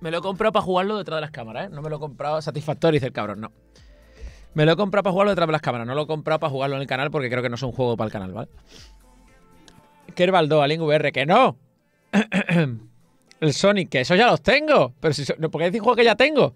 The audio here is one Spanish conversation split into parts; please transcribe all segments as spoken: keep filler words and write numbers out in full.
Me lo he comprado para jugarlo detrás de las cámaras, ¿eh? No me lo he comprado Satisfactory, dice el cabrón, no. Me lo he comprado para jugarlo detrás de las cámaras, no lo he comprado para jugarlo en el canal porque creo que no es un juego para el canal, ¿vale? Kerbal dos, Alien V R, que no. El Sonic, que esos ya los tengo. Pero si, ¿por qué decís juego que ya tengo?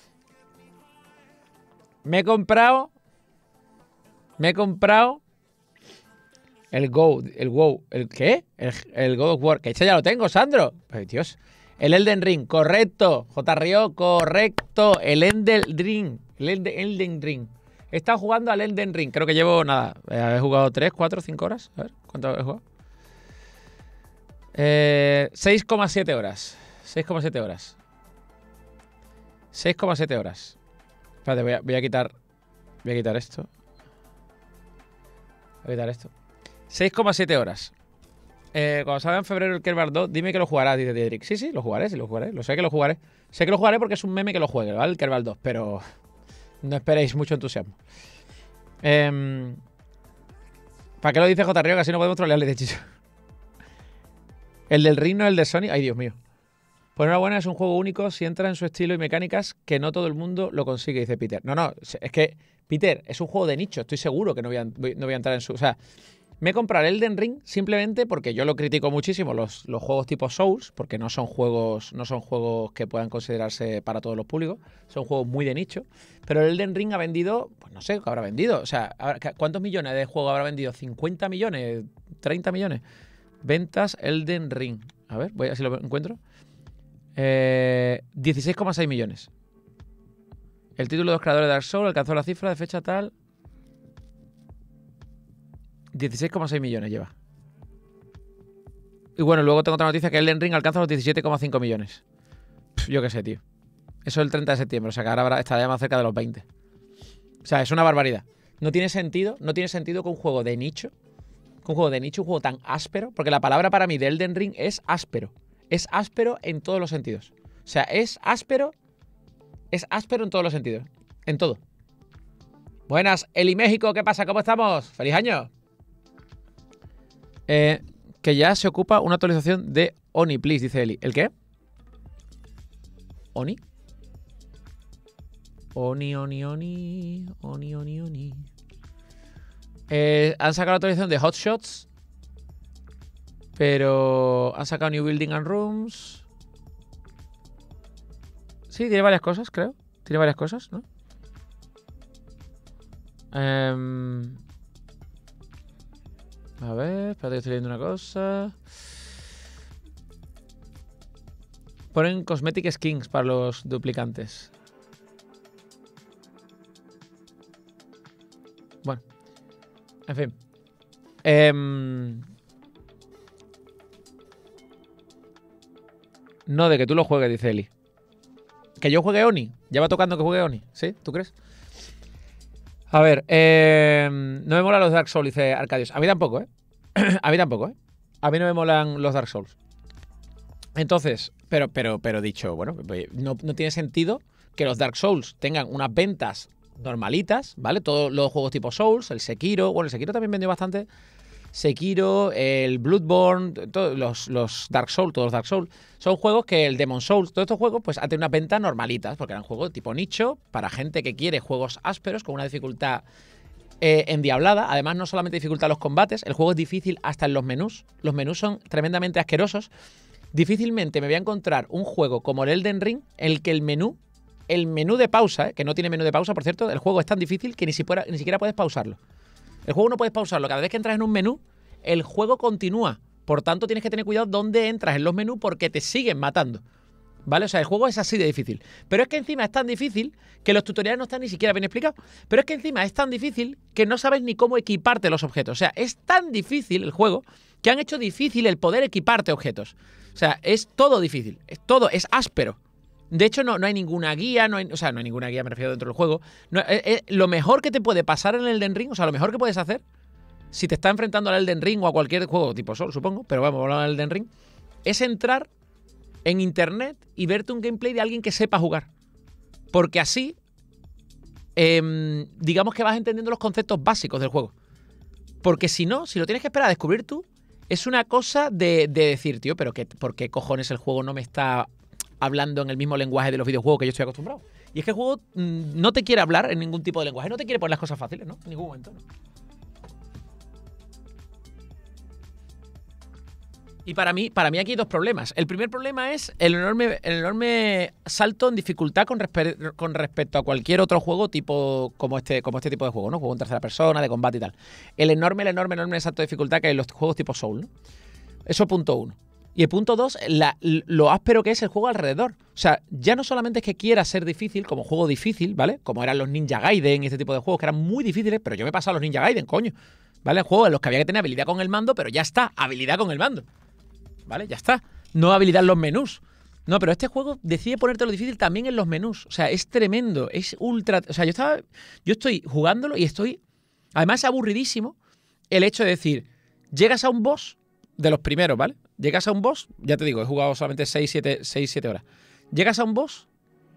Me he comprado... Me he comprado... El Go, el WoW, ¿el qué? El, el God of War, que ese ya lo tengo, Sandro. Ay, Dios. El Elden Ring, correcto. J. Río, correcto. El Elden Ring, el Elden, Elden Ring. He estado jugando al Elden Ring. Creo que llevo, nada, he jugado tres, cuatro, cinco horas. A ver, ¿cuánto he jugado? Eh, seis coma siete horas. seis coma siete horas. seis coma siete horas. Espérate, voy a, voy a quitar... Voy a quitar esto. Voy a quitar esto. seis coma siete horas. Eh, cuando salga en febrero el Kerbal dos, dime que lo jugarás, dice Diedrich. Sí, sí, lo jugaré, sí lo jugaré. Lo sé que lo jugaré. Sé que lo jugaré porque es un meme que lo juegue, ¿vale? El Kerbal dos, pero no esperéis mucho entusiasmo. Eh, ¿Para qué lo dice J. Río? Que así no podemos trolearle de chicho. El del Ring, no el de Sony. Ay, Dios mío. Pues enhorabuena, es un juego único. Si entra en su estilo y mecánicas, que no todo el mundo lo consigue, dice Peter. No, no, es que, Peter, es un juego de nicho. Estoy seguro que no voy a, no voy a entrar en su... O sea, me he comprado el Elden Ring simplemente porque yo lo critico muchísimo, los, los juegos tipo Souls, porque no son juegos no son juegos que puedan considerarse para todos los públicos, son juegos muy de nicho, pero el Elden Ring ha vendido, pues no sé, ¿qué habrá vendido? O sea, ¿cuántos millones de juegos habrá vendido? ¿cincuenta millones? ¿treinta millones? Ventas Elden Ring. A ver, voy a ver si lo encuentro. Eh, dieciséis coma seis millones. El título de los creadores de Dark Souls alcanzó la cifra de fecha tal... dieciséis coma seis millones lleva. Y bueno, luego tengo otra noticia que Elden Ring alcanza los diecisiete coma cinco millones. Pff, yo qué sé, tío. Eso es el treinta de septiembre, o sea que ahora estará más cerca de los veinte. O sea, es una barbaridad. No tiene sentido, no tiene sentido que un juego de nicho, que un juego de nicho, un juego tan áspero, porque la palabra para mí de Elden Ring es áspero. Es áspero en todos los sentidos. O sea, es áspero, es áspero en todos los sentidos. En todo. Buenas, Eli México, ¿qué pasa? ¿Cómo estamos? ¡Feliz año! Eh, que ya se ocupa una actualización de Oni, please, dice Eli. ¿El qué? ¿Oni? Oni, Oni, Oni. Oni, Oni, Oni. Eh, han sacado la actualización de Hotshots. Pero han sacado New Building and Rooms. Sí, tiene varias cosas, creo. Tiene varias cosas, ¿no? Eh... A ver, espérate que estoy leyendo una cosa. Ponen Cosmetic Skins para los duplicantes. Bueno. En fin. Eh, no, de que tú lo juegues, dice Eli. Que yo juegue Oni. Ya va tocando que juegue Oni. ¿Sí? ¿Tú crees? A ver, eh, no me molan los Dark Souls, dice Arcadius. A mí tampoco, ¿eh? A mí tampoco, ¿eh? A mí no me molan los Dark Souls. Entonces, pero, pero, pero dicho, bueno, no, no tiene sentido que los Dark Souls tengan unas ventas normalitas, ¿vale? Todos los juegos tipo Souls, el Sekiro, bueno, el Sekiro también vendió bastante. Sekiro, el Bloodborne, todos los, los Dark Souls, todos los Dark Souls, son juegos que el Demon Souls, todos estos juegos, pues han tenido unas ventas normalitas, porque eran juegos tipo nicho, para gente que quiere juegos ásperos, con una dificultad eh, endiablada. Además, no solamente dificulta los combates, el juego es difícil hasta en los menús. Los menús son tremendamente asquerosos. Difícilmente me voy a encontrar un juego como el Elden Ring, en el que el menú, el menú de pausa, eh, que no tiene menú de pausa, por cierto, el juego es tan difícil que ni siquiera, ni siquiera puedes pausarlo. El juego no puedes pausarlo. Cada vez que entras en un menú, el juego continúa. Por tanto, tienes que tener cuidado dónde entras en los menús porque te siguen matando. ¿Vale? O sea, el juego es así de difícil. Pero es que encima es tan difícil que los tutoriales no están ni siquiera bien explicados. Pero es que encima es tan difícil que no sabes ni cómo equiparte los objetos. O sea, es tan difícil el juego que han hecho difícil el poder equiparte objetos. O sea, es todo difícil. Es todo, es áspero. De hecho, no, no hay ninguna guía, no hay, o sea, no hay ninguna guía, me refiero dentro del juego. No, eh, eh, lo mejor que te puede pasar en el Elden Ring, o sea, lo mejor que puedes hacer, si te está enfrentando al Elden Ring o a cualquier juego tipo Soul, supongo, pero vamos, vamos a hablar del Elden Ring, es entrar en internet y verte un gameplay de alguien que sepa jugar. Porque así, eh, digamos que vas entendiendo los conceptos básicos del juego. Porque si no, si lo tienes que esperar a descubrir tú, es una cosa de, de decir, tío, pero que, ¿por qué cojones el juego no me está hablando en el mismo lenguaje de los videojuegos que yo estoy acostumbrado. Y es que el juego mmm, no te quiere hablar en ningún tipo de lenguaje, no te quiere poner las cosas fáciles, ¿no? En ningún momento, ¿no? Y para mí, para mí aquí hay dos problemas. El primer problema es el enorme, el enorme salto en dificultad con, respe con respecto a cualquier otro juego tipo como este, como este tipo de juego, ¿no? Juego en tercera persona, de combate y tal. El enorme, el enorme, enorme salto de dificultad que hay en los juegos tipo Soul, ¿no? Eso punto uno. Y el punto dos, la, lo áspero que es el juego alrededor. O sea, ya no solamente es que quiera ser difícil, como juego difícil, ¿vale? Como eran los Ninja Gaiden y este tipo de juegos que eran muy difíciles, pero yo me he pasado a los Ninja Gaiden, coño. ¿Vale? Juegos en los que había que tener habilidad con el mando, pero ya está, habilidad con el mando. ¿Vale? Ya está. No habilidad en los menús. No, pero este juego decide ponerte lo difícil también en los menús. O sea, es tremendo. Es ultra... O sea, yo estaba... Yo estoy jugándolo y estoy... Además es aburridísimo el hecho de decir... Llegas a un boss de los primeros, ¿vale? Llegas a un boss... Ya te digo, he jugado solamente seis siete horas. Llegas a un boss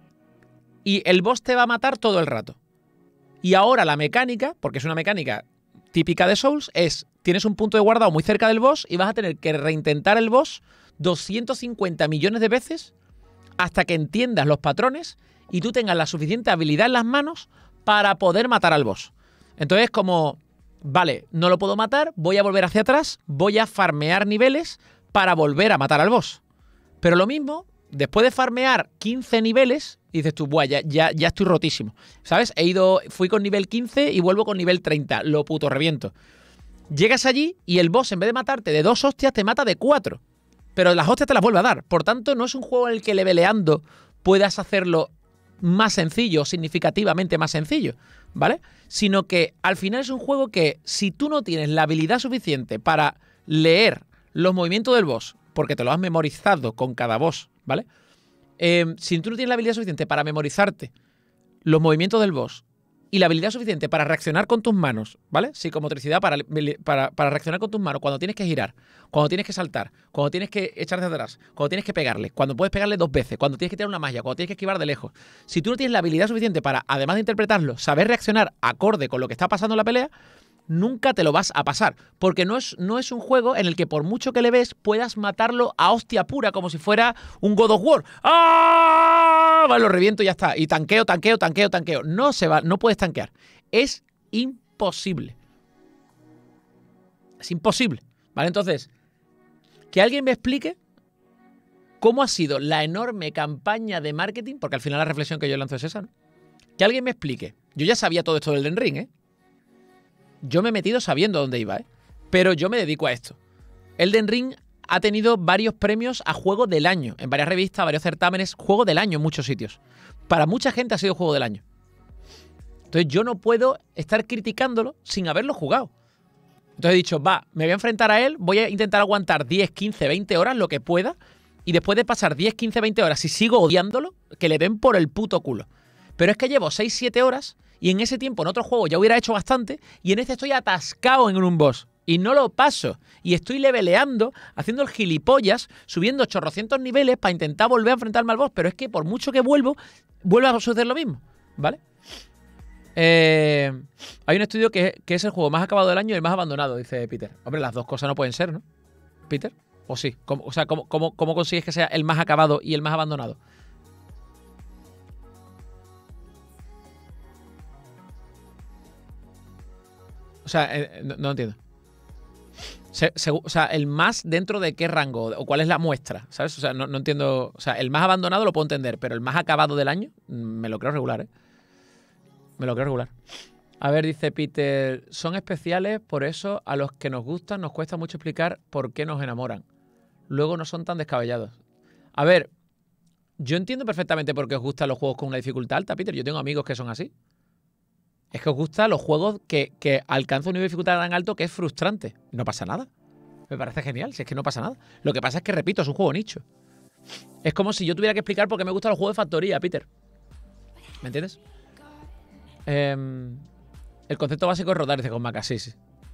y el boss te va a matar todo el rato. Y ahora la mecánica, porque es una mecánica típica de Souls, es... Tienes un punto de guardado muy cerca del boss y vas a tener que reintentar el boss doscientos cincuenta millones de veces hasta que entiendas los patrones y tú tengas la suficiente habilidad en las manos para poder matar al boss. Entonces, como, vale, no lo puedo matar, voy a volver hacia atrás, voy a farmear niveles para volver a matar al boss. Pero lo mismo, después de farmear quince niveles, dices tú, buah, ya, ya, ya estoy rotísimo. ¿Sabes? He ido, fui con nivel quince y vuelvo con nivel treinta. Lo puto reviento. Llegas allí y el boss, en vez de matarte de dos hostias, te mata de cuatro. Pero las hostias te las vuelve a dar. Por tanto, no es un juego en el que leveleando puedas hacerlo más sencillo, significativamente más sencillo, ¿vale? Sino que al final es un juego que si tú no tienes la habilidad suficiente para leer los movimientos del boss, porque te lo has memorizado con cada boss, ¿vale? Eh, si tú no tienes la habilidad suficiente para memorizarte los movimientos del boss y la habilidad suficiente para reaccionar con tus manos, ¿vale? Psicomotricidad para, para, para reaccionar con tus manos cuando tienes que girar, cuando tienes que saltar, cuando tienes que echar hacia atrás, cuando tienes que pegarle, cuando puedes pegarle dos veces, cuando tienes que tirar una magia, cuando tienes que esquivar de lejos. Si tú no tienes la habilidad suficiente para, además de interpretarlo, saber reaccionar acorde con lo que está pasando en la pelea, nunca te lo vas a pasar. Porque no es, no es un juego en el que por mucho que le ves puedas matarlo a hostia pura como si fuera un God of War. ¡Ah! Vale, lo reviento y ya está. Y tanqueo, tanqueo, tanqueo, tanqueo. No se va, no puedes tanquear. Es imposible. Es imposible. ¿Vale? Entonces, que alguien me explique cómo ha sido la enorme campaña de marketing, porque al final la reflexión que yo lanzo es esa, ¿no? Que alguien me explique. Yo ya sabía todo esto del Elden Ring, ¿eh? Yo me he metido sabiendo dónde iba, ¿eh? Pero yo me dedico a esto. Elden Ring ha tenido varios premios a Juego del Año. En varias revistas, varios certámenes. Juego del Año en muchos sitios. Para mucha gente ha sido Juego del Año. Entonces yo no puedo estar criticándolo sin haberlo jugado. Entonces he dicho, va, me voy a enfrentar a él. Voy a intentar aguantar diez, quince, veinte horas, lo que pueda. Y después de pasar diez, quince, veinte horas, si sigo odiándolo, que le den por el puto culo. Pero es que llevo seis, siete horas... Y en ese tiempo, en otro juego, ya hubiera hecho bastante. Y en este estoy atascado en un boss. Y no lo paso. Y estoy leveleando, haciendo el gilipollas, subiendo chorrocientos niveles para intentar volver a enfrentarme al boss. Pero es que por mucho que vuelvo, vuelve a suceder lo mismo. ¿Vale? Eh, hay un estudio que, que es el juego más acabado del año y el más abandonado, dice Peter. Hombre, las dos cosas no pueden ser, ¿no? ¿Peter? ¿O sí? ¿Cómo, o sea, ¿cómo, cómo, ¿cómo consigues que sea el más acabado y el más abandonado? O sea, eh, no, no entiendo. Se, se, o sea, ¿el más dentro de qué rango? ¿O cuál es la muestra? ¿Sabes? O sea, no, no entiendo. O sea, el más abandonado lo puedo entender, pero el más acabado del año me lo creo regular, ¿eh? Me lo creo regular. A ver, dice Peter, son especiales, por eso a los que nos gustan nos cuesta mucho explicar por qué nos enamoran. Luego no son tan descabellados. A ver, yo entiendo perfectamente por qué os gustan los juegos con una dificultad alta, Peter. Yo tengo amigos que son así. Es que os gustan los juegos que, que alcanzan un nivel de dificultad tan alto que es frustrante. No pasa nada. Me parece genial, si es que no pasa nada. Lo que pasa es que, repito, es un juego nicho. Es como si yo tuviera que explicar por qué me gustan los juegos de factoría, Peter. ¿Me entiendes? Eh, el concepto básico es rodar, dice con Maca, sí, sí.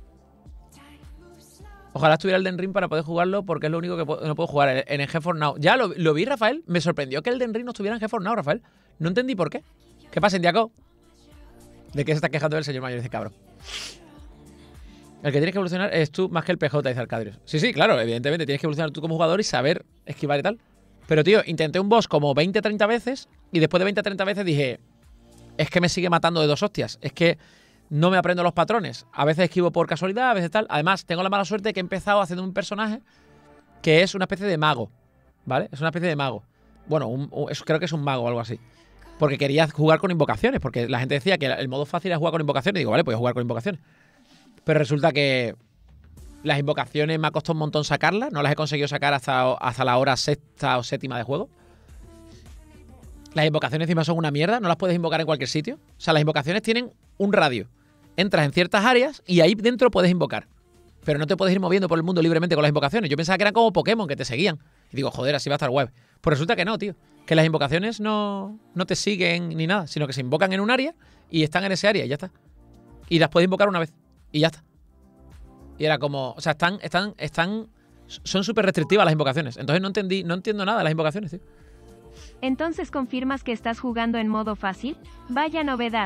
Ojalá estuviera el Elden Ring para poder jugarlo porque es lo único que puedo, no puedo jugar en el GeForce Now. Ya lo, lo vi, Rafael. Me sorprendió que el Elden Ring no estuviera en GeForce Now, Rafael. No entendí por qué. ¿Qué pasa, Indiaco? ¿De qué se está quejando el señor mayor? Dice, cabrón. El que tienes que evolucionar es tú más que el P J, dice Arcadios. Sí, sí, claro, evidentemente. Tienes que evolucionar tú como jugador y saber esquivar y tal. Pero, tío, intenté un boss como veinte treinta veces y después de veinte treinta veces dije, es que me sigue matando de dos hostias. Es que no me aprendo los patrones. A veces esquivo por casualidad, a veces tal. Además, tengo la mala suerte de que he empezado haciendo un personaje que es una especie de mago, ¿vale? Es una especie de mago. Bueno, un, un, eso creo que es un mago o algo así. Porque quería jugar con invocaciones, porque la gente decía que el modo fácil es jugar con invocaciones. Y digo, vale, pues jugar con invocaciones. Pero resulta que las invocaciones me ha costado un montón sacarlas. No las he conseguido sacar hasta, hasta la hora sexta o séptima de juego. Las invocaciones encima son una mierda. No las puedes invocar en cualquier sitio. O sea, las invocaciones tienen un radio. Entras en ciertas áreas y ahí dentro puedes invocar. Pero no te puedes ir moviendo por el mundo libremente con las invocaciones. Yo pensaba que eran como Pokémon, que te seguían. Y digo, joder, así va a estar web. Pues resulta que no, tío. Que las invocaciones no, no te siguen ni nada, sino que se invocan en un área y están en ese área y ya está. Y las puedes invocar una vez y ya está. Y era como, o sea, están, están, están, son súper restrictivas las invocaciones. Entonces no entendí, no entiendo nada de las invocaciones, tío. Entonces confirmas que estás jugando en modo fácil. Vaya novedad.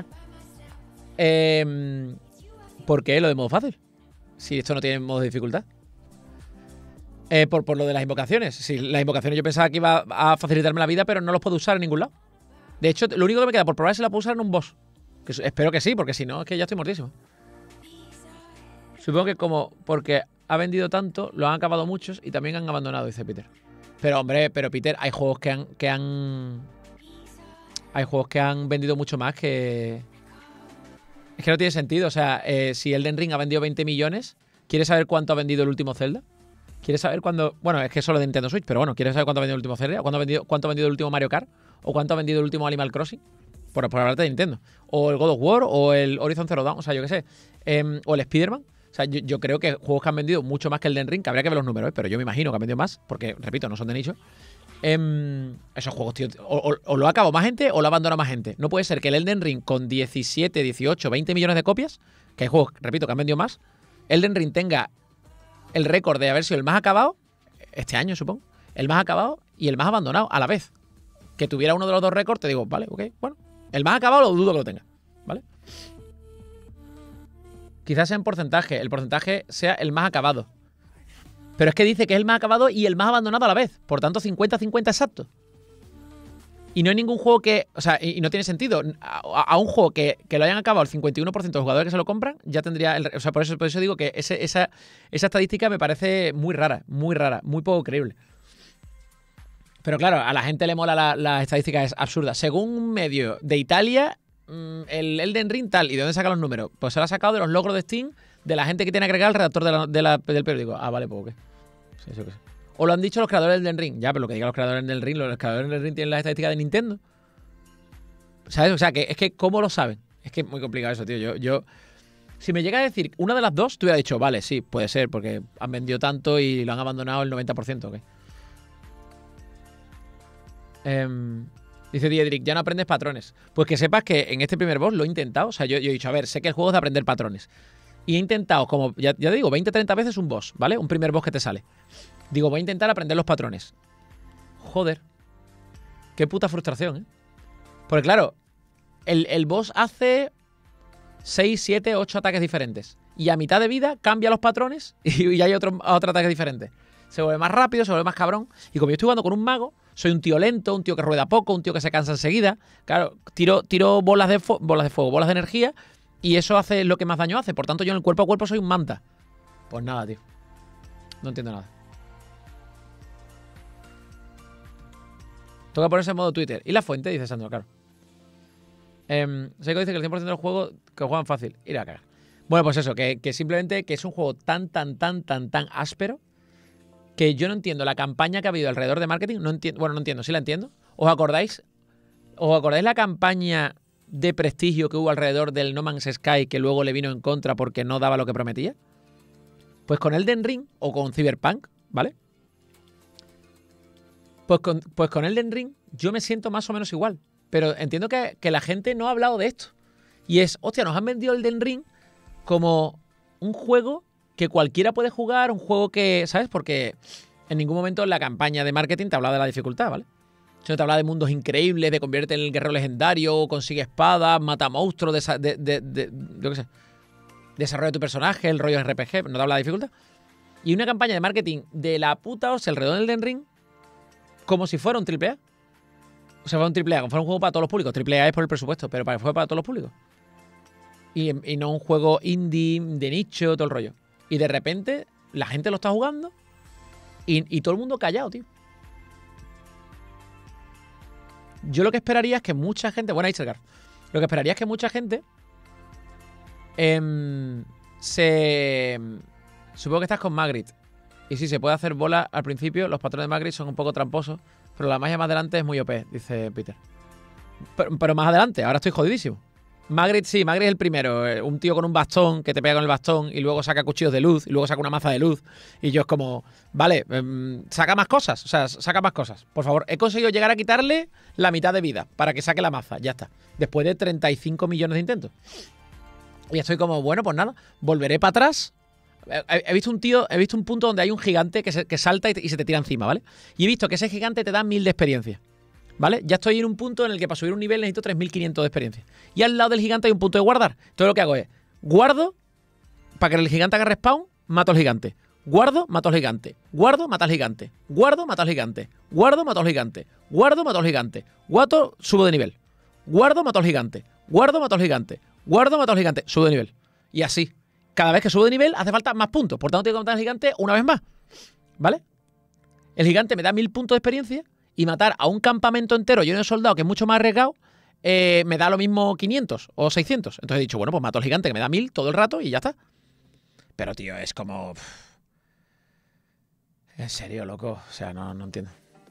Eh, ¿Por qué lo de modo fácil? Si esto no tiene modo de dificultad. Eh, por, por lo de las invocaciones. Si las invocaciones yo pensaba que iba a facilitarme la vida, pero no los puedo usar en ningún lado. De hecho, lo único que me queda por probar es si la puedo usar en un boss. Que espero que sí, porque si no, es que ya estoy mortísimo. Supongo que como porque ha vendido tanto, lo han acabado muchos y también han abandonado, dice Peter. Pero hombre, pero Peter, hay juegos que han, que han... Hay juegos que han vendido mucho más que... Es que no tiene sentido. O sea, eh, si Elden Ring ha vendido veinte millones, ¿quieres saber cuánto ha vendido el último Zelda? ¿Quieres saber cuándo...? Bueno, es que es solo de Nintendo Switch, pero bueno, ¿quieres saber cuánto ha vendido el último Zelda? ¿Cuánto ha vendido, cuánto ha vendido el último Mario Kart? ¿O cuánto ha vendido el último Animal Crossing? Por, por hablarte de Nintendo. O el God of War, o el Horizon Zero Dawn, o sea, yo qué sé. Eh, o el Spider-Man. O sea, yo, yo creo que juegos que han vendido mucho más que el Elden Ring, que habría que ver los números, ¿eh? Pero yo me imagino que han vendido más, porque, repito, no son de nicho. Eh, esos juegos, tío, o, o, o lo ha acabado más gente o lo ha abandonado más gente. No puede ser que el Elden Ring con diecisiete, dieciocho, veinte millones de copias, que hay juegos, repito, que han vendido más, Elden Ring tenga el récord de haber sido el más acabado, este año supongo, el más acabado y el más abandonado a la vez. Que tuviera uno de los dos récords, te digo, vale, ok, bueno. El más acabado lo dudo que lo tenga, ¿vale? Quizás sea en porcentaje, el porcentaje sea el más acabado. Pero es que dice que es el más acabado y el más abandonado a la vez. Por tanto, cincuenta cincuenta exacto. Y no hay ningún juego que... O sea, y, y no tiene sentido. A, a un juego que, que lo hayan acabado el cincuenta y uno por ciento de los jugadores que se lo compran, ya tendría... El, o sea, por eso, por eso digo que ese, esa, esa estadística me parece muy rara, muy rara, muy poco creíble. Pero claro, a la gente le mola la, la estadística, es absurda. Según un medio de Italia, el Elden Ring tal. ¿Y de dónde saca los números? Pues se lo ha sacado de los logros de Steam de la gente que tiene agregado al redactor de la, de la, del periódico. Ah, vale, pues ok. Sí, eso que sí. O lo han dicho los creadores del Ring. Ya, pero lo que digan los creadores del Ring, los creadores del Ring tienen las estadísticas de Nintendo. ¿Sabes? O sea, que es que ¿cómo lo saben? Es que es muy complicado eso, tío. Yo, yo, si me llega a decir una de las dos, te hubiera dicho, vale, sí, puede ser, porque han vendido tanto y lo han abandonado el noventa por ciento, ok. Eh, dice Diedric, ya no aprendes patrones. Pues que sepas que en este primer boss lo he intentado. O sea, yo, yo he dicho, a ver, sé que el juego es de aprender patrones. Y he intentado, como ya, ya digo, veinte treinta veces un boss, ¿vale? Un primer boss que te sale. Digo, voy a intentar aprender los patrones. Joder. Qué puta frustración, ¿eh? Porque claro, el, el boss hace seis, siete, ocho ataques diferentes. Y a mitad de vida cambia los patrones y, y hay otro, otro ataque diferente. Se vuelve más rápido, se vuelve más cabrón. Y como yo estoy jugando con un mago, soy un tío lento, un tío que rueda poco, un tío que se cansa enseguida. Claro, tiro, tiro bolas, de bolas de fuego, bolas de energía. Y eso hace lo que más daño hace. Por tanto, yo en el cuerpo a cuerpo soy un manta. Pues nada, tío. No entiendo nada. Toca ponerse en modo Twitter. ¿Y la fuente? Dice Sandro, claro. Eh, Seiko dice que el cien por ciento de los juegos que juegan fácil. Ir a cagar. Bueno, pues eso, que, que simplemente que es un juego tan, tan, tan, tan, tan áspero que yo no entiendo la campaña que ha habido alrededor de marketing. No entiendo, bueno, no entiendo, sí la entiendo. ¿Os acordáis? ¿Os acordáis la campaña de prestigio que hubo alrededor del No Man's Sky que luego le vino en contra porque no daba lo que prometía? Pues con Elden Ring o con Cyberpunk, ¿vale? Pues con, pues con Elden Ring yo me siento más o menos igual. Pero entiendo que, que la gente no ha hablado de esto. Y es, hostia, nos han vendido Elden Ring como un juego que cualquiera puede jugar, un juego que, ¿sabes? Porque en ningún momento en la campaña de marketing te hablaba de la dificultad, ¿vale? Sino te hablaba de mundos increíbles, de convierte en el guerrero legendario, consigue espadas, mata monstruos, de, de, de, de, yo qué sé, desarrolla tu personaje, el rollo R P G, no te habla de dificultad. Y una campaña de marketing de la puta hostia alrededor del Elden Ring como si fuera un triple A. O sea, fuera un triple A, como fuera un juego para todos los públicos. Triple A es por el presupuesto, pero para, fue para todos los públicos. Y, y no un juego indie, de nicho, todo el rollo. Y de repente, la gente lo está jugando y, y todo el mundo callado, tío. Yo lo que esperaría es que mucha gente... Buena Isergar. Lo que esperaría es que mucha gente... Eh, se... Supongo que estás con Magritte. Y sí, se puede hacer bola al principio. Los patrones de Magritte son un poco tramposos. Pero la magia más adelante es muy O P, dice Peter. Pero, pero más adelante, ahora estoy jodidísimo. Magritte, sí, Magritte es el primero. Un tío con un bastón que te pega con el bastón y luego saca cuchillos de luz y luego saca una maza de luz. Y yo es como, vale, eh, saca más cosas. O sea, saca más cosas. Por favor, he conseguido llegar a quitarle la mitad de vida para que saque la maza. Ya está. Después de treinta y cinco millones de intentos. Y estoy como, bueno, pues nada, volveré para atrás. He, he visto un tío, he visto un punto donde hay un gigante que, se, que salta y, te, y se te tira encima, ¿vale? Y he visto que ese gigante te da mil de experiencia, ¿vale? Ya estoy en un punto en el que para subir un nivel necesito tres mil quinientos de experiencia. Y al lado del gigante hay un punto de guardar. Entonces lo que hago es, guardo, para que el gigante haga respawn, mato al gigante. Guardo, mato al gigante. Guardo, mato al gigante. Guardo, mato al gigante. Guardo, mato al gigante. Guardo, mato al gigante. Guardo, subo de nivel. Guardo, mato al gigante. Guardo, mato al gigante. Guardo, mato al gigante. Subo de nivel. Y así. Cada vez que subo de nivel hace falta más puntos. Por tanto, tengo que matar al gigante una vez más. ¿Vale? El gigante me da mil puntos de experiencia y matar a un campamento entero lleno de soldados, que es mucho más arriesgado, eh, me da lo mismo quinientos o seiscientos. Entonces he dicho, bueno, pues mato al gigante que me da mil todo el rato y ya está. Pero, tío, es como... En serio, loco. O sea, no, no entiendo.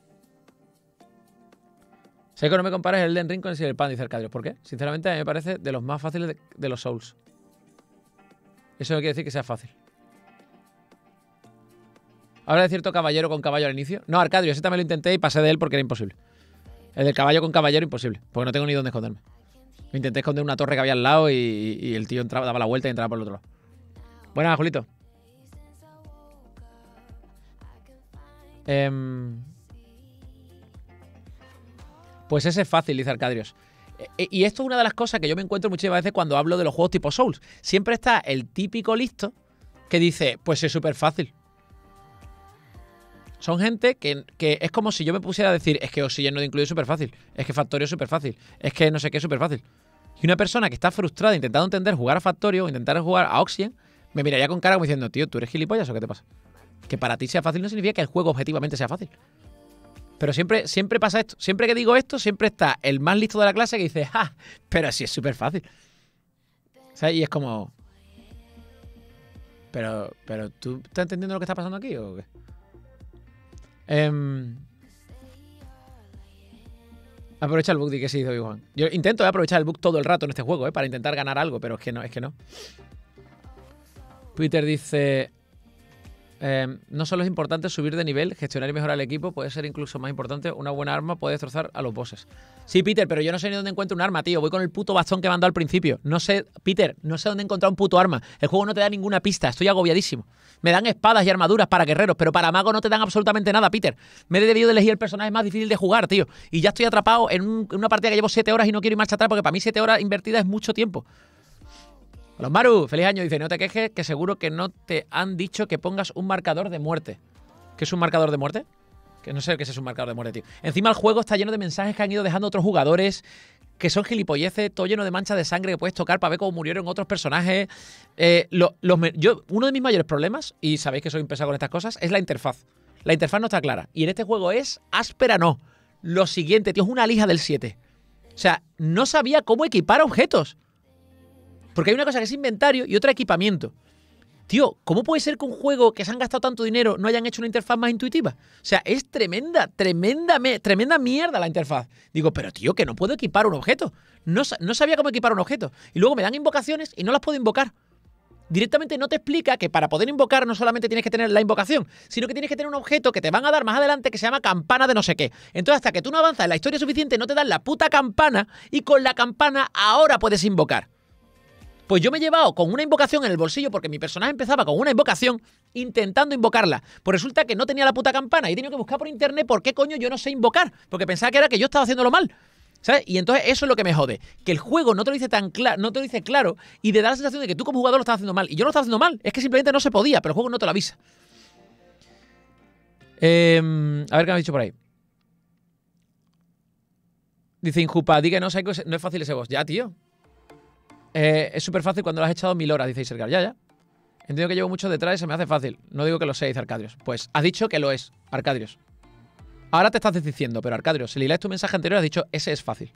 Sé que no me compares el Elden Ring con el Cyberpunk, dice Arcadios. ¿Por qué? Sinceramente, a mí me parece de los más fáciles de, de los Souls. Eso no quiere decir que sea fácil. ¿Habla de cierto caballero con caballo al inicio? No, Arcadio, ese también lo intenté y pasé de él porque era imposible. El del caballo con caballero, imposible. Porque no tengo ni dónde esconderme. Me intenté esconder una torre que había al lado y, y el tío entraba, daba la vuelta y entraba por el otro lado. Buenas, Julito. Eh, pues ese es fácil, dice Arcadios. Y esto es una de las cosas que yo me encuentro muchas veces cuando hablo de los juegos tipo Souls. Siempre está el típico listo que dice, pues es súper fácil. Son gente que, que es como si yo me pusiera a decir, es que Oxygen no incluye súper fácil, es que Factorio es súper fácil, es que no sé qué es súper fácil. Y una persona que está frustrada intentando entender jugar a Factorio o intentar jugar a Oxygen, me miraría con cara como diciendo, tío, ¿tú eres gilipollas o qué te pasa? Que para ti sea fácil no significa que el juego objetivamente sea fácil. Pero siempre, siempre pasa esto. Siempre que digo esto, siempre está el más listo de la clase que dice, ¡ja! Pero sí es súper fácil. ¿Sabes? Y es como... Pero, pero, ¿tú estás entendiendo lo que está pasando aquí o qué? Eh... Aprovecha el bug, di que sí, dice Juan. Yo intento aprovechar el bug todo el rato en este juego, ¿eh? Para intentar ganar algo, pero es que no, es que no. Twitter dice... Eh, no solo es importante subir de nivel, gestionar y mejorar el equipo, puede ser incluso más importante. Una buena arma puede destrozar a los bosses. Sí, Peter, pero yo no sé ni dónde encuentro un arma, tío. Voy con el puto bastón que me han dado al principio. No sé, Peter, no sé dónde encontrar un puto arma. El juego no te da ninguna pista, estoy agobiadísimo. Me dan espadas y armaduras para guerreros, pero para magos no te dan absolutamente nada, Peter. Me he debido de elegir el personaje más difícil de jugar, tío. Y ya estoy atrapado en, un, en una partida que llevo siete horas y no quiero ir marcha atrás porque para mí siete horas invertidas es mucho tiempo. Los Maru, feliz año. Dice, no te quejes, que seguro que no te han dicho que pongas un marcador de muerte. ¿Qué es un marcador de muerte? Que no sé qué es un marcador de muerte, tío. Encima el juego está lleno de mensajes que han ido dejando otros jugadores, que son gilipolleces, todo lleno de manchas de sangre que puedes tocar para ver cómo murieron otros personajes. Eh, lo, los, yo, uno de mis mayores problemas, y sabéis que soy un pesado con estas cosas, es la interfaz. La interfaz no está clara. Y en este juego es áspera, no. Lo siguiente, tío, es una lija del siete. O sea, no sabía cómo equipar objetos. Porque hay una cosa que es inventario y otra equipamiento. Tío, ¿cómo puede ser que un juego que se han gastado tanto dinero no hayan hecho una interfaz más intuitiva? O sea, es tremenda, tremenda, tremenda mierda la interfaz. Digo, pero tío, que no puedo equipar un objeto. No, no sabía cómo equipar un objeto. Y luego me dan invocaciones y no las puedo invocar. Directamente no te explica que para poder invocar no solamente tienes que tener la invocación, sino que tienes que tener un objeto que te van a dar más adelante que se llama campana de no sé qué. Entonces, hasta que tú no avanzas en la historia suficiente, no te dan la puta campana y con la campana ahora puedes invocar. Pues yo me he llevado con una invocación en el bolsillo porque mi personaje empezaba con una invocación intentando invocarla. Pues resulta que no tenía la puta campana y he tenido que buscar por internet por qué coño yo no sé invocar. Porque pensaba que era que yo estaba haciéndolo mal. ¿Sabes? Y entonces eso es lo que me jode. Que el juego no te lo dice tan claro, no te lo dice claro y te da la sensación de que tú como jugador lo estás haciendo mal. Y yo no lo estaba haciendo mal. Es que simplemente no se podía, pero el juego no te lo avisa. Eh, a ver qué me ha dicho por ahí. Dice Injupa, di que no, Psycho, no es fácil ese boss. Ya, tío. Eh, es súper fácil cuando lo has echado mil horas, dice Isergar. Ya, ya. Entiendo que llevo mucho detrás y se me hace fácil. No digo que lo sea, dice Arcadios. Pues has dicho que lo es, Arcadios. Ahora te estás desdiciendo, pero Arcadios, si lees tu mensaje anterior, has dicho ese es fácil.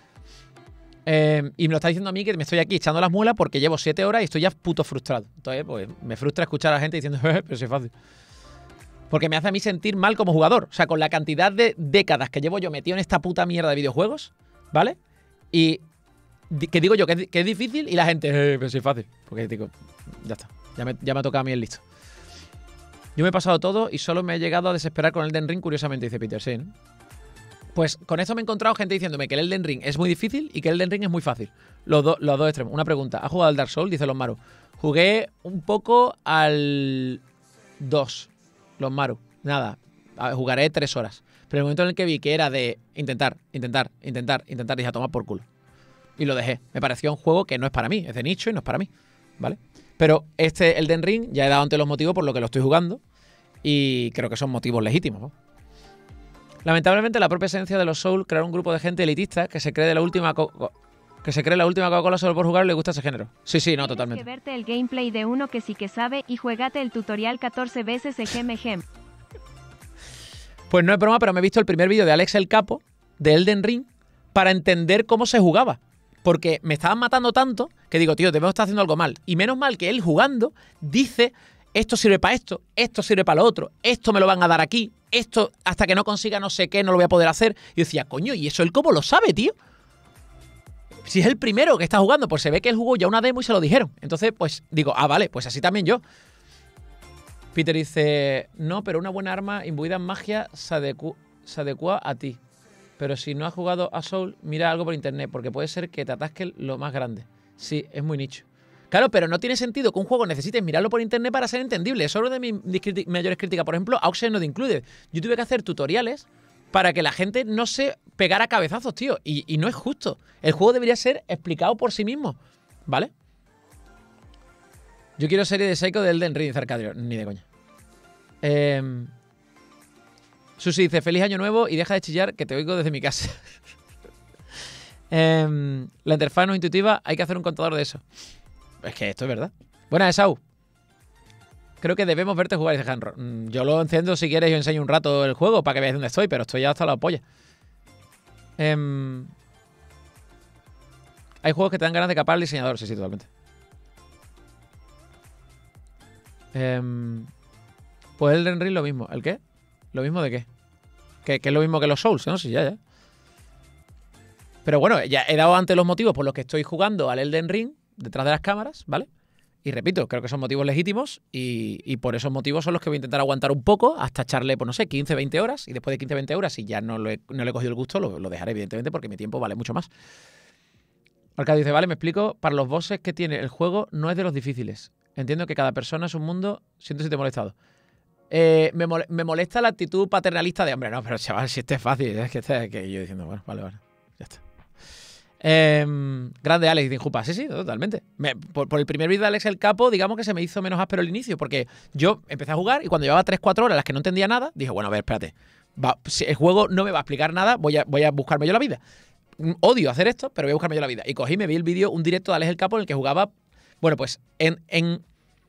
Eh, y me lo está diciendo a mí que me estoy aquí echando las muelas porque llevo siete horas y estoy ya puto frustrado. Entonces, pues me frustra escuchar a la gente diciendo, eh, pero sí es fácil. Porque me hace a mí sentir mal como jugador. O sea, con la cantidad de décadas que llevo yo metido en esta puta mierda de videojuegos, ¿vale? Y que digo yo que es, que es difícil y la gente, eh, pero sí es fácil. Porque digo, ya está. Ya me, ya me ha tocado a mí el listo. Yo me he pasado todo y solo me he llegado a desesperar con el Elden Ring, curiosamente, dice Peter. Sí, ¿no? Pues con esto me he encontrado gente diciéndome que el Elden Ring es muy difícil y que el Elden Ring es muy fácil. Los, do, los dos extremos. Una pregunta. ¿Has jugado al Dark Souls? Dice los Maru. Jugué un poco al dos. Los Maru. Nada. Jugaré tres horas. Pero el momento en el que vi que era de intentar, intentar, intentar, intentar, dije a tomar por culo. Y lo dejé. Me pareció un juego que no es para mí. Es de nicho y no es para mí. ¿Vale? Pero este Elden Ring ya he dado ante los motivos por los que lo estoy jugando. Y creo que son motivos legítimos, ¿no? Lamentablemente, la propia esencia de los Souls crear un grupo de gente elitista que se cree de la última que se cree la última Coca-Cola solo por jugar y le gusta ese género. Sí, sí, no, totalmente. Tienes que verte el gameplay de uno que sí que sabe y juégate el tutorial catorce veces ejem ejem. Pues no es broma, pero me he visto el primer vídeo de Alex el Capo de Elden Ring para entender cómo se jugaba. Porque me estaban matando tanto que digo, tío, debemos estar haciendo algo mal. Y menos mal que él jugando dice, esto sirve para esto, esto sirve para lo otro, esto me lo van a dar aquí, esto hasta que no consiga no sé qué no lo voy a poder hacer. Y yo decía, coño, ¿y eso él cómo lo sabe, tío? Si es el primero que está jugando, pues se ve que él jugó ya una demo y se lo dijeron. Entonces, pues digo, ah, vale, pues así también yo. Peter dice, no, pero una buena arma imbuida en magia se, adecu se adecua a ti. Pero si no has jugado a Soul, mira algo por internet, porque puede ser que te atasque lo más grande. Sí, es muy nicho. Claro, pero no tiene sentido que un juego necesites mirarlo por internet para ser entendible. Eso es una de mis mayores críticas. Por ejemplo, Auxen Not Included. Yo tuve que hacer tutoriales para que la gente no se pegara cabezazos, tío. Y, y no es justo. El juego debería ser explicado por sí mismo. ¿Vale? Yo quiero serie de Psycho del Elden Ring, dice Arcadio. Ni de coña. Eh... Susi dice, feliz año nuevo y deja de chillar que te oigo desde mi casa. eh, la interfaz no es intuitiva, hay que hacer un contador de eso. Es que esto es verdad. Buenas, Esau. Creo que debemos verte jugar, dice Hanro. Yo lo enciendo si quieres y os enseño un rato el juego para que veáis dónde estoy, pero estoy ya hasta la polla. Eh, hay juegos que te dan ganas de capar al diseñador, sí, sí, totalmente. Eh, pues el Elden Ring lo mismo. ¿El qué? ¿Lo mismo de qué? Que, que es lo mismo que los Souls, ¿no? Sí, ya, ya. Pero bueno, ya he dado antes los motivos por los que estoy jugando al Elden Ring detrás de las cámaras, ¿vale? Y repito, creo que son motivos legítimos y, y por esos motivos son los que voy a intentar aguantar un poco hasta echarle, pues no sé, quince, veinte horas. Y después de quince, veinte horas, si ya no, lo he, no le he cogido el gusto, lo, lo dejaré, evidentemente, porque mi tiempo vale mucho más. Arcadio dice, vale, me explico, para los bosses que tiene el juego no es de los difíciles. Entiendo que cada persona es un mundo, siento si te he molestado. Eh, me, mole me molesta la actitud paternalista de, hombre, no, pero chaval, si este es fácil, es que, este, que yo diciendo, bueno, vale, vale, ya está. Eh, grande Alex, dice Jupa, sí, sí, totalmente. Me, por, por el primer vídeo de Alex el Capo, digamos que se me hizo menos áspero el inicio, porque yo empecé a jugar y cuando llevaba tres cuatro horas las que no entendía nada, dije, bueno, a ver, espérate, va, si el juego no me va a explicar nada, voy a, voy a buscarme yo la vida. Odio hacer esto, pero voy a buscarme yo la vida. Y cogí, me vi el vídeo, un directo de Alex el Capo en el que jugaba, bueno, pues en, en,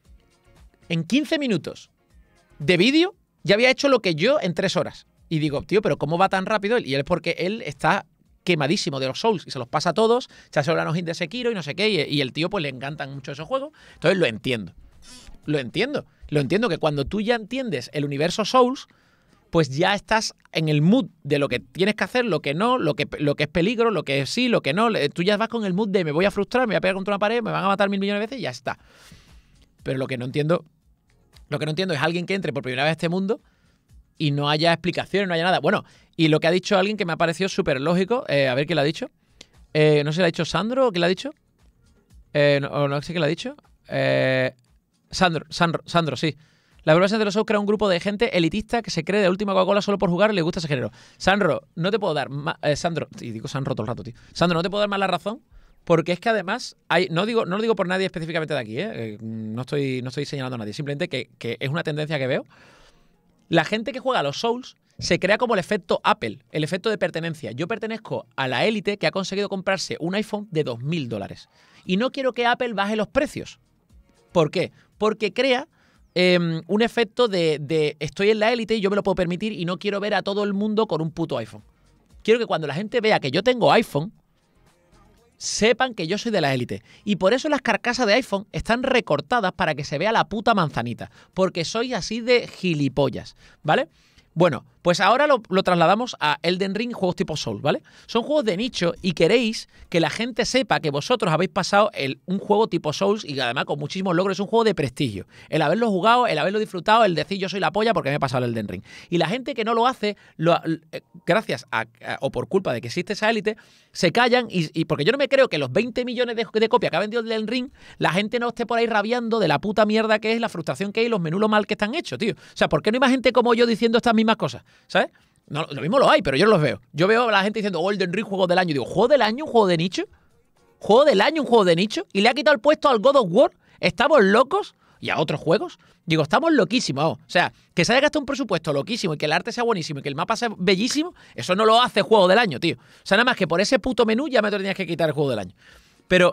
en quince minutos de vídeo ya había hecho lo que yo en tres horas. Y digo, tío, pero ¿cómo va tan rápido él? Y él es porque él está quemadísimo de los Souls y se los pasa a todos, se hace los hits de Sekiro y no sé qué, y, y el tío pues le encantan mucho esos juegos. Entonces lo entiendo. Lo entiendo. Lo entiendo que cuando tú ya entiendes el universo Souls, pues ya estás en el mood de lo que tienes que hacer, lo que no, lo que, lo que es peligro, lo que sí, lo que no. Tú ya vas con el mood de me voy a frustrar, me voy a pegar contra una pared, me van a matar mil millones de veces y ya está. Pero lo que no entiendo... Lo que no entiendo es alguien que entre por primera vez a este mundo y no haya explicaciones, no haya nada. Bueno, y lo que ha dicho alguien que me ha parecido súper lógico, eh, a ver quién lo ha dicho. Eh, no sé si lo ha dicho Sandro o quién lo ha dicho. Eh, no, o no sé quién lo ha dicho. Eh, Sandro, Sandro, Sandro, sí. La evaluación de los Souls crea un grupo de gente elitista que se cree de última Coca-Cola solo por jugar y le gusta ese género. Sandro, no te puedo dar más... Eh, Sandro, y digo Sandro todo el rato, tío. Sandro, no te puedo dar más la razón. Porque es que además, hay, no, digo, no lo digo por nadie específicamente de aquí, ¿eh? Eh, no, estoy, no estoy señalando a nadie, simplemente que, que es una tendencia que veo. La gente que juega a los Souls se crea como el efecto Apple, el efecto de pertenencia. Yo pertenezco a la élite que ha conseguido comprarse un iPhone de dos mil dólares. Y no quiero que Apple baje los precios. ¿Por qué? Porque crea eh, un efecto de, de estoy en la élite y yo me lo puedo permitir y no quiero ver a todo el mundo con un puto iPhone. Quiero que cuando la gente vea que yo tengo iPhone, sepan que yo soy de la élite. Y por eso las carcasas de iPhone están recortadas para que se vea la puta manzanita. Porque soy así de gilipollas, ¿vale? Bueno, pues ahora lo, lo trasladamos a Elden Ring, juegos tipo Souls, ¿vale? Son juegos de nicho y queréis que la gente sepa que vosotros habéis pasado el, un juego tipo Souls y además con muchísimos logros. Es un juego de prestigio. El haberlo jugado, el haberlo disfrutado, el decir yo soy la polla porque me he pasado el Elden Ring. Y la gente que no lo hace, lo, gracias a, a, o por culpa de que existe esa élite, se callan y, y porque yo no me creo que los veinte millones de, de copias que ha vendido el Elden Ring, la gente no esté por ahí rabiando de la puta mierda que es, la frustración que hay y los menús lo mal que están hechos, tío. O sea, ¿por qué no hay más gente como yo diciendo estas mismas cosas? ¿Sabes? No, lo mismo lo hay, pero yo no los veo. Yo veo a la gente diciendo, oh, Elden Ring, juego del año. Y digo, ¿juego del año? ¿Un juego de nicho? ¿Juego del año? ¿Un juego de nicho? ¿Y le ha quitado el puesto al God of War? ¿Estamos locos? ¿Y a otros juegos? Digo, estamos loquísimos. Oh. O sea, que se haya gastado un presupuesto loquísimo y que el arte sea buenísimo y que el mapa sea bellísimo, eso no lo hace juego del año, tío. O sea, nada más que por ese puto menú ya me tenías que quitar el juego del año. Pero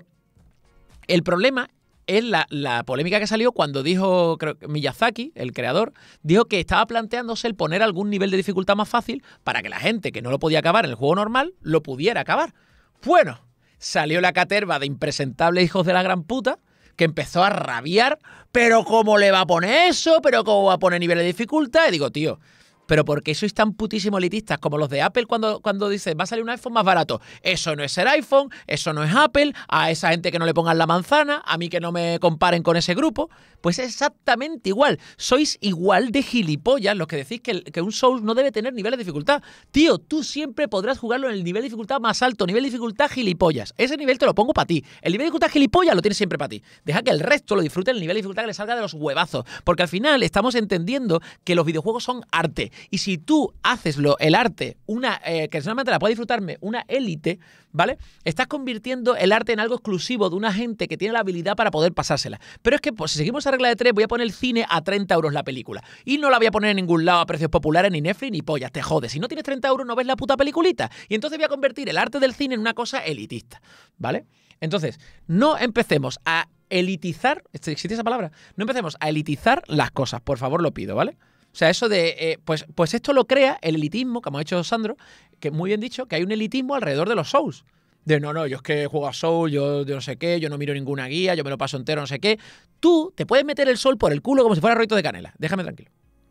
el problema es la, la polémica que salió cuando dijo, creo que Miyazaki, el creador, dijo que estaba planteándose el poner algún nivel de dificultad más fácil para que la gente que no lo podía acabar en el juego normal lo pudiera acabar. Bueno, salió la caterva de impresentables hijos de la gran puta que empezó a rabiar, pero ¿cómo le va a poner eso? ¿Pero cómo va a poner nivel de dificultad? Y digo, tío, ¿pero por qué sois tan putísimo elitistas como los de Apple cuando, cuando dicen va a salir un iPhone más barato? Eso no es ser iPhone, eso no es Apple, a esa gente que no le pongan la manzana, a mí que no me comparen con ese grupo. Pues es exactamente igual. Sois igual de gilipollas los que decís que, el, que un Souls no debe tener nivel de dificultad. Tío, tú siempre podrás jugarlo en el nivel de dificultad más alto, nivel de dificultad gilipollas. Ese nivel te lo pongo para ti. El nivel de dificultad gilipollas lo tienes siempre para ti. Deja que el resto lo disfrute en el nivel de dificultad que le salga de los huevazos. Porque al final estamos entendiendo que los videojuegos son arte. Y si tú haces lo, el arte, una eh, que solamente la puede disfrutarme una élite, ¿vale? Estás convirtiendo el arte en algo exclusivo de una gente que tiene la habilidad para poder pasársela. Pero es que, pues, si seguimos esa regla de tres, voy a poner el cine a treinta euros la película. Y no la voy a poner en ningún lado a precios populares, ni Netflix, ni pollas, te jodes. Si no tienes treinta euros, no ves la puta peliculita. Y entonces voy a convertir el arte del cine en una cosa elitista, ¿vale? Entonces, no empecemos a elitizar, ¿existe esa palabra? No empecemos a elitizar las cosas, por favor, lo pido, ¿vale? O sea, eso de, eh, pues, pues esto lo crea el elitismo, como ha hecho Sandro, que muy bien dicho, que hay un elitismo alrededor de los Souls. De no, no, yo es que juego a Souls, yo, yo no sé qué, yo no miro ninguna guía, yo me lo paso entero, no sé qué. Tú te puedes meter el Soul por el culo como si fuera rollito de canela. Déjame tranquilo.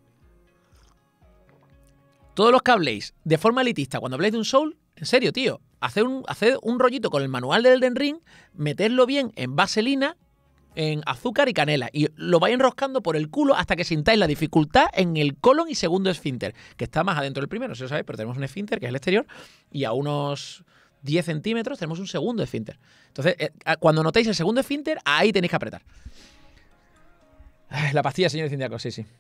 Todos los que habléis de forma elitista cuando habléis de un Soul, en serio, tío, haced un, haced un rollito con el manual del Elden Ring, metedlo bien en vaselina, en azúcar y canela, y lo vais enroscando por el culo hasta que sintáis la dificultad en el colon y segundo esfínter, que está más adentro del primero, no sé si lo sabéis, pero tenemos un esfínter que es el exterior, y a unos diez centímetros tenemos un segundo esfínter. Entonces, eh, cuando notéis el segundo esfínter, ahí tenéis que apretar. Ay, la pastilla, señor Cindiaco, sí, sí.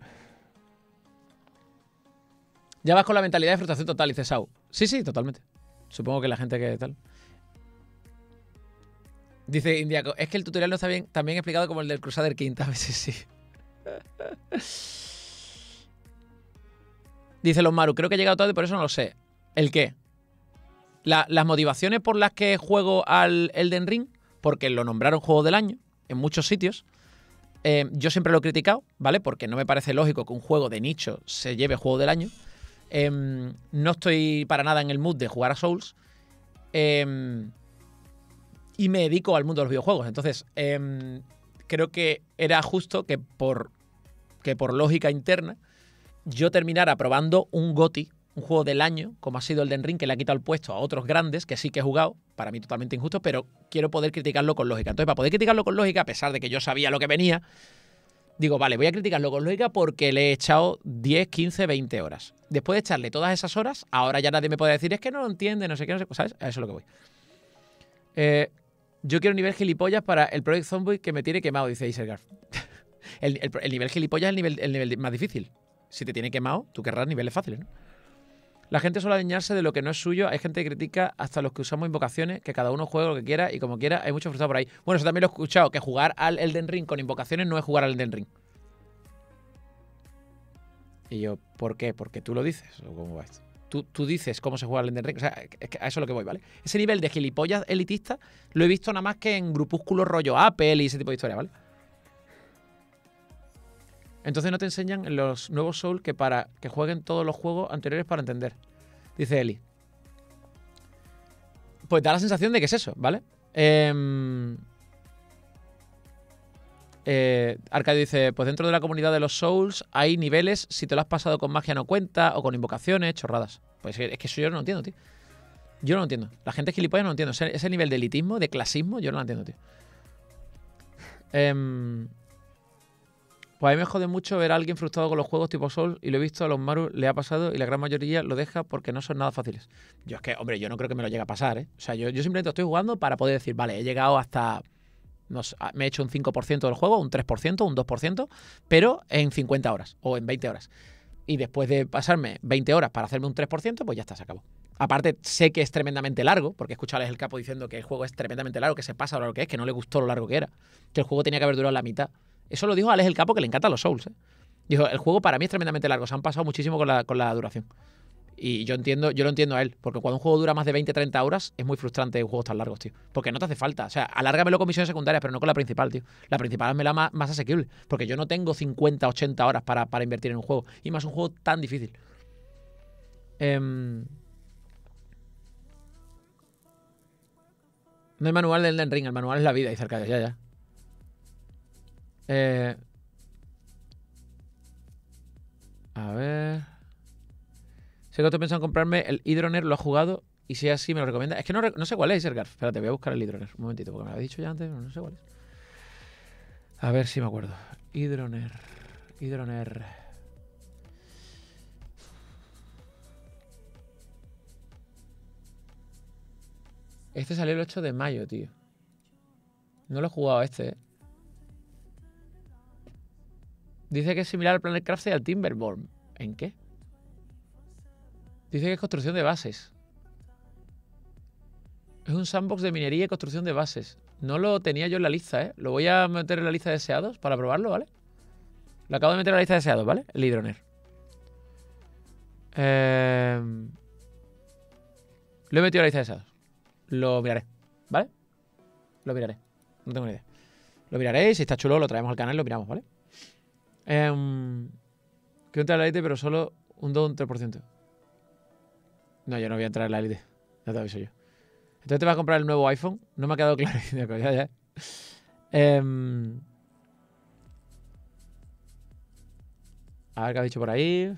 Ya vas con la mentalidad de frustración total, dice Sau. Sí, sí, totalmente. Supongo que la gente que tal... Dice Indiaco, es que el tutorial no está bien, tan bien explicado como el del Crusader King. A veces sí. Dice Los Maru, creo que he llegado tarde, por eso no lo sé. ¿El qué? La, las motivaciones por las que juego al Elden Ring, porque lo nombraron juego del año en muchos sitios. Eh, yo siempre lo he criticado, ¿vale? Porque no me parece lógico que un juego de nicho se lleve juego del año. Eh, no estoy para nada en el mood de jugar a Souls. Eh... Y me dedico al mundo de los videojuegos. Entonces, eh, creo que era justo que por, que por lógica interna yo terminara probando un GOTY, un juego del año, como ha sido el Elden Ring, que le ha quitado el puesto a otros grandes, que sí que he jugado, para mí totalmente injusto, pero quiero poder criticarlo con lógica. Entonces, para poder criticarlo con lógica, a pesar de que yo sabía lo que venía, digo, vale, voy a criticarlo con lógica porque le he echado diez, quince, veinte horas. Después de echarle todas esas horas, ahora ya nadie me puede decir, es que no lo entiende, no sé qué, no sé, ¿sabes? A eso es lo que voy. Eh... Yo quiero nivel gilipollas para el Project Zomboid que me tiene quemado, dice Isergarf. el, el, el nivel gilipollas es el nivel, el nivel más difícil. Si te tiene quemado, tú querrás niveles fáciles, ¿no? La gente suele adueñarse de lo que no es suyo. Hay gente que critica hasta los que usamos invocaciones, que cada uno juegue lo que quiera y como quiera. Hay mucho frustrado por ahí. Bueno, eso también lo he escuchado, que jugar al Elden Ring con invocaciones no es jugar al Elden Ring. Y yo, ¿por qué? Porque tú lo dices. ¿O cómo va esto? Tú, tú dices cómo se juega el Elden Ring. O sea, es que a eso es lo que voy, ¿vale? Ese nivel de gilipollas elitista lo he visto nada más que en grupúsculos rollo Apple y ese tipo de historia, ¿vale? Entonces no te enseñan en los nuevos Souls que para que jueguen todos los juegos anteriores para entender. Dice Eli. Pues da la sensación de que es eso, ¿vale? Eh, eh, Arcadio dice, pues dentro de la comunidad de los Souls hay niveles, si te lo has pasado con magia no cuenta, o con invocaciones, chorradas. Pues es que eso yo no lo entiendo, tío. Yo no lo entiendo. La gente es gilipollas, no lo entiendo. Ese, ese nivel de elitismo, de clasismo, yo no lo entiendo, tío. Eh, pues a mí me jode mucho ver a alguien frustrado con los juegos tipo Souls, y lo he visto a los Maru, le ha pasado, y la gran mayoría lo deja porque no son nada fáciles. Yo es que, hombre, yo no creo que me lo llegue a pasar, ¿eh? O sea, yo, yo simplemente estoy jugando para poder decir, vale, he llegado hasta... No sé, me he hecho un cinco por ciento del juego, un tres por ciento, un dos por ciento, pero en cincuenta horas o en veinte horas. Y después de pasarme veinte horas para hacerme un tres por ciento, pues ya está, se acabó. Aparte, sé que es tremendamente largo, porque he escuchado a El Capo diciendo que el juego es tremendamente largo, que se pasa lo largo que es, que no le gustó lo largo que era, que el juego tenía que haber durado la mitad. Eso lo dijo Alex El Capo, que le encantan los Souls, ¿eh? Dijo, el juego para mí es tremendamente largo, se han pasado muchísimo con la, con la duración. Y yo entiendo, yo lo entiendo a él, porque cuando un juego dura más de veinte a treinta horas, es muy frustrante juegos tan largos, tío. Porque no te hace falta. O sea, alárgamelo con misiones secundarias, pero no con la principal, tío. La principal me la más, más asequible. Porque yo no tengo cincuenta, ochenta horas para, para invertir en un juego. Y más un juego tan difícil. Eh, no hay manual del Elden Ring, el manual es la vida, dice Arcadio. Ya, ya. Eh, a ver... Sé que estoy pensando en comprarme el Hydroner, lo ha jugado y si es así me lo recomienda. Es que no, no sé cuál es, Sergar. Espérate, voy a buscar el Hydroner. Un momentito, porque me lo había dicho ya antes, pero no sé cuál es. A ver si me acuerdo. Hydroner. Hydroner. Este salió el ocho de mayo, tío. No lo he jugado este, eh. Dice que es similar al Planet Crafts y al Timberborn. ¿En qué? Dice que es construcción de bases. Es un sandbox de minería y construcción de bases. No lo tenía yo en la lista, ¿eh? Lo voy a meter en la lista de deseados para probarlo, ¿vale? Lo acabo de meter en la lista de deseados, ¿vale? El Hydroner. Eh... Lo he metido en la lista de deseados. Lo miraré, ¿vale? Lo miraré. No tengo ni idea. Lo miraré y si está chulo lo traemos al canal y lo miramos, ¿vale? Eh... Quiero entrar en la lista, pero solo un dos o un tres por ciento. No, yo no voy a entrar en la élite. Ya te aviso yo. Entonces te vas a comprar el nuevo iPhone. No me ha quedado claro. ya, ya. Eh, a ver qué ha dicho por ahí.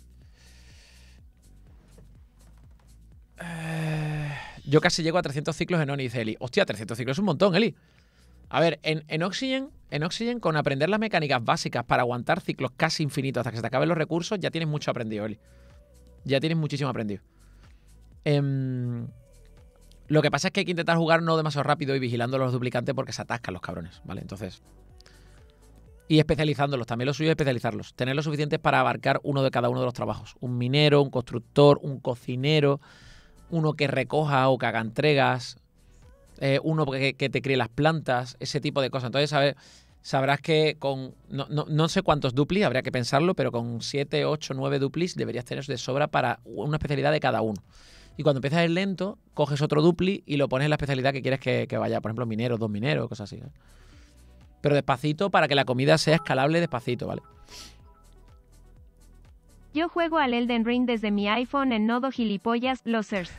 Eh, yo casi llego a trescientos ciclos en Oni, dice Eli. Hostia, trescientos ciclos es un montón, Eli. A ver, en, en Oxygen, en Oxygen, con aprender las mecánicas básicas para aguantar ciclos casi infinitos hasta que se te acaben los recursos, ya tienes mucho aprendido, Eli. Ya tienes muchísimo aprendido. Um, lo que pasa es que hay que intentar jugar no demasiado rápido y vigilando los duplicantes porque se atascan los cabrones, ¿vale? Entonces... Y especializándolos, también lo suyo es especializarlos. Tener lo suficiente para abarcar uno de cada uno de los trabajos. Un minero, un constructor, un cocinero, uno que recoja o que haga entregas, eh, uno que, que te críe las plantas, ese tipo de cosas. Entonces, ¿sabes? Sabrás que con... No, no, no sé cuántos duplis, habría que pensarlo, pero con siete, ocho, nueve duplis deberías tener de sobra para una especialidad de cada uno. Y cuando empiezas a ir lento, coges otro dupli y lo pones en la especialidad que quieres que, que vaya. Por ejemplo, mineros, dos mineros, cosas así, ¿eh? Pero despacito para que la comida sea escalable despacito, ¿vale? Yo juego al Elden Ring desde mi iPhone en modo gilipollas, losers.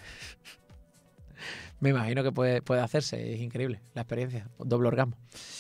Me imagino que puede, puede hacerse, es increíble la experiencia. Doble orgasmo.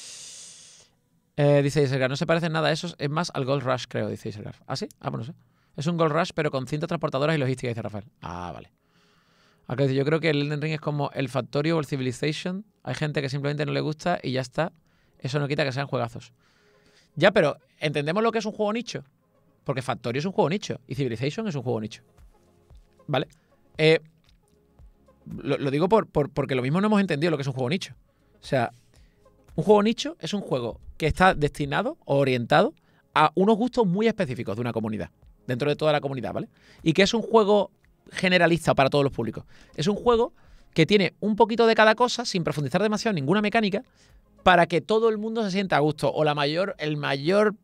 Eh, dice Isergar, no se parece en nada a esos, es más al Gold Rush, creo, dice Isergar. ¿Ah, sí? Ah, bueno, no sé. Es un Gold Rush, pero con cintas transportadoras y logística, dice Rafael. Ah, vale. Acá dice, yo creo que el Elden Ring es como el Factorio o el Civilization. Hay gente que simplemente no le gusta y ya está. Eso no quita que sean juegazos. Ya, pero ¿entendemos lo que es un juego nicho? Porque Factorio es un juego nicho y Civilization es un juego nicho. ¿Vale? Eh, lo, lo digo por, por, porque lo mismo no hemos entendido lo que es un juego nicho. O sea, un juego nicho es un juego que está destinado o orientado a unos gustos muy específicos de una comunidad, dentro de toda la comunidad, ¿vale? Y que es un juego generalista para todos los públicos. Es un juego que tiene un poquito de cada cosa sin profundizar demasiado en ninguna mecánica para que todo el mundo se sienta a gusto o la mayor, el mayor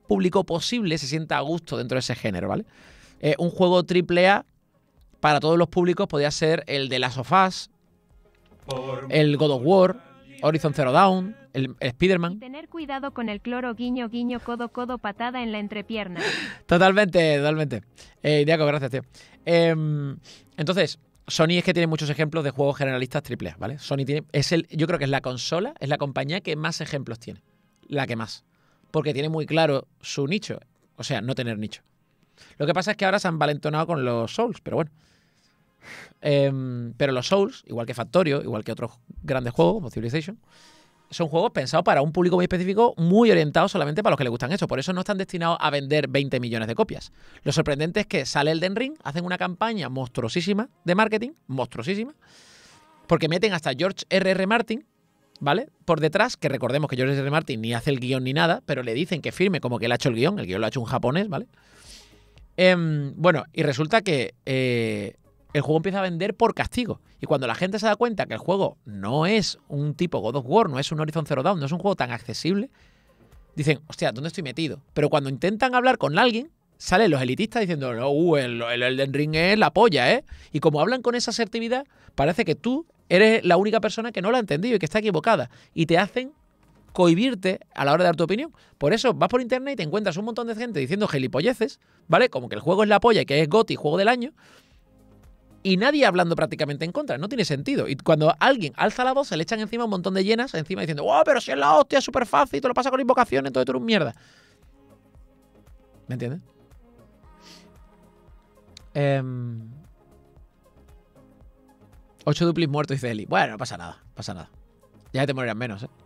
público posible se sienta a gusto dentro de ese género, ¿vale? Eh, un juego triple A para todos los públicos podría ser el de Last of Us, el God of War, Horizon Zero Dawn, el, el Spider-Man. Tener cuidado con el cloro, guiño, guiño, codo, codo, patada en la entrepierna. Totalmente, totalmente. Eh, Diaco, gracias, tío. Eh, entonces, Sony es que tiene muchos ejemplos de juegos generalistas triple A, ¿vale? Sony tiene, es el, yo creo que es la consola, es la compañía que más ejemplos tiene. La que más. Porque tiene muy claro su nicho. O sea, no tener nicho. Lo que pasa es que ahora se han valentonado con los Souls, pero bueno. Eh, pero los Souls, igual que Factorio, igual que otros grandes juegos como Civilization, son juegos pensados para un público muy específico, muy orientados solamente para los que les gustan eso. Por eso no están destinados a vender veinte millones de copias. Lo sorprendente es que sale Elden Ring, hacen una campaña monstruosísima de marketing, monstruosísima, porque meten hasta George R R. Martin, ¿vale? Por detrás, que recordemos que George R R. Martin ni hace el guión ni nada, pero le dicen que firme como que él ha hecho el guión, el guión lo ha hecho un japonés, ¿vale? Eh, bueno, y resulta que eh, el juego empieza a vender por castigo. Y cuando la gente se da cuenta que el juego no es un tipo God of War, no es un Horizon Zero Dawn, no es un juego tan accesible, dicen, hostia, ¿dónde estoy metido? Pero cuando intentan hablar con alguien, salen los elitistas diciendo, no, uh, el, el Elden Ring es la polla, ¿eh? Y como hablan con esa asertividad, parece que tú eres la única persona que no lo ha entendido y que está equivocada. Y te hacen cohibirte a la hora de dar tu opinión. Por eso vas por internet y te encuentras un montón de gente diciendo gilipolleces, ¿vale? Como que el juego es la polla y que es GOTY, juego del año, y nadie hablando prácticamente en contra. No tiene sentido. Y cuando alguien alza la voz, se le echan encima un montón de llenas, encima diciendo, wow, pero si es la hostia, es súper fácil, te lo pasa con invocaciones, entonces tú eres un mierda. ¿Me entiendes? Eh... Ocho duplis muertos, dice Eli. Bueno, no pasa nada, no pasa nada. Ya te morirán menos, ¿eh?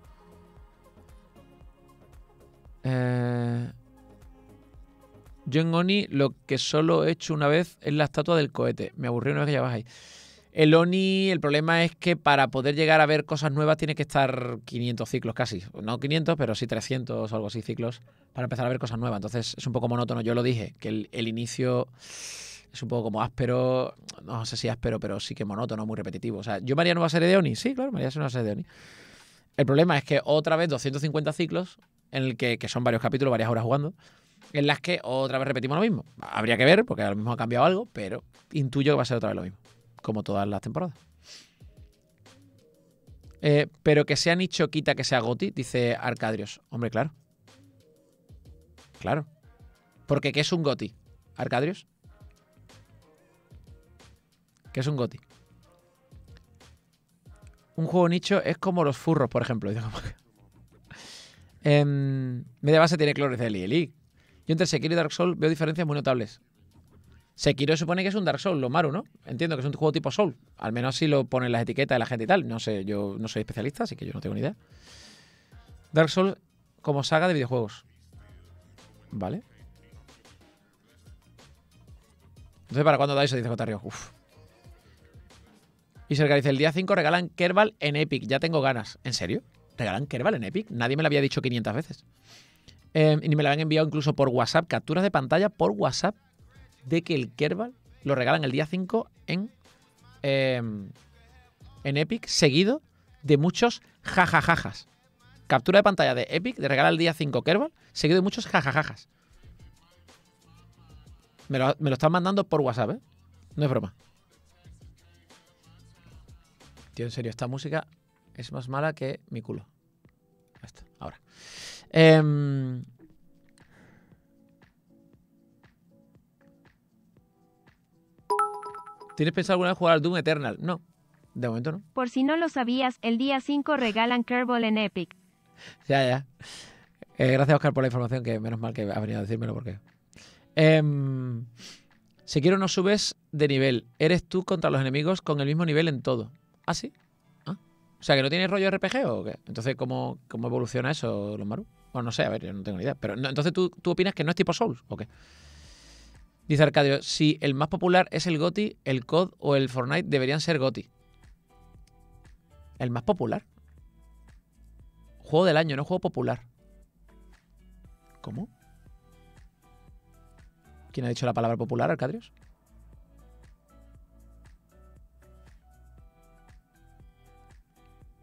Eh... Yo en Oni lo que solo he hecho una vez es la estatua del cohete. Me aburrí una vez que ya vas ahí. El Oni, el problema es que para poder llegar a ver cosas nuevas tiene que estar quinientos ciclos casi. No quinientos, pero sí trescientos o algo así ciclos para empezar a ver cosas nuevas. Entonces es un poco monótono. Yo lo dije, que el, el inicio es un poco como áspero. No sé si áspero, pero sí que monótono, muy repetitivo. O sea, ¿yo me haría nueva serie de Oni? Sí, claro, me haría una nueva serie de Oni. El problema es que otra vez doscientos cincuenta ciclos, en el que, que son varios capítulos, varias horas jugando, en las que otra vez repetimos lo mismo. Habría que ver, porque a lo mismo ha cambiado algo, pero intuyo que va a ser otra vez lo mismo, como todas las temporadas. Eh, pero que sea nicho quita que sea GOTY, dice Arcadrios. Hombre, claro. Claro. Porque ¿qué es un GOTY? Arcadrios. ¿Qué es un GOTY? Un juego nicho es como los furros, por ejemplo. Dice como que... eh, media base tiene cloro, dice Eli. Eli. Yo entre Sekiro y Dark Souls veo diferencias muy notables. Sekiro supone que es un Dark Souls, lo Maru, ¿no? Entiendo que es un juego tipo Soul. Al menos así lo ponen las etiquetas de la gente y tal. No sé, yo no soy especialista, así que yo no tengo ni idea. Dark Souls como saga de videojuegos. Vale. Entonces, ¿para cuándo da eso? Dice J. Río. Uf. Y Serga dice, el día cinco regalan Kerbal en Epic. Ya tengo ganas. ¿En serio? ¿Regalan Kerbal en Epic? Nadie me lo había dicho quinientas veces. Eh, y me lo habían enviado incluso por WhatsApp, capturas de pantalla por WhatsApp de que el Kerbal lo regalan el día cinco en, eh, en Epic, seguido de muchos jajajajas. Captura de pantalla de Epic de regalar el día cinco Kerbal, seguido de muchos jajajajas. Me lo, me lo están mandando por WhatsApp, ¿eh? No es broma. Tío, en serio, esta música es más mala que mi culo. Ya está, ahora. Eh, ¿Tienes pensado alguna vez jugar al Doom Eternal? No, de momento no. Por si no lo sabías, el día cinco regalan Kerbal en Epic. Ya, ya. Eh, gracias, Oscar, por la información, que menos mal que ha venido a decírmelo porque... Eh, si quiero no subes de nivel. Eres tú contra los enemigos con el mismo nivel en todo. ¿Ah, sí? ¿Ah? O sea, ¿que no tienes rollo R P G o qué? Entonces, ¿cómo, cómo evoluciona eso, los Maru? Bueno, no sé, a ver, yo no tengo ni idea. Pero no, entonces, ¿tú, ¿tú opinas que no es tipo Souls o qué? Dice Arcadio, si el más popular es el GOTY, el C O D o el Fortnite deberían ser GOTY. ¿El más popular? Juego del año, no juego popular. ¿Cómo? ¿Quién ha dicho la palabra popular, Arcadios?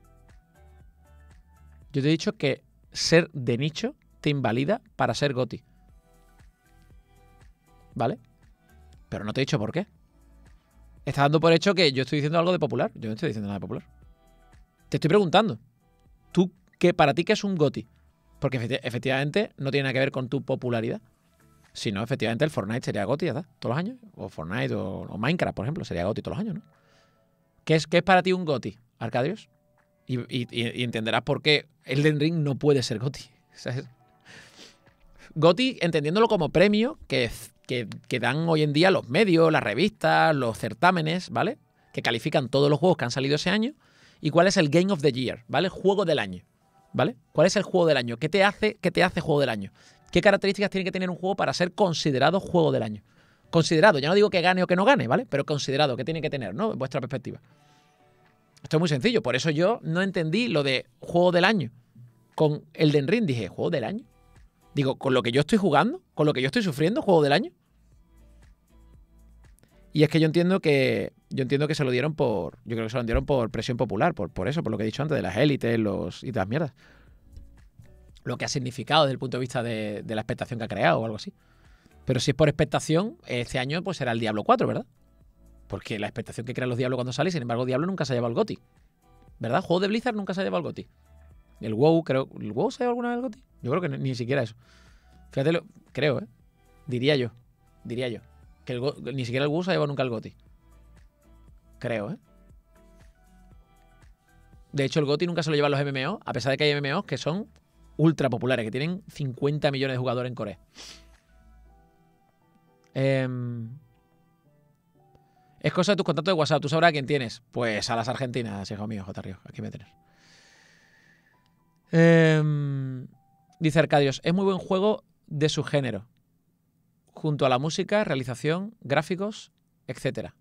Yo te he dicho que ser de nicho te invalida para ser GOTY. ¿vale? Pero no te he dicho por qué. Estás dando por hecho que yo estoy diciendo algo de popular. Yo no estoy diciendo nada de popular. Te estoy preguntando. ¿Tú qué, para ti qué es un GOTY? Porque efecti efectivamente no tiene nada que ver con tu popularidad. Si no, efectivamente el Fortnite sería GOTY, ¿verdad? Todos los años. O Fortnite o, o Minecraft, por ejemplo, sería GOTY todos los años, ¿no? ¿Qué es, qué es para ti un GOTY, Arcadios? Y, y, y entenderás por qué Elden Ring no puede ser GOTY. ¿Sabes? GOTY, entendiéndolo como premio que, que, que dan hoy en día los medios, las revistas, los certámenes, ¿vale? Que califican todos los juegos que han salido ese año. ¿Y cuál es el Game of the Year? ¿Vale? Juego del año. ¿Vale? ¿Cuál es el juego del año? ¿Qué te hace, qué te hace juego del año? ¿Qué características tiene que tener un juego para ser considerado juego del año? Considerado, ya no digo que gane o que no gane, ¿vale? Pero considerado, ¿qué tiene que tener, ¿no? En vuestra perspectiva. Esto es muy sencillo, por eso yo no entendí lo de juego del año. Con Elden Ring dije, ¿juego del año? Digo, con lo que yo estoy jugando, con lo que yo estoy sufriendo, juego del año. Y es que yo entiendo que yo entiendo que se lo dieron por, yo creo que se lo dieron por presión popular, por, por eso, por lo que he dicho antes, de las élites, los y las mierdas. Lo que ha significado desde el punto de vista de, de la expectación que ha creado o algo así. Pero si es por expectación, este año pues será el Diablo cuatro, ¿verdad? Porque la expectación que crean los Diablo cuando sale, sin embargo, Diablo nunca se ha llevado el GOTY. ¿Verdad? Juego de Blizzard nunca se ha llevado el GOTY. El WoW, creo. ¿El WoW se ha llevado alguna vez el GOTY? Yo creo que ni, ni siquiera eso. Fíjate, lo, creo, ¿eh? Diría yo. Diría yo. Que el, ni siquiera el WoW se ha llevado nunca el GOTY. Creo, ¿eh? De hecho, el GOTY nunca se lo llevan los M M O, a pesar de que hay M M Os que son ultra populares, que tienen cincuenta millones de jugadores en Corea. Eh, es cosa de tus contactos de WhatsApp. ¿Tú sabrás quién tienes? Pues a las argentinas, hijo mío, J. Río. Aquí me tienes. Eh, dice Arcadios, es muy buen juego de su género. Junto a la música, realización, gráficos, etcétera.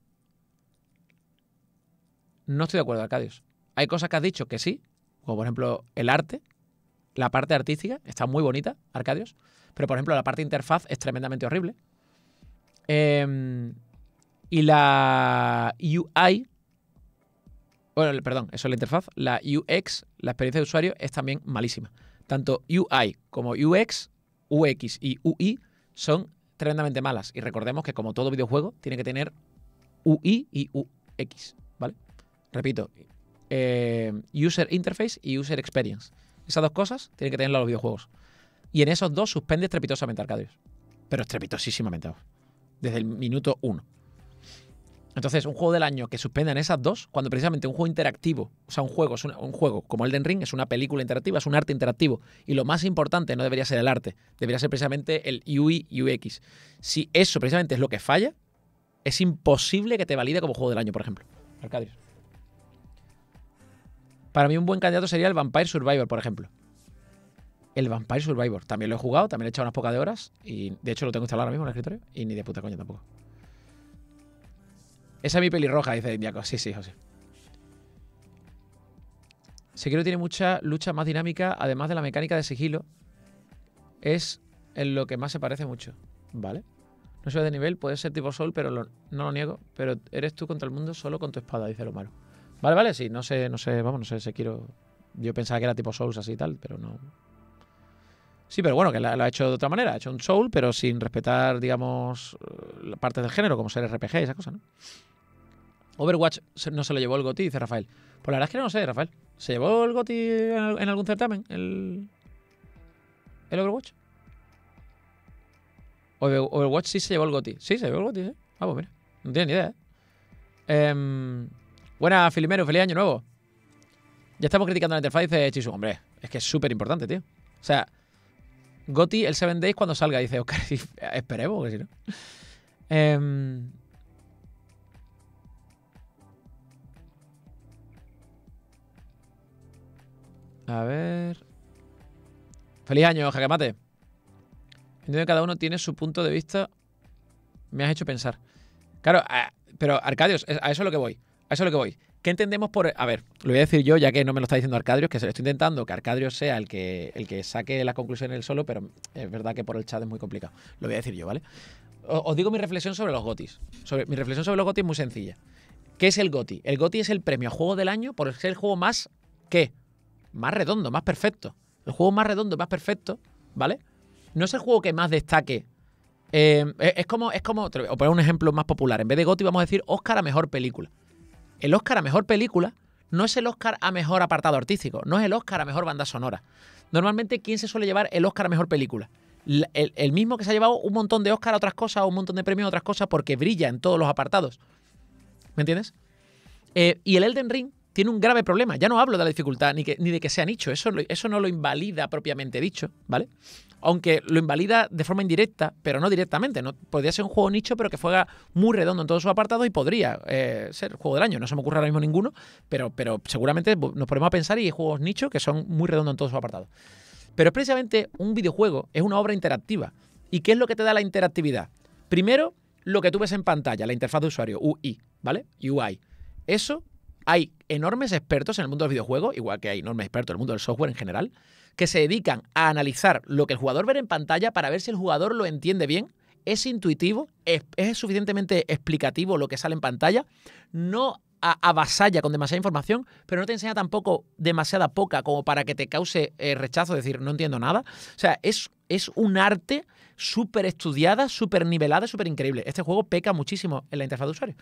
No estoy de acuerdo, Arcadios. Hay cosas que has dicho que sí, como por ejemplo el arte. La parte artística está muy bonita, Arcadios. Pero por ejemplo la parte de interfaz es tremendamente horrible. Eh, y la U I, bueno, perdón, eso es la interfaz. La U X, la experiencia de usuario, es también malísima. Tanto U I como U X, U X y U I son tremendamente malas. Y recordemos que como todo videojuego, tiene que tener U I y U X, ¿vale? Repito, eh, User Interface y User Experience. Esas dos cosas tienen que tenerlas los videojuegos. Y en esos dos suspende estrepitosamente, Arcadios. Pero estrepitosísimamente, desde el minuto uno. Entonces, un juego del año que suspenda en esas dos, cuando precisamente un juego interactivo, o sea, un juego, es un, un juego como Elden Ring, es una película interactiva, es un arte interactivo. Y lo más importante no debería ser el arte, debería ser precisamente el U I y U X. Si eso precisamente es lo que falla, es imposible que te valide como juego del año, por ejemplo. Arcadios. Para mí un buen candidato sería el Vampire Survivor, por ejemplo. El Vampire Survivor. También lo he jugado, también he echado unas pocas de horas. Y de hecho lo tengo instalado ahora mismo en el escritorio. Y ni de puta coña tampoco. Esa es mi pelirroja, dice Indiaco. Sí, sí, José. Sekiro tiene mucha lucha más dinámica, además de la mecánica de sigilo. Es en lo que más se parece mucho. Vale. No subes de nivel, puedes ser tipo Soul, pero lo, no lo niego. Pero eres tú contra el mundo solo con tu espada, dice lo malo. Vale, vale, sí, no sé, no sé, vamos, no sé, Sekiro. Yo pensaba que era tipo Souls así y tal, pero no. Sí, pero bueno, que lo ha hecho de otra manera. Ha hecho un Soul, pero sin respetar, digamos, partes del género, como ser R P G y esas cosas, ¿no? Overwatch no se lo llevó el GOTY, dice Rafael. Pues la verdad es que no lo sé, Rafael. ¿Se llevó el GOTY en, en algún certamen? ¿El, el Overwatch? Overwatch sí se llevó el GOTY. Sí, se llevó el GOTY, sí. Ah, pues mira. No tiene ni idea, ¿eh? eh Buena, Filimero, feliz año nuevo. Ya estamos criticando la interfaz, dice Chisu. Hombre, es que es súper importante, tío. O sea, GOTY el siete Days cuando salga, dice Oscar. Esperemos, que si no. Eh, a ver. Feliz año, Jaquemate. Entiendo que cada uno tiene su punto de vista. Me has hecho pensar. Claro, pero Arcadios, a eso es lo que voy. A eso es lo que voy. ¿Qué entendemos por...? A ver, lo voy a decir yo, ya que no me lo está diciendo Arcadios, que se lo estoy intentando que Arcadios sea el que, el que saque la conclusión él solo, pero es verdad que por el chat es muy complicado. Lo voy a decir yo, ¿vale? Os digo mi reflexión sobre los GOTYs. Sobre, mi reflexión sobre los GOTYs es muy sencilla. ¿Qué es el GOTY? El GOTY es el premio a juego del año por ser el juego más... ¿Qué? Más redondo, más perfecto. El juego más redondo, más perfecto, ¿vale? No es el juego que más destaque Eh, es, es como, es como, te voy a poner un ejemplo más popular. En vez de GOTY vamos a decir Oscar a Mejor Película. El Oscar a Mejor Película no es el Oscar a Mejor Apartado Artístico, no es el Oscar a Mejor Banda Sonora. Normalmente, ¿quién se suele llevar el Oscar a Mejor Película? El, el, el mismo que se ha llevado un montón de Oscar a otras cosas, o un montón de premios a otras cosas, porque brilla en todos los apartados. ¿Me entiendes? Eh, y el Elden Ring tiene un grave problema. Ya no hablo de la dificultad ni, que, ni de que sea nicho. Eso, eso no lo invalida propiamente dicho, ¿vale? Aunque lo invalida de forma indirecta, pero no directamente. ¿No? Podría ser un juego nicho, pero que fuera muy redondo en todos sus apartados y podría eh, ser juego del año. No se me ocurre ahora mismo ninguno, pero, pero seguramente nos ponemos a pensar y hay juegos nicho que son muy redondos en todos sus apartados. Pero precisamente un videojuego es una obra interactiva. ¿Y qué es lo que te da la interactividad? Primero, lo que tú ves en pantalla, la interfaz de usuario, U I, ¿vale? U I. Eso, hay enormes expertos en el mundo del videojuego, igual que hay enormes expertos en el mundo del software en general, que se dedican a analizar lo que el jugador ve en pantalla para ver si el jugador lo entiende bien, es intuitivo, es, es suficientemente explicativo lo que sale en pantalla, no a, avasalla con demasiada información, pero no te enseña tampoco demasiada poca como para que te cause eh, rechazo, es decir, no entiendo nada. O sea, es, es un arte súper estudiada, súper nivelada, súper increíble. Este juego peca muchísimo en la interfaz de usuario.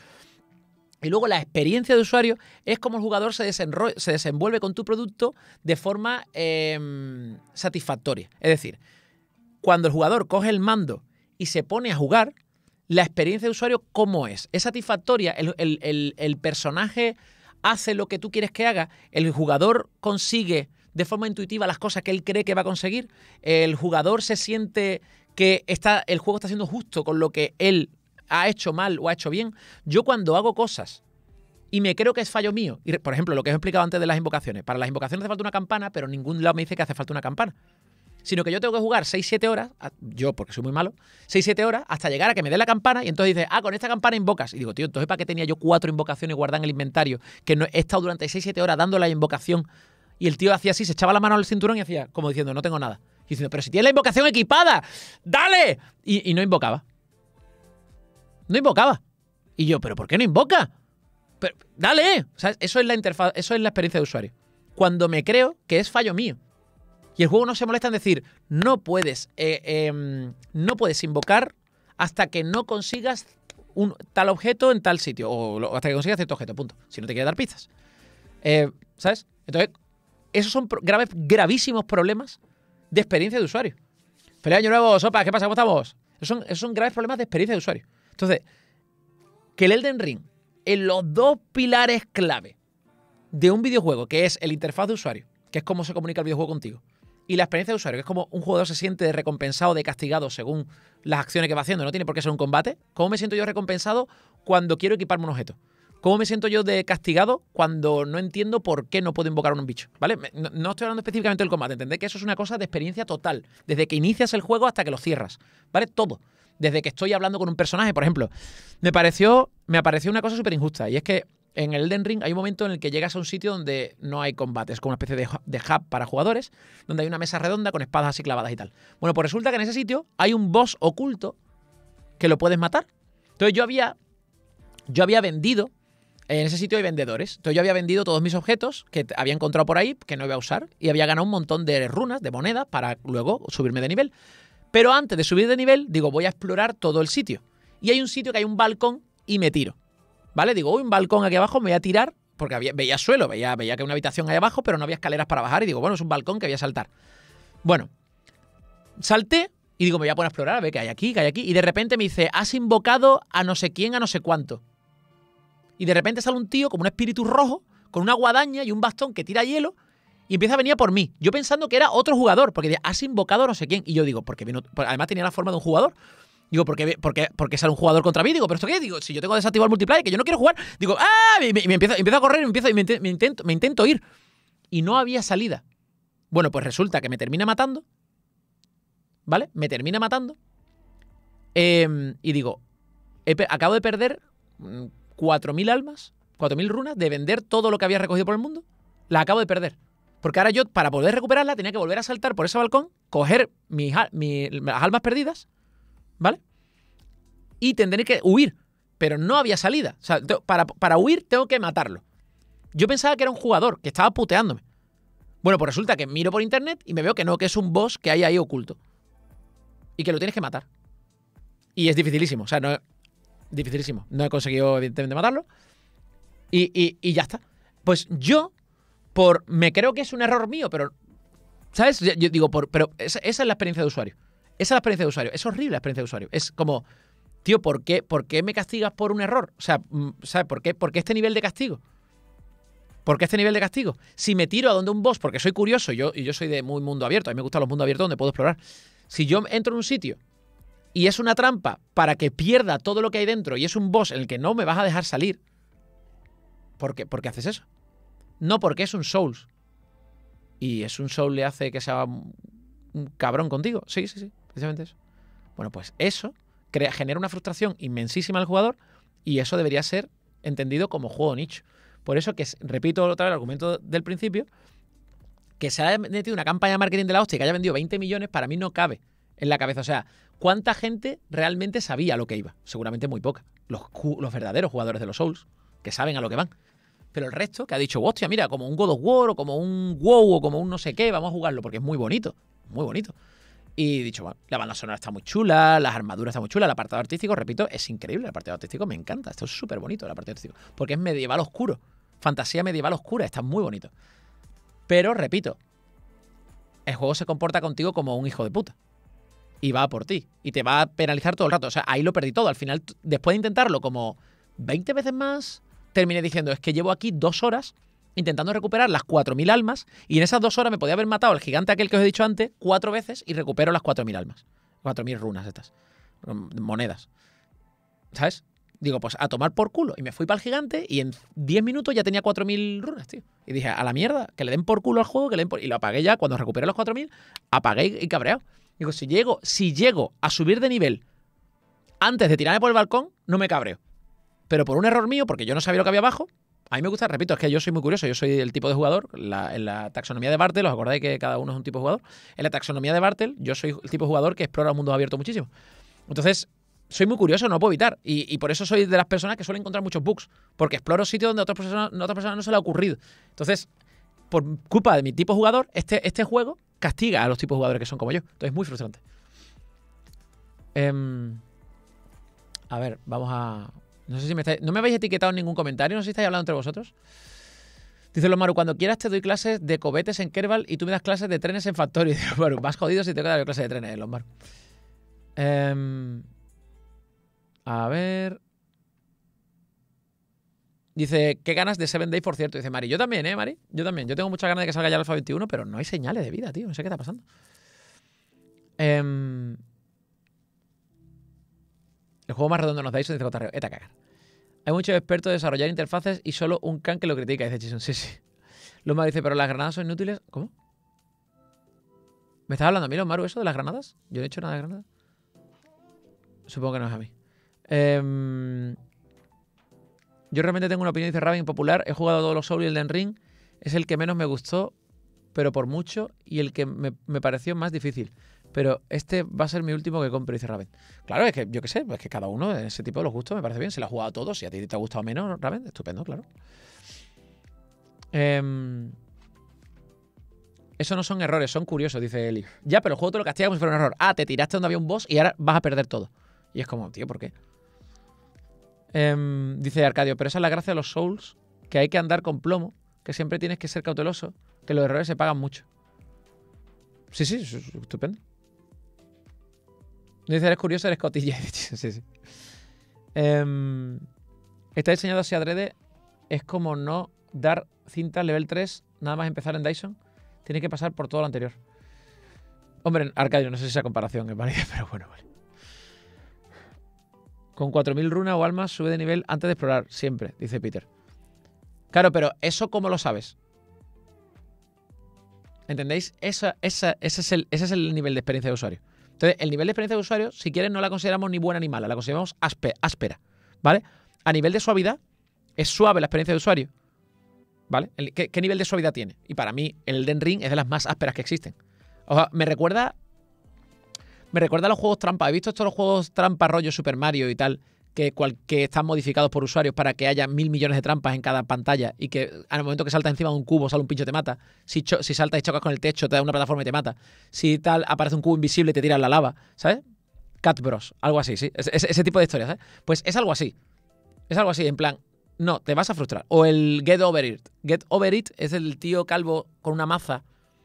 Y luego la experiencia de usuario es como el jugador se, se desenvuelve con tu producto de forma eh, satisfactoria. Es decir, cuando el jugador coge el mando y se pone a jugar, la experiencia de usuario, ¿cómo es? ¿Es satisfactoria? ¿El, el, el, el personaje hace lo que tú quieres que haga? ¿El jugador consigue de forma intuitiva las cosas que él cree que va a conseguir? ¿El jugador se siente que está, el juego está siendo justo con lo que él ha hecho mal o ha hecho bien? Yo cuando hago cosas y me creo que es fallo mío, y por ejemplo, lo que os he explicado antes de las invocaciones, para las invocaciones hace falta una campana, pero en ningún lado me dice que hace falta una campana. Sino que yo tengo que jugar seis siete horas, yo porque soy muy malo, seis siete horas hasta llegar a que me dé la campana y entonces dice, ah, con esta campana invocas. Y digo, tío, entonces ¿para qué tenía yo cuatro invocaciones guardadas en el inventario? Que no, he estado durante seis siete horas dando la invocación y el tío hacía así, se echaba la mano al cinturón y hacía como diciendo, no tengo nada. Y diciendo, pero si tienes la invocación equipada, ¡dale! Y, y no invocaba. No invocaba. Y yo, ¿pero por qué no invoca? Pero, ¡dale! O sea, eso es la interfaz, eso es la experiencia de usuario. Cuando me creo que es fallo mío. Y el juego no se molesta en decir, no puedes, eh, eh, no puedes invocar hasta que no consigas un tal objeto en tal sitio. O hasta que consigas cierto objeto, punto. Si no te quiere dar pistas. Eh, ¿Sabes? Entonces, esos son graves, gravísimos problemas de experiencia de usuario. ¡Feliz año nuevo, Sopa! ¿Qué pasa? ¿Cómo estamos? Esos son, esos son graves problemas de experiencia de usuario. Entonces, que el Elden Ring, en los dos pilares clave de un videojuego, que es el interfaz de usuario, que es cómo se comunica el videojuego contigo, y la experiencia de usuario, que es como un jugador se siente recompensado, de castigado según las acciones que va haciendo, no tiene por qué ser un combate. ¿Cómo me siento yo recompensado cuando quiero equiparme un objeto? ¿Cómo me siento yo de castigado cuando no entiendo por qué no puedo invocar a un bicho? ¿Vale? No, no estoy hablando específicamente del combate, entended que eso es una cosa de experiencia total, desde que inicias el juego hasta que lo cierras, ¿vale? Todo. Desde que estoy hablando con un personaje, por ejemplo, me pareció, me pareció una cosa súper injusta, y es que en el Elden Ring hay un momento en el que llegas a un sitio donde no hay combate, es como una especie de, de hub para jugadores, donde hay una mesa redonda con espadas así clavadas y tal. Bueno, pues resulta que en ese sitio hay un boss oculto que lo puedes matar. Entonces yo había, yo había vendido, en ese sitio hay vendedores, entonces yo había vendido todos mis objetos que había encontrado por ahí, que no iba a usar, y había ganado un montón de runas, de monedas, para luego subirme de nivel. Pero antes de subir de nivel, digo, voy a explorar todo el sitio. Y hay un sitio que hay un balcón y me tiro. ¿Vale? Digo, uy, un balcón aquí abajo, me voy a tirar, porque había, veía suelo, veía, veía que hay una habitación ahí abajo, pero no había escaleras para bajar, y digo, bueno, es un balcón que voy a saltar. Bueno, salté y digo, me voy a poner a explorar, a ver qué hay aquí, qué hay aquí, y de repente me dice, has invocado a no sé quién, a no sé cuánto. Y de repente sale un tío como un espíritu rojo, con una guadaña y un bastón que tira hielo, y empieza a venir a por mí. Yo pensando que era otro jugador, porque decía, has invocado a no sé quién. Y yo digo, porque vino, además tenía la forma de un jugador. Digo, ¿por qué, por, qué, ¿por qué sale un jugador contra mí? Digo, ¿pero esto qué? Digo, si yo tengo desactivado el multiplayer, que yo no quiero jugar. Digo, ¡ah! Y me, me, empiezo, empiezo a correr y me, empiezo, y me, me, intento, me intento ir. Y no había salida. Bueno, pues resulta que me termina matando. ¿Vale? Me termina matando. Eh, y digo, he, acabo de perder cuatro mil almas, cuatro mil runas, de vender todo lo que había recogido por el mundo. La acabo de perder. Porque ahora yo, para poder recuperarla, tenía que volver a saltar por ese balcón, coger mis, mis, las almas perdidas, ¿vale? Y tendré que huir. Pero no había salida. O sea, para, para huir tengo que matarlo. Yo pensaba que era un jugador, que estaba puteándome. Bueno, pues resulta que miro por internet y me veo que no, que es un boss que hay ahí oculto. Y que lo tienes que matar. Y es dificilísimo. O sea, no es dificilísimo. No he conseguido, evidentemente, matarlo. Y, y, y ya está. Pues yo, por me creo que es un error mío, pero... ¿Sabes? Yo, yo digo, por, pero esa, esa es la experiencia de usuario. Esa es la experiencia de usuario. Es horrible la experiencia de usuario. Es como... Tío, ¿por qué, ¿por qué me castigas por un error? O sea, ¿sabes? ¿Por qué, ¿Por qué este nivel de castigo? ¿Por qué este nivel de castigo? Si me tiro a donde un boss, porque soy curioso, yo, y yo soy de muy mundo abierto, a mí me gustan los mundos abiertos donde puedo explorar. Si yo entro en un sitio y es una trampa para que pierda todo lo que hay dentro y es un boss en el que no me vas a dejar salir, ¿por qué, ¿por qué haces eso? No, porque es un Souls. Y es un Souls le hace que sea un, un cabrón contigo. Sí, sí, sí, precisamente eso. Bueno, pues eso crea, genera una frustración inmensísima al jugador y eso debería ser entendido como juego nicho. Por eso que, repito otra vez el argumento del principio, que se haya metido una campaña de marketing de la hostia y que haya vendido veinte millones, para mí no cabe en la cabeza. O sea, ¿cuánta gente realmente sabía a lo que iba? Seguramente muy poca. Los, los verdaderos jugadores de los Souls, que saben a lo que van. Pero el resto, que ha dicho, hostia, mira, como un God of War o como un WoW o como un no sé qué, vamos a jugarlo porque es muy bonito, muy bonito. Y he dicho, bueno, la banda sonora está muy chula, las armaduras están muy chulas, el apartado artístico, repito, es increíble. El apartado artístico me encanta, esto es súper bonito el apartado artístico, porque es medieval oscuro, fantasía medieval oscura, está muy bonito. Pero, repito, el juego se comporta contigo como un hijo de puta. Y va por ti. Y te va a penalizar todo el rato. O sea, ahí lo perdí todo. Al final, después de intentarlo como veinte veces más, terminé diciendo, es que llevo aquí dos horas intentando recuperar las cuatro mil almas y en esas dos horas me podía haber matado al gigante aquel que os he dicho antes cuatro veces y recupero las cuatro mil almas. cuatro mil runas estas. Monedas. ¿Sabes? Digo, pues a tomar por culo. Y me fui para el gigante y en diez minutos ya tenía cuatro mil runas, tío. Y dije, a la mierda, que le den por culo al juego, que le den por... Y lo apagué ya. Cuando recuperé los cuatro mil, apagué y cabreado. Digo, si llego, si llego a subir de nivel antes de tirarme por el balcón, no me cabreo. Pero por un error mío, porque yo no sabía lo que había abajo, a mí me gusta, repito, es que yo soy muy curioso, yo soy el tipo de jugador, la, en la taxonomía de Bartel, ¿os acordáis que cada uno es un tipo de jugador? En la taxonomía de Bartel, yo soy el tipo de jugador que explora mundos abiertos muchísimo. Entonces, soy muy curioso, no lo puedo evitar. Y, y por eso soy de las personas que suelen encontrar muchos bugs, porque exploro sitios donde a otras personas, a otras personas no se le ha ocurrido. Entonces, por culpa de mi tipo de jugador, este, este juego castiga a los tipos de jugadores que son como yo. Entonces, es muy frustrante. Eh, a ver, vamos a... No sé si me estáis... No me habéis etiquetado en ningún comentario, no sé si estáis hablando entre vosotros. Dice Lomaru, cuando quieras te doy clases de cohetes en Kerbal y tú me das clases de trenes en Factory. Dice Lomaru, más jodido si te quedas clases de trenes, Lomaru. Eh, a ver... Dice, qué ganas de Seven Days, por cierto. Dice Mari, yo también, ¿eh, Mari? Yo también. Yo tengo muchas ganas de que salga ya el Alpha veintiuno, pero no hay señales de vida, tío. No sé qué está pasando. Eh... El juego más redondo nos da eso, dice Cotarreo. Eta cagar. Hay muchos expertos de desarrollar interfaces y solo un can que lo critica, dice Chison. Sí, sí. Loma dice, pero las granadas son inútiles. ¿Cómo? ¿Me estás hablando a mí, Lomaru, eso de las granadas? Yo no he hecho nada de granadas. Supongo que no es a mí. Eh... Yo realmente tengo una opinión, dice Raven, popular. He jugado todos los Souls y el Elden Ring. Es el que menos me gustó, pero por mucho, y el que me, me pareció más difícil. Pero este va a ser mi último que compre, dice Raven. Claro, es que yo qué sé, es que cada uno, ese tipo de los gustos me parece bien. Se lo ha jugado a todos. Si a ti te ha gustado menos, Raven, estupendo, claro. Eh, eso no son errores, son curiosos, dice Eli. Ya, pero el juego te lo castiga como si fuera un error. Ah, te tiraste donde había un boss y ahora vas a perder todo. Y es como, tío, ¿por qué? Eh, dice Arcadio, pero esa es la gracia de los Souls, que hay que andar con plomo, que siempre tienes que ser cauteloso, que los errores se pagan mucho. Sí, sí, es estupendo. Dice, eres curioso, eres cotilla. Sí, sí. Eh, está diseñado así adrede. Es como no dar cintas level tres, nada más empezar en Dyson. Tiene que pasar por todo lo anterior. Hombre, Arcadio, no sé si esa comparación es válida, pero bueno, vale. Con cuatro mil runas o almas sube de nivel antes de explorar, siempre, dice Peter. Claro, pero ¿eso cómo lo sabes? ¿Entendéis? Esa, esa, ese, es el, ese es el nivel de experiencia de usuario. Entonces, el nivel de experiencia de usuario, si quieres, no la consideramos ni buena ni mala, la consideramos áspera, ¿vale? A nivel de suavidad, es suave la experiencia de usuario, ¿vale? El, ¿qué, ¿Qué nivel de suavidad tiene? Y para mí, el Elden Ring es de las más ásperas que existen. O sea, me recuerda... Me recuerda a los juegos trampa. ¿He visto estos los juegos trampa rollo Super Mario y tal? Que, cual, que están modificados por usuarios para que haya mil millones de trampas en cada pantalla y que al momento que saltas encima de un cubo sale un pincho y te mata. Si, si saltas y chocas con el techo te da una plataforma y te mata. Si tal aparece un cubo invisible y te tira la lava, ¿sabes? Cat Bros, algo así, sí. Es, es, ese tipo de historias, ¿eh? Pues es algo así. Es algo así, en plan, no, te vas a frustrar. O el Get Over It. Get Over It es el tío calvo con una maza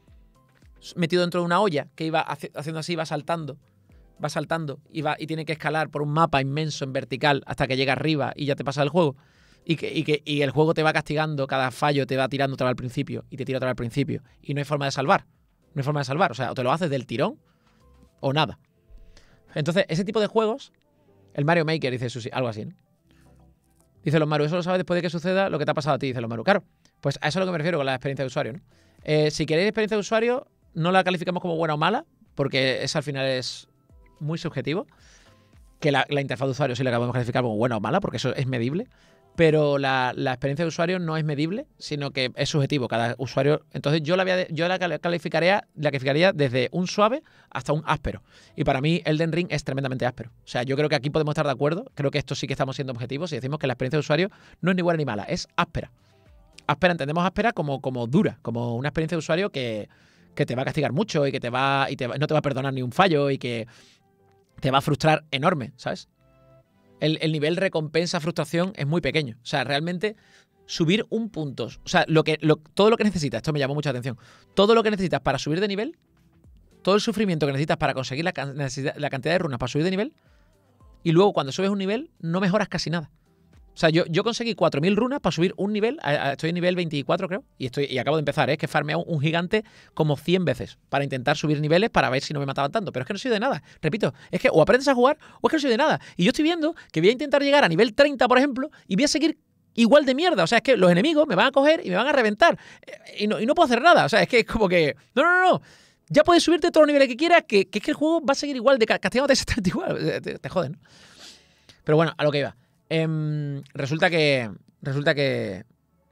metido dentro de una olla que iba haciendo así, va saltando, va saltando y, va, y tiene que escalar por un mapa inmenso en vertical hasta que llega arriba y ya te pasa el juego. Y, que, y, que, y el juego te va castigando, cada fallo te va tirando otra vez al principio y te tira otra vez al principio. Y no hay forma de salvar. No hay forma de salvar. O sea, o te lo haces del tirón o nada. Entonces, ese tipo de juegos, el Mario Maker, dice Susi, algo así, ¿no? Dice los Maru, eso lo sabes después de que suceda lo que te ha pasado a ti, dice los Maru. Claro, pues a eso es a lo que me refiero con la experiencia de usuario, ¿no? Eh, si queréis experiencia de usuario, no la calificamos como buena o mala, porque eso al final es muy subjetivo. Que la, la interfaz de usuario sí la acabamos de calificar como buena o mala, porque eso es medible. Pero la, la experiencia de usuario no es medible, sino que es subjetivo. Cada usuario. Entonces yo la, voy a, yo la calificaría, la calificaría desde un suave hasta un áspero. Y para mí Elden Ring es tremendamente áspero. O sea, yo creo que aquí podemos estar de acuerdo. Creo que esto sí que estamos siendo objetivos y decimos que la experiencia de usuario no es ni buena ni mala, es áspera. Áspera, entendemos áspera como, como dura, como una experiencia de usuario que, que te va a castigar mucho y que te va, y te va, no te va a perdonar ni un fallo y que te va a frustrar enorme, ¿sabes? El, el nivel recompensa-frustración es muy pequeño. O sea, realmente subir un punto. O sea, lo que, lo, todo lo que necesitas, esto me llamó mucha atención, todo lo que necesitas para subir de nivel, todo el sufrimiento que necesitas para conseguir la, la cantidad de runas para subir de nivel, y luego cuando subes un nivel no mejoras casi nada. O sea, yo, yo conseguí cuatro mil runas para subir un nivel, estoy en nivel veinticuatro creo, y estoy y acabo de empezar, ¿eh? Es que he farmeado un gigante como cien veces para intentar subir niveles para ver si no me mataban tanto, pero es que no soy de nada, repito, es que o aprendes a jugar o es que no soy de nada. Y yo estoy viendo que voy a intentar llegar a nivel treinta, por ejemplo, y voy a seguir igual de mierda, o sea, es que los enemigos me van a coger y me van a reventar, y no, y no puedo hacer nada, o sea, es que es como que, no, no, no, no. Ya puedes subirte todos los niveles que quieras, que, que es que el juego va a seguir igual, de castigándote exactamente igual, te, te joden, ¿no? Pero bueno, a lo que iba. Eh, resulta que. Resulta que.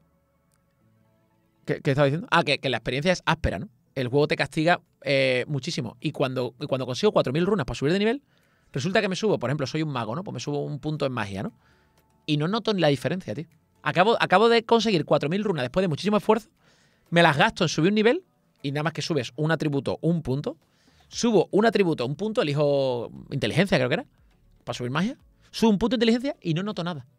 ¿Qué, qué estaba diciendo? Ah, que, que la experiencia es áspera, ¿no? El juego te castiga eh, muchísimo. Y cuando, y cuando consigo cuatro mil runas para subir de nivel, resulta que me subo, por ejemplo, soy un mago, ¿no? Pues me subo un punto en magia, ¿no? Y no noto la diferencia, tío. Acabo, acabo de conseguir cuatro mil runas después de muchísimo esfuerzo. Me las gasto en subir un nivel. Y nada más que subes un atributo, un punto. Subo un atributo, un punto, elijo inteligencia, creo que era, para subir magia. Subo un punto de inteligencia y no noto nada.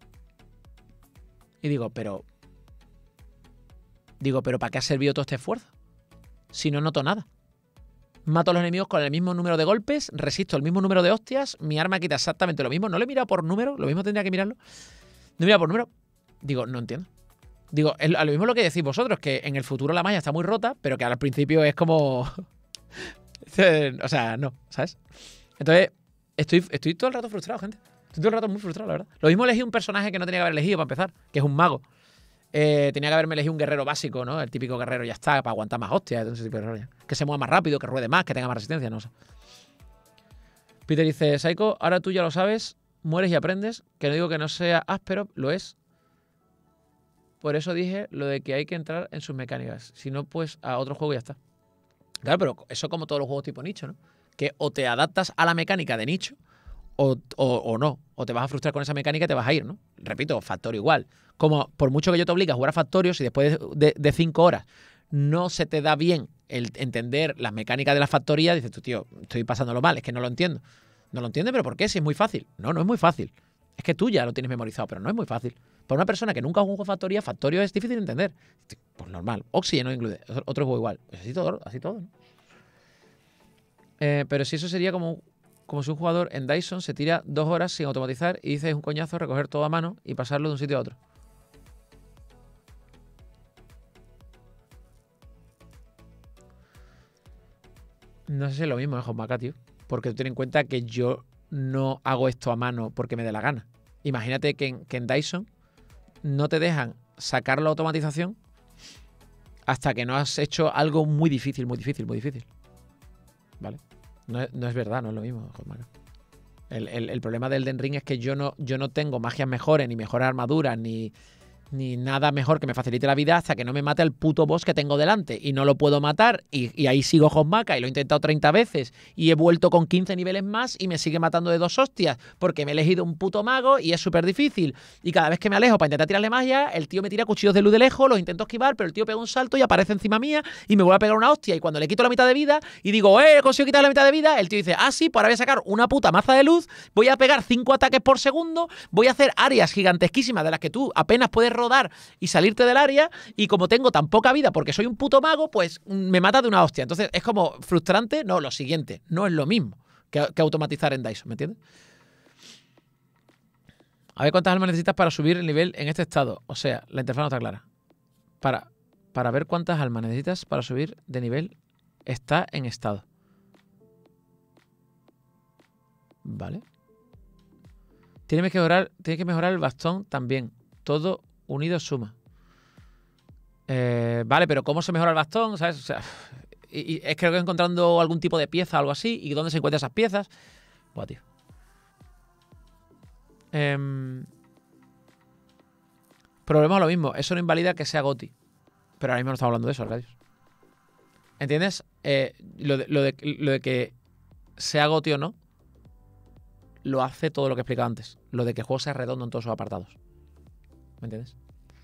Y digo, pero... Digo, pero ¿para qué ha servido todo este esfuerzo? Si no noto nada. Mato a los enemigos con el mismo número de golpes, resisto el mismo número de hostias, mi arma quita exactamente lo mismo. No lo he mirado por número, lo mismo tendría que mirarlo. No he mirado por número. Digo, no entiendo. Digo, es lo mismo lo que decís vosotros, que en el futuro la magia está muy rota, pero que al principio es como... o sea, no, ¿sabes? Entonces... Estoy, estoy todo el rato frustrado, gente. Estoy todo el rato muy frustrado, la verdad. Lo mismo elegí un personaje que no tenía que haber elegido para empezar, que es un mago. Eh, tenía que haberme elegido un guerrero básico, ¿no? El típico guerrero ya está, para aguantar más hostias, ese tipo de rollo. Que se mueva más rápido, que ruede más, que tenga más resistencia, no sé. Peter dice, Saiko, ahora tú ya lo sabes, mueres y aprendes, que no digo que no sea áspero, lo es. Por eso dije lo de que hay que entrar en sus mecánicas. Si no, pues a otro juego y ya está. Claro, pero eso como todos los juegos tipo nicho, ¿no? Que o te adaptas a la mecánica de nicho o, o, o no. O te vas a frustrar con esa mecánica y te vas a ir, ¿no? Repito, Factorio igual. Como por mucho que yo te obligue a jugar a Factorio, si después de, de cinco horas no se te da bien el entender las mecánicas de la factoría, dices tú, tío, estoy pasándolo mal, es que no lo entiendo. No lo entiende, pero ¿por qué? Si es muy fácil. No, no es muy fácil. Es que tú ya lo tienes memorizado, pero no es muy fácil. Para una persona que nunca ha jugado Factoría, Factorio es difícil de entender. Pues normal. Oxygen no incluye. Otro juego igual. Pues así todo, así todo, ¿no? Eh, pero si eso sería como, como si un jugador en Dyson se tira dos horas sin automatizar y dice es un coñazo recoger todo a mano y pasarlo de un sitio a otro. No sé si es lo mismo, ¿eh, Josmaca, tío? Porque tú ten en cuenta que yo no hago esto a mano porque me dé la gana. Imagínate que en, que en Dyson no te dejan sacar la automatización hasta que no has hecho algo muy difícil, muy difícil, muy difícil. ¿Vale? No es, no es verdad, no es lo mismo. El, el, el problema del Elden Ring es que yo no, yo no tengo magias mejores, ni mejores armaduras, ni, ni nada mejor que me facilite la vida hasta que no me mate el puto boss que tengo delante. Y no lo puedo matar. Y, y ahí sigo Hosmaka y lo he intentado treinta veces. Y he vuelto con quince niveles más y me sigue matando de dos hostias. Porque me he elegido un puto mago y es súper difícil. Y cada vez que me alejo para intentar tirarle magia, el tío me tira cuchillos de luz de lejos, los intento esquivar, pero el tío pega un salto y aparece encima mía y me vuelve a pegar una hostia. Y cuando le quito la mitad de vida y digo, eh, consigo quitar la mitad de vida, el tío dice, ah, sí, pues ahora voy a sacar una puta maza de luz, voy a pegar cinco ataques por segundo, voy a hacer áreas gigantesquísimas de las que tú apenas puedes rodar y salirte del área, y como tengo tan poca vida porque soy un puto mago, pues me mata de una hostia. Entonces es como frustrante. No, lo siguiente, no es lo mismo que, que automatizar en Dyson, ¿me entiendes? A ver cuántas almas necesitas para subir el nivel en este estado. O sea, la interfaz no está clara. Para, para ver cuántas almas necesitas para subir de nivel está en estado. Vale. Tienes que mejorar, tienes que mejorar el bastón también. Todo unido suma. Eh, vale, pero ¿cómo se mejora el bastón? ¿Sabes? O sea, y, y es que creo que encontrando algún tipo de pieza o algo así. ¿Y dónde se encuentran esas piezas? Buah, tío. Eh, problema es lo mismo. Eso no invalida que sea GOTY. Pero ahora mismo no estamos hablando de eso, Arcadius. ¿Entiendes? Eh, lo, de, lo, de, lo de que sea GOTY o no lo hace todo lo que he explicado antes. Lo de que el juego sea redondo en todos sus apartados. ¿Me entiendes?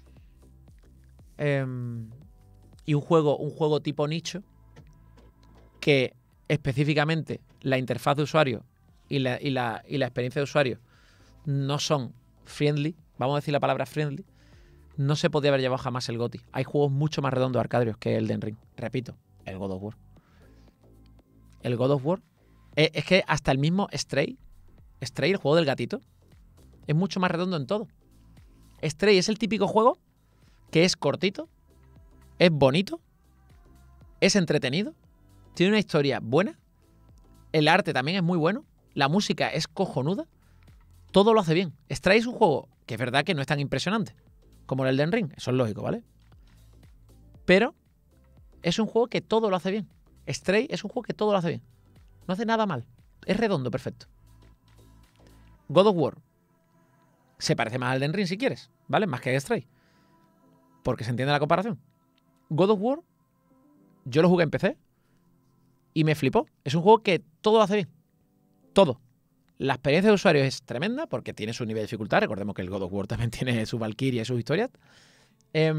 Eh, y un juego, un juego tipo nicho que específicamente la interfaz de usuario y la, y la, y la experiencia de usuario no son friendly, vamos a decir la palabra friendly, no se podía haber llevado jamás el GOTY. Hay juegos mucho más redondos Arcadius que Elden Ring. Repito, el God of War. El God of War es, es que hasta el mismo Stray, Stray, el juego del gatito, es mucho más redondo en todo. Stray es el típico juego que es cortito, es bonito, es entretenido, tiene una historia buena, el arte también es muy bueno, la música es cojonuda, todo lo hace bien. Stray es un juego que es verdad que no es tan impresionante como el Elden Ring, eso es lógico, ¿vale? Pero es un juego que todo lo hace bien. Stray es un juego que todo lo hace bien. No hace nada mal. Es redondo, perfecto. God of War se parece más al Elden Ring si quieres, ¿vale? Más que Stray. Porque se entiende la comparación. God of War, yo lo jugué en P C y me flipó. Es un juego que todo lo hace bien. Todo. La experiencia de usuario es tremenda porque tiene su nivel de dificultad. Recordemos que el God of War también tiene su Valkyria y sus historias. Eh,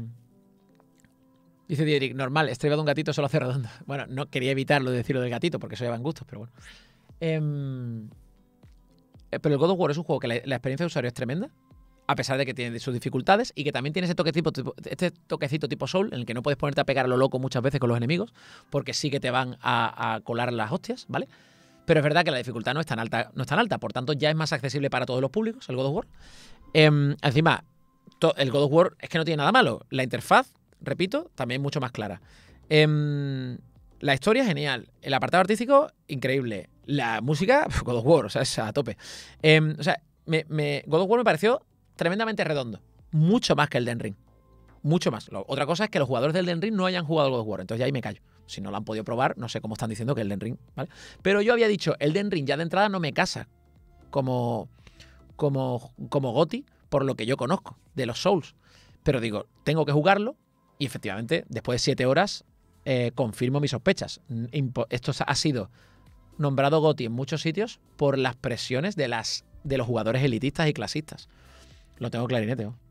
dice Dieric, normal, estrellado de un gatito solo hace redondo. Bueno, no quería evitarlo de decirlo del gatito porque eso ya va en gustos, pero bueno. Eh, pero el God of War es un juego que la, la experiencia de usuario es tremenda, a pesar de que tiene sus dificultades y que también tiene ese toquecito tipo, este toquecito tipo Soul en el que no puedes ponerte a pegar a lo loco muchas veces con los enemigos porque sí que te van a, a colar las hostias, ¿vale? Pero es verdad que la dificultad no es tan alta, no es tan alta, por tanto ya es más accesible para todos los públicos el God of War. Eh, encima, to, el God of War es que no tiene nada malo. La interfaz, repito, también mucho más clara. Eh, la historia, genial. El apartado artístico, increíble. La música, God of War, o sea, es a tope. Eh, o sea, me, me, God of War me pareció tremendamente redondo. Mucho más que el Elden Ring. Mucho más. Lo, otra cosa es que los jugadores del Elden Ring no hayan jugado al God of War. Entonces ya ahí me callo. Si no lo han podido probar, no sé cómo están diciendo que el Elden Ring, ¿vale? Pero yo había dicho, el Elden Ring ya de entrada no me casa como, como, como GOTY por lo que yo conozco de los Souls. Pero digo, tengo que jugarlo y efectivamente, después de siete horas, eh, confirmo mis sospechas. Impo Esto ha sido nombrado GOTY en muchos sitios por las presiones de, las, de los jugadores elitistas y clasistas. Lo tengo clarinete, ¿no?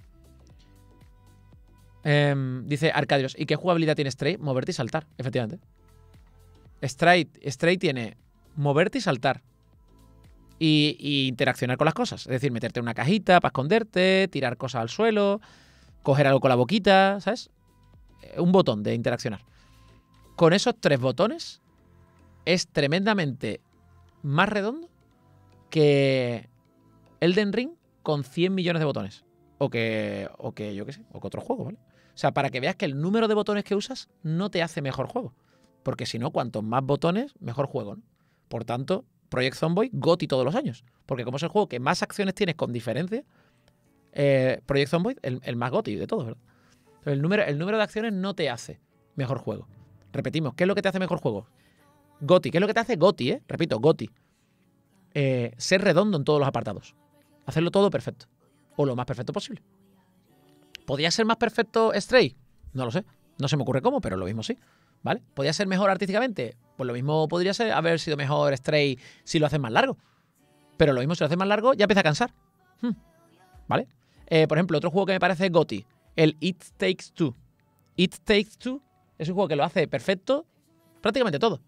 Eh, dice Arcadios, ¿y qué jugabilidad tiene Stray? Moverte y saltar, efectivamente. Stray, Stray tiene moverte y saltar. Y, y interaccionar con las cosas. Es decir, meterte en una cajita para esconderte, tirar cosas al suelo, coger algo con la boquita, ¿sabes? Un botón de interaccionar. Con esos tres botones es tremendamente más redondo que Elden Ring con cien millones de botones. O que, o que yo qué sé, o que otro juego, ¿vale? O sea, para que veas que el número de botones que usas no te hace mejor juego. Porque si no, cuantos más botones, mejor juego, ¿no? Por tanto, Project Zomboid, GOTY todos los años. Porque como es el juego que más acciones tienes con diferencia, eh, Project Zomboid, el, el más GOTY de todos, ¿verdad? Entonces, el número, el número de acciones no te hace mejor juego. Repetimos, ¿qué es lo que te hace mejor juego? GOTY. ¿Qué es lo que te hace GOTY, eh? Repito, GOTY. Eh, ser redondo en todos los apartados. Hacerlo todo perfecto. O lo más perfecto posible. ¿Podría ser más perfecto Stray? No lo sé. No se me ocurre cómo, pero lo mismo sí. ¿Vale? ¿Podría ser mejor artísticamente? Pues lo mismo podría ser haber sido mejor Stray si lo hacen más largo. Pero lo mismo si lo hacen más largo ya empieza a cansar. Hmm. ¿Vale? Eh, por ejemplo, otro juego que me parece GOTY, el It Takes Two. It Takes Two es un juego que lo hace perfecto prácticamente todo.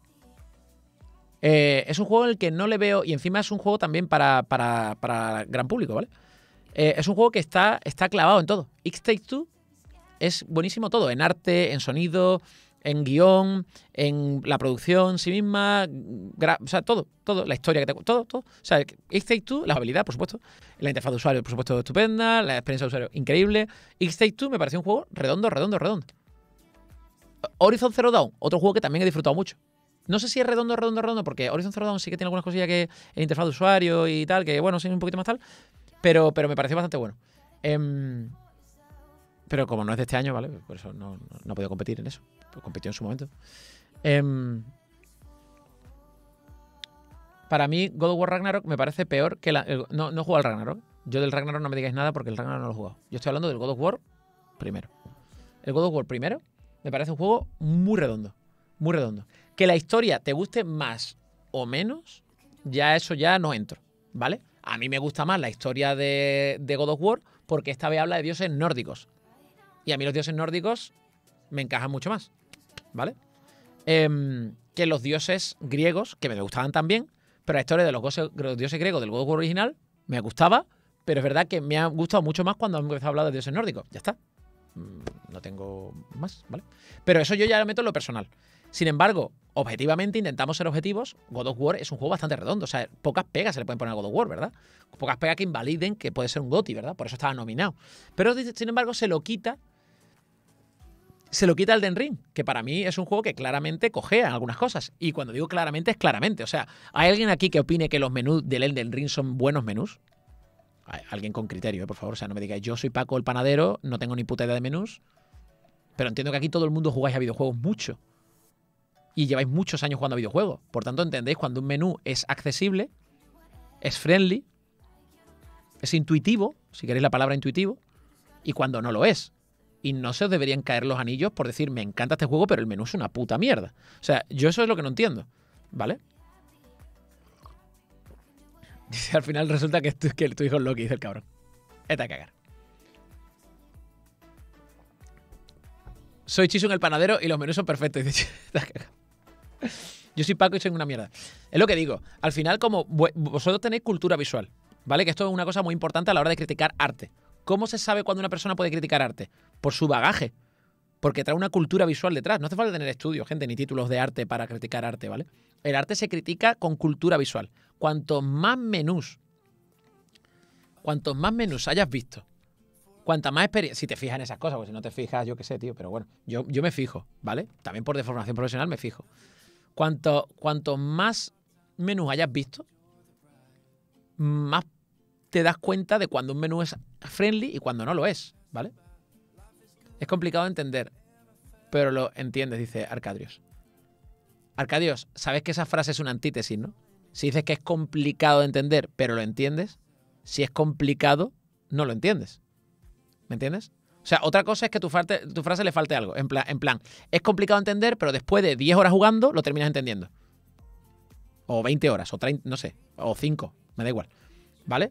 Eh, es un juego en el que no le veo... Y encima es un juego también para, para, para gran público, ¿vale? Eh, es un juego que está, está clavado en todo. It Takes Two es buenísimo todo. En arte, en sonido, en guión, en la producción en sí misma. O sea, todo, todo. La historia que te... Todo, todo. O sea, It Takes Two, la jugabilidad, por supuesto. La interfaz de usuario, por supuesto, estupenda. La experiencia de usuario, increíble. It Takes Two me pareció un juego redondo, redondo, redondo. Horizon Zero Dawn, otro juego que también he disfrutado mucho. No sé si es redondo, redondo, redondo, porque Horizon Zero Dawn sí que tiene algunas cosillas que en interfaz de usuario y tal, que bueno, sí, un poquito más tal, pero, pero me pareció bastante bueno. Eh, pero como no es de este año, ¿vale? Por eso no, no, no he podido competir en eso. Pues competió en su momento. Eh, para mí, God of War Ragnarok me parece peor que la... El, no, no he jugado al Ragnarok. Yo del Ragnarok no me digáis nada porque el Ragnarok no lo he jugado. Yo estoy hablando del God of War primero. El God of War primero me parece un juego muy redondo. Muy redondo. Que la historia te guste más o menos, ya eso ya no entro, ¿vale? A mí me gusta más la historia de, de God of War porque esta vez habla de dioses nórdicos. Y a mí los dioses nórdicos me encajan mucho más, ¿vale? Eh, que los dioses griegos, que me gustaban también, pero la historia de los, gose, los dioses griegos del God of War original me gustaba, pero es verdad que me ha gustado mucho más cuando han empezado a hablar de dioses nórdicos. Ya está. No tengo más, ¿vale? Pero eso yo ya lo meto en lo personal. Sin embargo, objetivamente intentamos ser objetivos. God of War es un juego bastante redondo. O sea, pocas pegas se le pueden poner a God of War, ¿verdad? Pocas pegas que invaliden que puede ser un GOTY, ¿verdad? Por eso estaba nominado. Pero, sin embargo, se lo quita. Se lo quita el Elden Ring, que para mí es un juego que claramente cojea algunas cosas. Y cuando digo claramente, es claramente. O sea, ¿hay alguien aquí que opine que los menús del Elden Ring son buenos menús? Alguien con criterio, ¿eh? Por favor. O sea, no me digáis, yo soy Paco el panadero, no tengo ni puta idea de menús. Pero entiendo que aquí todo el mundo jugáis a videojuegos mucho. Y lleváis muchos años jugando a videojuegos. Por tanto, entendéis cuando un menú es accesible, es friendly, es intuitivo, si queréis la palabra intuitivo, y cuando no lo es. Y no se os deberían caer los anillos por decir, me encanta este juego, pero el menú es una puta mierda. O sea, yo eso es lo que no entiendo, ¿vale? Dice, al final resulta que tu, que tu hijo es Loki, dice el cabrón. Esta a cagar. Soy Chisun el panadero y los menús son perfectos. Dice, esta a cagar. Yo soy Paco y soy una mierda. Es lo que digo. Al final, como vosotros tenéis cultura visual, ¿vale? Que esto es una cosa muy importante a la hora de criticar arte. ¿Cómo se sabe cuando una persona puede criticar arte? Por su bagaje. Porque trae una cultura visual detrás. No hace falta tener estudios, gente, ni títulos de arte para criticar arte, ¿vale? El arte se critica con cultura visual. Cuantos más menús, cuantos más menús hayas visto, cuanta más experiencia... Si te fijas en esas cosas, pues si no te fijas, yo qué sé, tío. Pero bueno, yo, yo me fijo, ¿vale? También por deformación profesional me fijo. Cuanto, cuanto más menús hayas visto, más te das cuenta de cuando un menú es friendly y cuando no lo es, ¿vale? Es complicado de entender, pero lo entiendes, dice Arcadios. Arcadios, sabes que esa frase es una antítesis, ¿no? Si dices que es complicado de entender, pero lo entiendes, si es complicado, no lo entiendes. ¿Me entiendes? O sea, otra cosa es que tu, falte, tu frase le falte algo. En plan, en plan, es complicado de entender, pero después de diez horas jugando, lo terminas entendiendo. O veinte horas, o treinta, no sé, o cinco, me da igual. ¿Vale?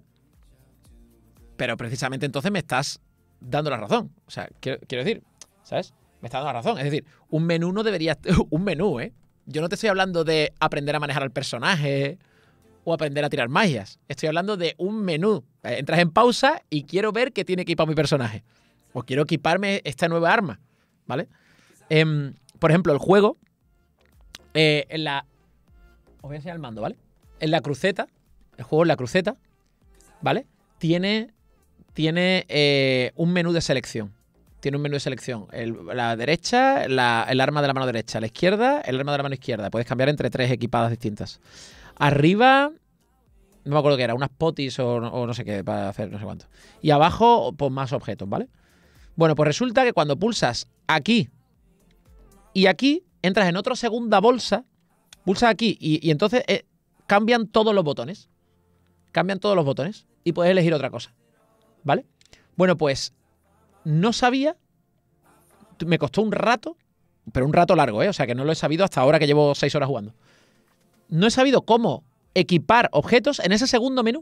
Pero precisamente entonces me estás dando la razón. O sea, quiero, quiero decir, ¿sabes? Me estás dando la razón. Es decir, un menú no debería... Un menú, ¿eh? Yo no te estoy hablando de aprender a manejar al personaje o aprender a tirar magias. Estoy hablando de un menú. Entras en pausa y quiero ver qué tiene equipado mi personaje. O quiero equiparme esta nueva arma, ¿vale? Eh, por ejemplo, el juego, eh, en la... Os voy a enseñar el mando, ¿vale? En la cruceta, el juego en la cruceta, ¿vale? Tiene, tiene eh, un menú de selección. Tiene un menú de selección. El, la derecha, la, el arma de la mano derecha. La izquierda, el arma de la mano izquierda. Puedes cambiar entre tres equipadas distintas. Arriba... No me acuerdo qué era, unas potis o, o no sé qué, para hacer no sé cuánto. Y abajo, pues más objetos, ¿vale? Bueno, pues resulta que cuando pulsas aquí y aquí, entras en otra segunda bolsa, pulsas aquí y, y entonces eh, cambian todos los botones. Cambian todos los botones y puedes elegir otra cosa, ¿vale? Bueno, pues no sabía, me costó un rato, pero un rato largo, ¿eh? O sea, que no lo he sabido hasta ahora que llevo seis horas jugando. No he sabido cómo equipar objetos en ese segundo menú.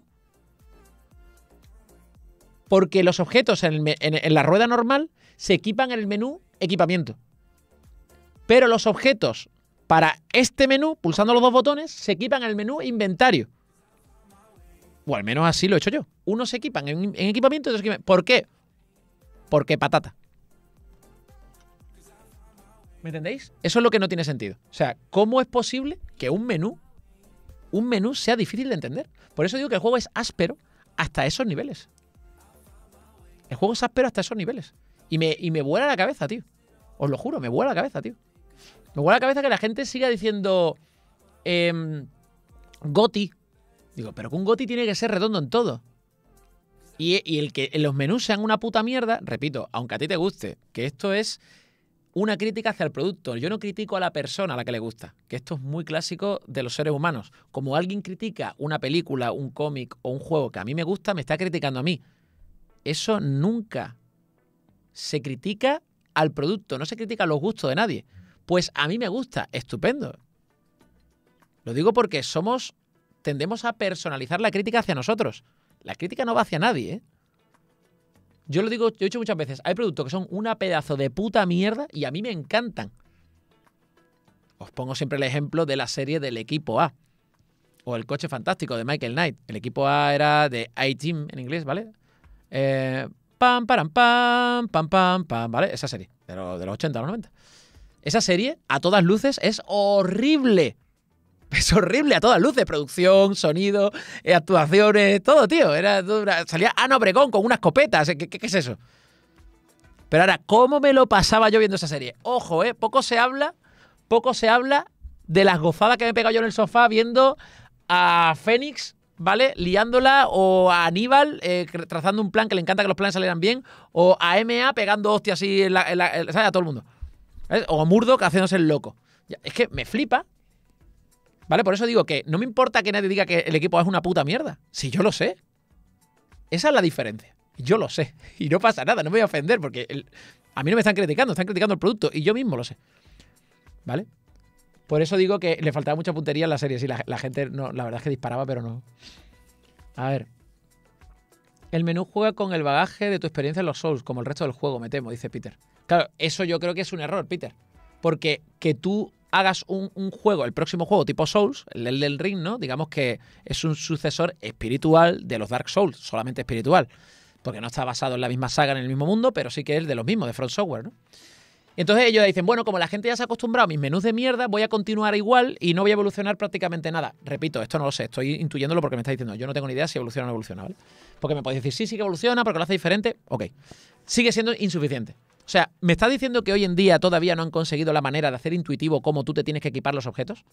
Porque los objetos en, el, en, en la rueda normal se equipan en el menú equipamiento. Pero los objetos para este menú, pulsando los dos botones, se equipan en el menú inventario. O al menos así lo he hecho yo. Unos se equipan en, en equipamiento y otros se equipan. ¿Por qué? Porque patata. ¿Me entendéis? Eso es lo que no tiene sentido. O sea, ¿cómo es posible que un menú, un menú sea difícil de entender? Por eso digo que el juego es áspero hasta esos niveles. El juego es áspero hasta esos niveles. Y me, y me vuela la cabeza, tío. Os lo juro, me vuela la cabeza, tío. Me vuela la cabeza que la gente siga diciendo eh, Goti. Digo, pero que un Goti tiene que ser redondo en todo. Y, y el que los menús sean una puta mierda, repito, aunque a ti te guste, que esto es una crítica hacia el producto. Yo no critico a la persona a la que le gusta, que esto es muy clásico de los seres humanos. Como alguien critica una película, un cómic o un juego que a mí me gusta, me está criticando a mí. Eso nunca se critica al producto, no se critica los gustos de nadie. Pues a mí me gusta, estupendo. Lo digo porque somos, tendemos a personalizar la crítica hacia nosotros. La crítica no va hacia nadie, ¿eh? Yo lo digo, yo he dicho muchas veces, hay productos que son una pedazo de puta mierda y a mí me encantan. Os pongo siempre el ejemplo de la serie del Equipo A. O El Coche Fantástico de Michael Knight. El Equipo A era de A-Team en inglés, ¿vale? Eh, pam, param, pam, pam, pam, pam, ¿vale? Esa serie, de, lo, de los ochenta a los noventa. Esa serie, a todas luces, es horrible. Es horrible a todas luces. Producción, sonido, eh, actuaciones, todo, tío. Era, era, salía Ana Obregón con una escopeta. ¿Qué, qué, ¿Qué es eso? Pero ahora, ¿cómo me lo pasaba yo viendo esa serie? Ojo, ¿eh? Poco se habla, poco se habla de las gozadas que me he pegado yo en el sofá viendo a Fénix, ¿vale? Liándola, o a Aníbal eh, trazando un plan que le encanta que los planes salieran bien, o a M A pegando hostias así en la, en la, en, ¿sabes? A todo el mundo. ¿Sabes? O a Murdoch haciéndose el loco. Es que me flipa. ¿Vale? Por eso digo que no me importa que nadie diga que el Equipo A es una puta mierda. Si yo lo sé. Esa es la diferencia. Yo lo sé. Y no pasa nada, no me voy a ofender porque el, a mí no me están criticando, están criticando el producto y yo mismo lo sé. ¿Vale? Por eso digo que le faltaba mucha puntería en la serie. Sí, la, la gente, no, la verdad es que disparaba, pero no. A ver. El menú juega con el bagaje de tu experiencia en los Souls, como el resto del juego, me temo, dice Peter. Claro, eso yo creo que es un error, Peter. Porque que tú hagas un, un juego, el próximo juego tipo Souls, el Elden Ring, ¿no? Digamos que es un sucesor espiritual de los Dark Souls, solamente espiritual. Porque no está basado en la misma saga, en el mismo mundo, pero sí que es de los mismos, de From Software, ¿no? Entonces ellos dicen, bueno, como la gente ya se ha acostumbrado a mis menús de mierda, voy a continuar igual y no voy a evolucionar prácticamente nada. Repito, esto no lo sé, estoy intuyéndolo porque me está diciendo, yo no tengo ni idea si evoluciona o no evoluciona, ¿vale? Porque me podéis decir, sí, sí que evoluciona, porque lo hace diferente, ok. Sigue siendo insuficiente. O sea, ¿me está diciendo que hoy en día todavía no han conseguido la manera de hacer intuitivo cómo tú te tienes que equipar los objetos?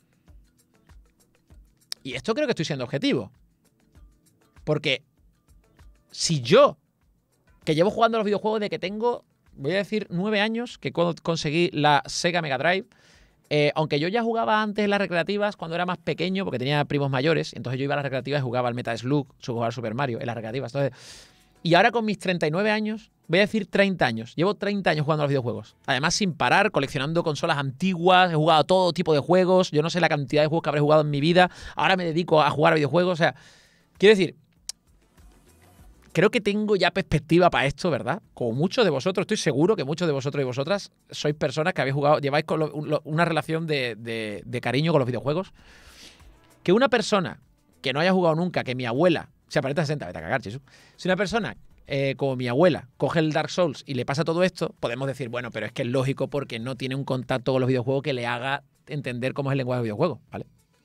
Y esto creo que estoy siendo objetivo. Porque si yo, que llevo jugando a los videojuegos de que tengo, voy a decir, nueve años, que cuando conseguí la Sega Mega Drive, eh, aunque yo ya jugaba antes en las recreativas cuando era más pequeño, porque tenía primos mayores, entonces yo iba a las recreativas y jugaba al Metal Slug, jugaba al Super Mario en las recreativas. Entonces, y ahora con mis treinta y nueve años, voy a decir treinta años, llevo treinta años jugando a los videojuegos. Además, sin parar, coleccionando consolas antiguas, he jugado a todo tipo de juegos, yo no sé la cantidad de juegos que habré jugado en mi vida, ahora me dedico a jugar a videojuegos, o sea, quiero decir, creo que tengo ya perspectiva para esto, ¿verdad? Como muchos de vosotros, estoy seguro que muchos de vosotros y vosotras sois personas que habéis jugado, lleváis con lo, lo, una relación de, de, de cariño con los videojuegos. Que una persona que no haya jugado nunca, que mi abuela, se aparenta sesenta, vete a cagar, Chisu. Si una persona eh, como mi abuela coge el Dark Souls y le pasa todo esto, podemos decir, bueno, pero es que es lógico porque no tiene un contacto con los videojuegos que le haga entender cómo es el lenguaje de videojuegos, ¿vale?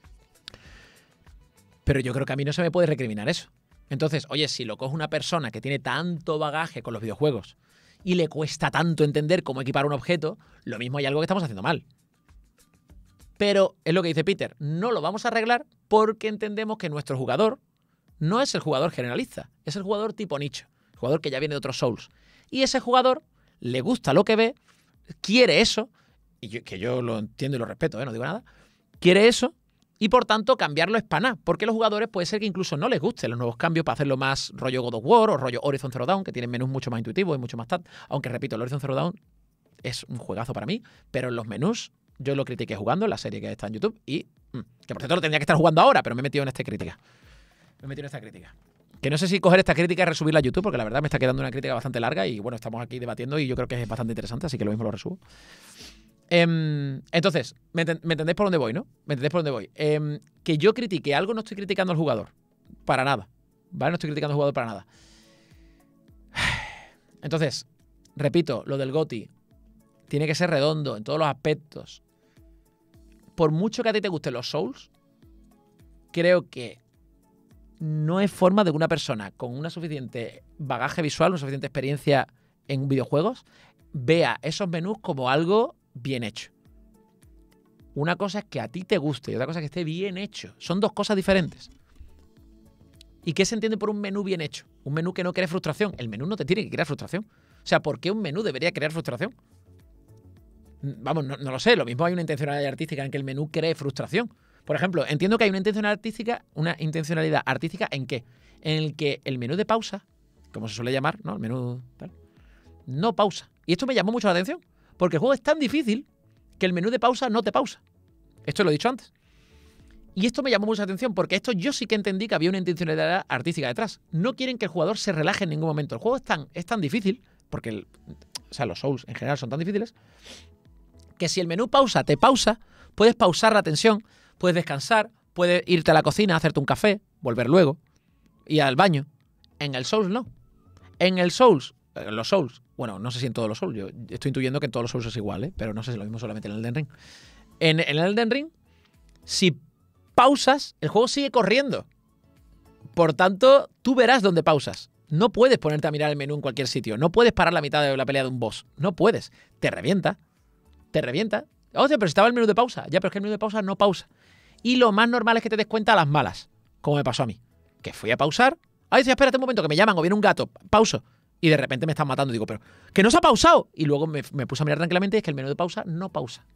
Pero yo creo que a mí no se me puede recriminar eso. Entonces, oye, si lo coge una persona que tiene tanto bagaje con los videojuegos y le cuesta tanto entender cómo equipar un objeto, lo mismo hay algo que estamos haciendo mal. Pero es lo que dice Peter, no lo vamos a arreglar porque entendemos que nuestro jugador no es el jugador generalista, es el jugador tipo nicho, el jugador que ya viene de otros Souls. Y ese jugador le gusta lo que ve, quiere eso, y yo, que yo lo entiendo y lo respeto, ¿eh? No digo nada, quiere eso, Y por tanto, cambiarlo es paná, porque a los jugadores puede ser que incluso no les gusten los nuevos cambios para hacerlo más rollo God of War o rollo Horizon Zero Dawn, que tienen menús mucho más intuitivos y mucho más tal. Aunque repito, el Horizon Zero Dawn es un juegazo para mí, pero en los menús yo lo critiqué jugando en la serie que está en YouTube y mm, que por cierto lo tendría que estar jugando ahora, pero me he metido en esta crítica. Me he metido en esta crítica. Que no sé si coger esta crítica y resubirla a YouTube, porque la verdad me está quedando una crítica bastante larga y bueno, estamos aquí debatiendo y yo creo que es bastante interesante, así que lo mismo lo resubo. Eh, entonces, ¿me, ent ¿me entendéis por dónde voy, no? ¿Me entendéis por dónde voy? Eh, que yo critique algo, no estoy criticando al jugador. Para nada. ¿Vale? No estoy criticando al jugador para nada. Entonces, repito, lo del GOTY tiene que ser redondo en todos los aspectos. Por mucho que a ti te gusten los Souls, creo que no es forma de que una persona con una suficiente bagaje visual, una suficiente experiencia en videojuegos, vea esos menús como algo bien hecho. Una cosa es que a ti te guste y otra cosa es que esté bien hecho. Son dos cosas diferentes. ¿Y qué se entiende por un menú bien hecho? Un menú que no crea frustración. El menú no te tiene que crear frustración. O sea, ¿por qué un menú debería crear frustración? Vamos, no, no lo sé. Lo mismo hay una intencionalidad artística en que el menú cree frustración. Por ejemplo, entiendo que hay una intencionalidad artística, una intencionalidad artística ¿en qué? En el que el menú de pausa, como se suele llamar, ¿no? El menú tal, no pausa. Y esto me llamó mucho la atención. Porque el juego es tan difícil que el menú de pausa no te pausa. Esto lo he dicho antes. Y esto me llamó mucho la atención porque esto yo sí que entendí que había una intencionalidad artística detrás. No quieren que el jugador se relaje en ningún momento. El juego es tan, es tan difícil, porque el, o sea, los Souls en general son tan difíciles, que si el menú pausa te pausa, puedes pausar la tensión, puedes descansar, puedes irte a la cocina, hacerte un café, volver luego, ir al baño. En el Souls no. En el Souls, en los Souls, bueno, no sé si en todos los Souls, yo estoy intuyendo que en todos los Souls es igual, ¿eh? Pero no sé si es lo mismo solamente en el Elden Ring. En, en el Elden Ring, si pausas, el juego sigue corriendo. Por tanto, tú verás dónde pausas. No puedes ponerte a mirar el menú en cualquier sitio. No puedes parar la mitad de la pelea de un boss. No puedes. Te revienta. Te revienta. Oye, pero estaba el menú de pausa. Ya, pero es que el menú de pausa no pausa. Y lo más normal es que te des cuenta a las malas. Como me pasó a mí. Que fui a pausar. Ay, dice, espérate un momento, que me llaman o viene un gato. Pauso. Y de repente me están matando. Digo, pero que no se ha pausado. Y luego me, me puse a mirar tranquilamente y es que el menú de pausa no pausa.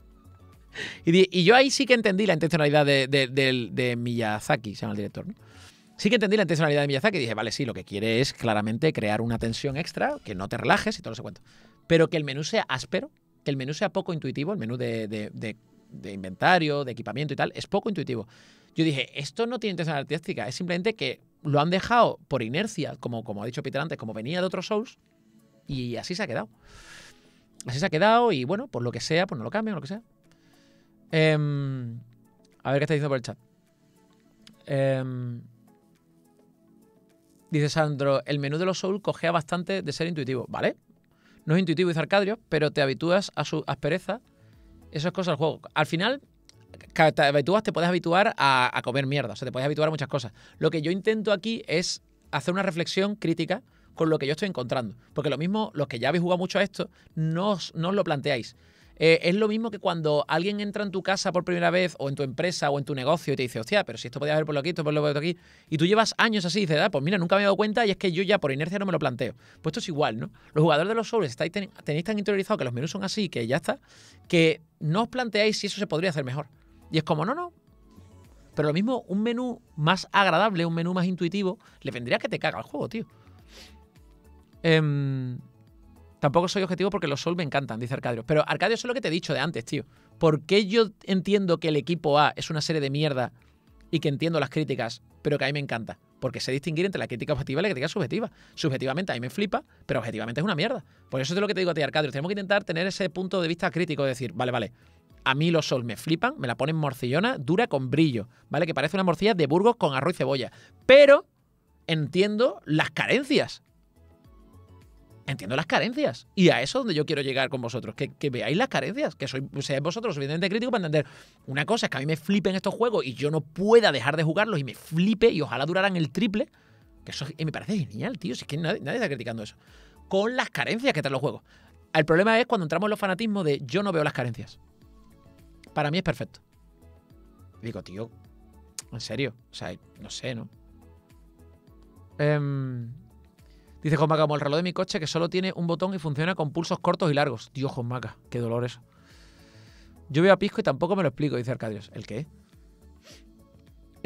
y, di, y yo ahí sí que entendí la intencionalidad de, de, de, de Miyazaki, se llama el director, ¿no? Sí que entendí la intencionalidad de Miyazaki y dije, vale, sí, lo que quiere es claramente crear una tensión extra, que no te relajes y todo ese cuento. Pero que el menú sea áspero, que el menú sea poco intuitivo, el menú de, de, de, de inventario, de equipamiento y tal, es poco intuitivo. Yo dije, esto no tiene intención artística, es simplemente que lo han dejado por inercia, como, como ha dicho Peter antes, como venía de otros Souls, y así se ha quedado. Así se ha quedado y bueno, por lo que sea, pues no lo cambian, lo que sea. Eh, a ver qué está diciendo por el chat. Eh, dice Sandro, el menú de los Souls cojea bastante de ser intuitivo. ¿Vale? No es intuitivo, dice Arcadio, pero te habitúas a su aspereza. Eso es cosa del juego. Al final, te habitúas, te puedes habituar a, a comer mierda. O sea, te puedes habituar a muchas cosas. Lo que yo intento aquí es hacer una reflexión crítica con lo que yo estoy encontrando. Porque lo mismo, los que ya habéis jugado mucho a esto, no os, no os lo planteáis. Eh, es lo mismo que cuando alguien entra en tu casa por primera vez, o en tu empresa, o en tu negocio, y te dice, hostia, pero si esto podía haber por aquí, esto podía haber por aquí, y tú llevas años así, y dices, ah, pues mira, nunca me he dado cuenta, y es que yo ya por inercia no me lo planteo. Pues esto es igual, ¿no? Los jugadores de los Souls estáis ten, tenéis tan interiorizado que los menús son así, que ya está, que no os planteáis si eso se podría hacer mejor. Y es como, no, no. Pero lo mismo, un menú más agradable, un menú más intuitivo, le vendría que te caga el juego, tío. Eh... Tampoco soy objetivo porque los Souls me encantan, dice Arcadio. Pero Arcadio, eso es lo que te he dicho de antes, tío. ¿Por qué yo entiendo que el equipo A es una serie de mierda y que entiendo las críticas, pero que a mí me encanta? Porque sé distinguir entre la crítica objetiva y la crítica subjetiva. Subjetivamente a mí me flipa, pero objetivamente es una mierda. Por eso es lo que te digo a ti, Arcadio. Tenemos que intentar tener ese punto de vista crítico de decir, vale, vale, a mí los Souls me flipan, me la ponen morcillona, dura con brillo, ¿vale? Que parece una morcilla de Burgos con arroz y cebolla. Pero entiendo las carencias. Entiendo las carencias. Y a eso es donde yo quiero llegar con vosotros. Que, que veáis las carencias. Que sois, seáis vosotros suficientemente críticos para entender. Una cosa es que a mí me flipen estos juegos y yo no pueda dejar de jugarlos y me flipe y ojalá duraran el triple. Que eso me parece genial, tío. Si es que nadie, nadie está criticando eso. Con las carencias que traen los juegos. El problema es cuando entramos en los fanatismos de yo no veo las carencias. Para mí es perfecto. Digo, tío, en serio. O sea, no sé, ¿no? Eh... Dice Josmaca, como el reloj de mi coche que solo tiene un botón y funciona con pulsos cortos y largos. Dios, Josmaca, qué dolor eso. Yo veo a Pisco y tampoco me lo explico, dice Arcadios. ¿El qué?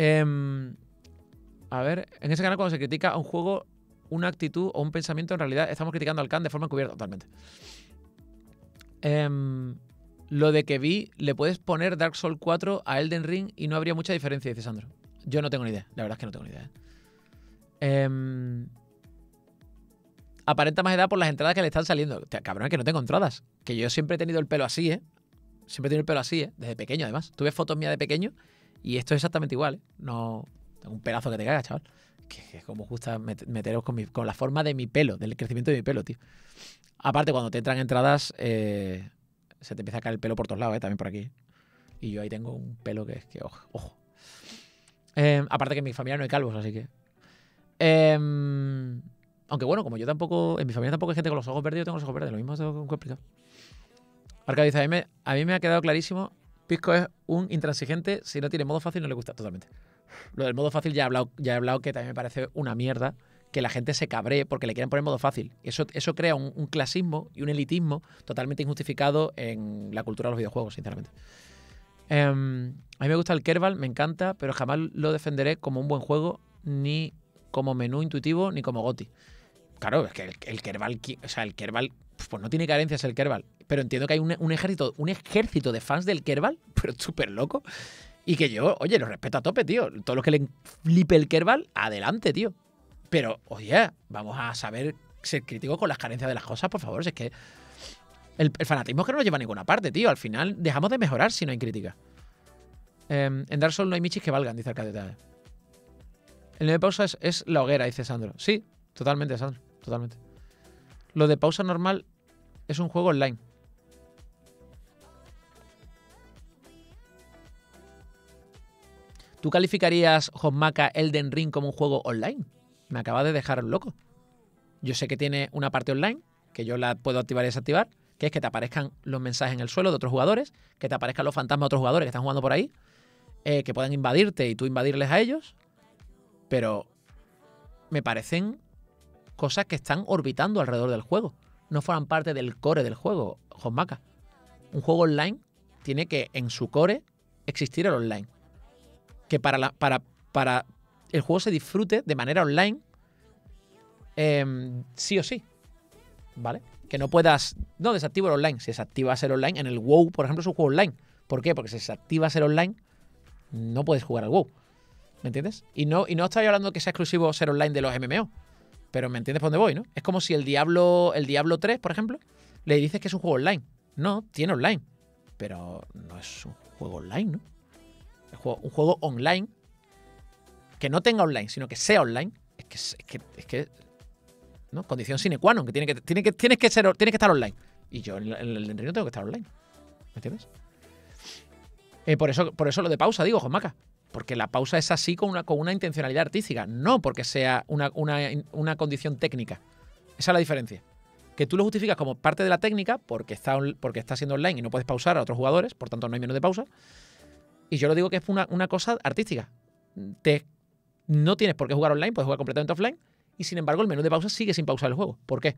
Eh, a ver, en ese canal cuando se critica a un juego, una actitud o un pensamiento, en realidad estamos criticando al Khan de forma encubierta totalmente. Eh, lo de que vi, le puedes poner Dark Souls cuatro a Elden Ring y no habría mucha diferencia, dice Sandro. Yo no tengo ni idea, la verdad es que no tengo ni idea. ¿eh? Eh, aparenta más edad por las entradas que le están saliendo. Cabrón, que no tengo entradas. Que yo siempre he tenido el pelo así, ¿eh? Siempre he tenido el pelo así, ¿eh? Desde pequeño, además. Tuve fotos mías de pequeño y esto es exactamente igual, ¿eh? No... Tengo un pelazo que te caga, chaval. Que, que como gusta met meteros con, mi, con la forma de mi pelo, del crecimiento de mi pelo, tío. Aparte, cuando te entran entradas, eh, se te empieza a caer el pelo por todos lados, ¿eh? También por aquí. Y yo ahí tengo un pelo que es que, ojo. ojo. Eh, aparte que en mi familia no hay calvos, así que... Eh, aunque bueno, como yo tampoco... En mi familia tampoco hay gente con los ojos verdes, yo tengo los ojos verdes. Lo mismo tengo que explicar. Arcadio dice, a mí, me, a mí me ha quedado clarísimo. Pisco es un intransigente. Si no tiene modo fácil, no le gusta totalmente. Lo del modo fácil ya he hablado, ya he hablado que también me parece una mierda que la gente se cabree porque le quieren poner modo fácil. Eso, eso crea un, un clasismo y un elitismo totalmente injustificado en la cultura de los videojuegos, sinceramente. Eh, a mí me gusta el Kerbal, me encanta, pero jamás lo defenderé como un buen juego, ni como menú intuitivo, ni como GOTY. Claro, es que el, el Kerbal, o sea, el Kerbal, pues no tiene carencias el Kerbal, pero entiendo que hay un, un ejército, un ejército de fans del Kerbal, pero súper loco. Y que yo, oye, lo respeto a tope, tío. Todos los que le flipe el Kerbal, adelante, tío. Pero, oye, vamos a saber ser críticos con las carencias de las cosas, por favor. Si es que el, el fanatismo es que no nos lleva a ninguna parte, tío. Al final dejamos de mejorar si no hay crítica. Eh, en Dark Souls no hay michis que valgan, dice Arcadio. El nivel de pausa es, es la hoguera, dice Sandro. Sí, totalmente, Sandro. Totalmente. Lo de pausa normal es un juego online. ¿Tú calificarías Hosmaka Elden Ring como un juego online? Me acaba de dejar loco. Yo sé que tiene una parte online, que yo la puedo activar y desactivar, que es que te aparezcan los mensajes en el suelo de otros jugadores, que te aparezcan los fantasmas de otros jugadores que están jugando por ahí, eh, que puedan invadirte y tú invadirles a ellos, pero me parecen cosas que están orbitando alrededor del juego. No forman parte del core del juego, Hosmaka. Un juego online tiene que, en su core, existir el online. Que para, la, para, para el juego se disfrute de manera online, eh, sí o sí, ¿vale? Que no puedas... No, desactivo el online. Si desactivas el online, en el WoW, por ejemplo, es un juego online. ¿Por qué? Porque si desactivas el online, no puedes jugar al WoW. ¿Me entiendes? Y no, y no estoy hablando de que sea exclusivo ser online de los M M O, pero ¿me entiendes por dónde voy, no? Es como si el Diablo, el Diablo tres, por ejemplo, le dices que es un juego online. No, tiene online, pero no es un juego online, ¿no? Un juego online que no tenga online, sino que sea online, es que es que, es que ¿no? Condición sine qua non, que tiene que tiene que tienes que ser tienes que estar online. Y yo en el Elden Ring no tengo que estar online. ¿Me entiendes? Eh, por eso por eso lo de pausa digo, Hosmaka, porque la pausa es así con una con una intencionalidad artística, no porque sea una, una, una condición técnica. Esa es la diferencia. Que tú lo justificas como parte de la técnica porque está porque está siendo online y no puedes pausar a otros jugadores, por tanto no hay menú de pausa. Y yo lo digo que es una, una cosa artística. Te, no tienes por qué jugar online, puedes jugar completamente offline. Y sin embargo, el menú de pausa sigue sin pausar el juego. ¿Por qué?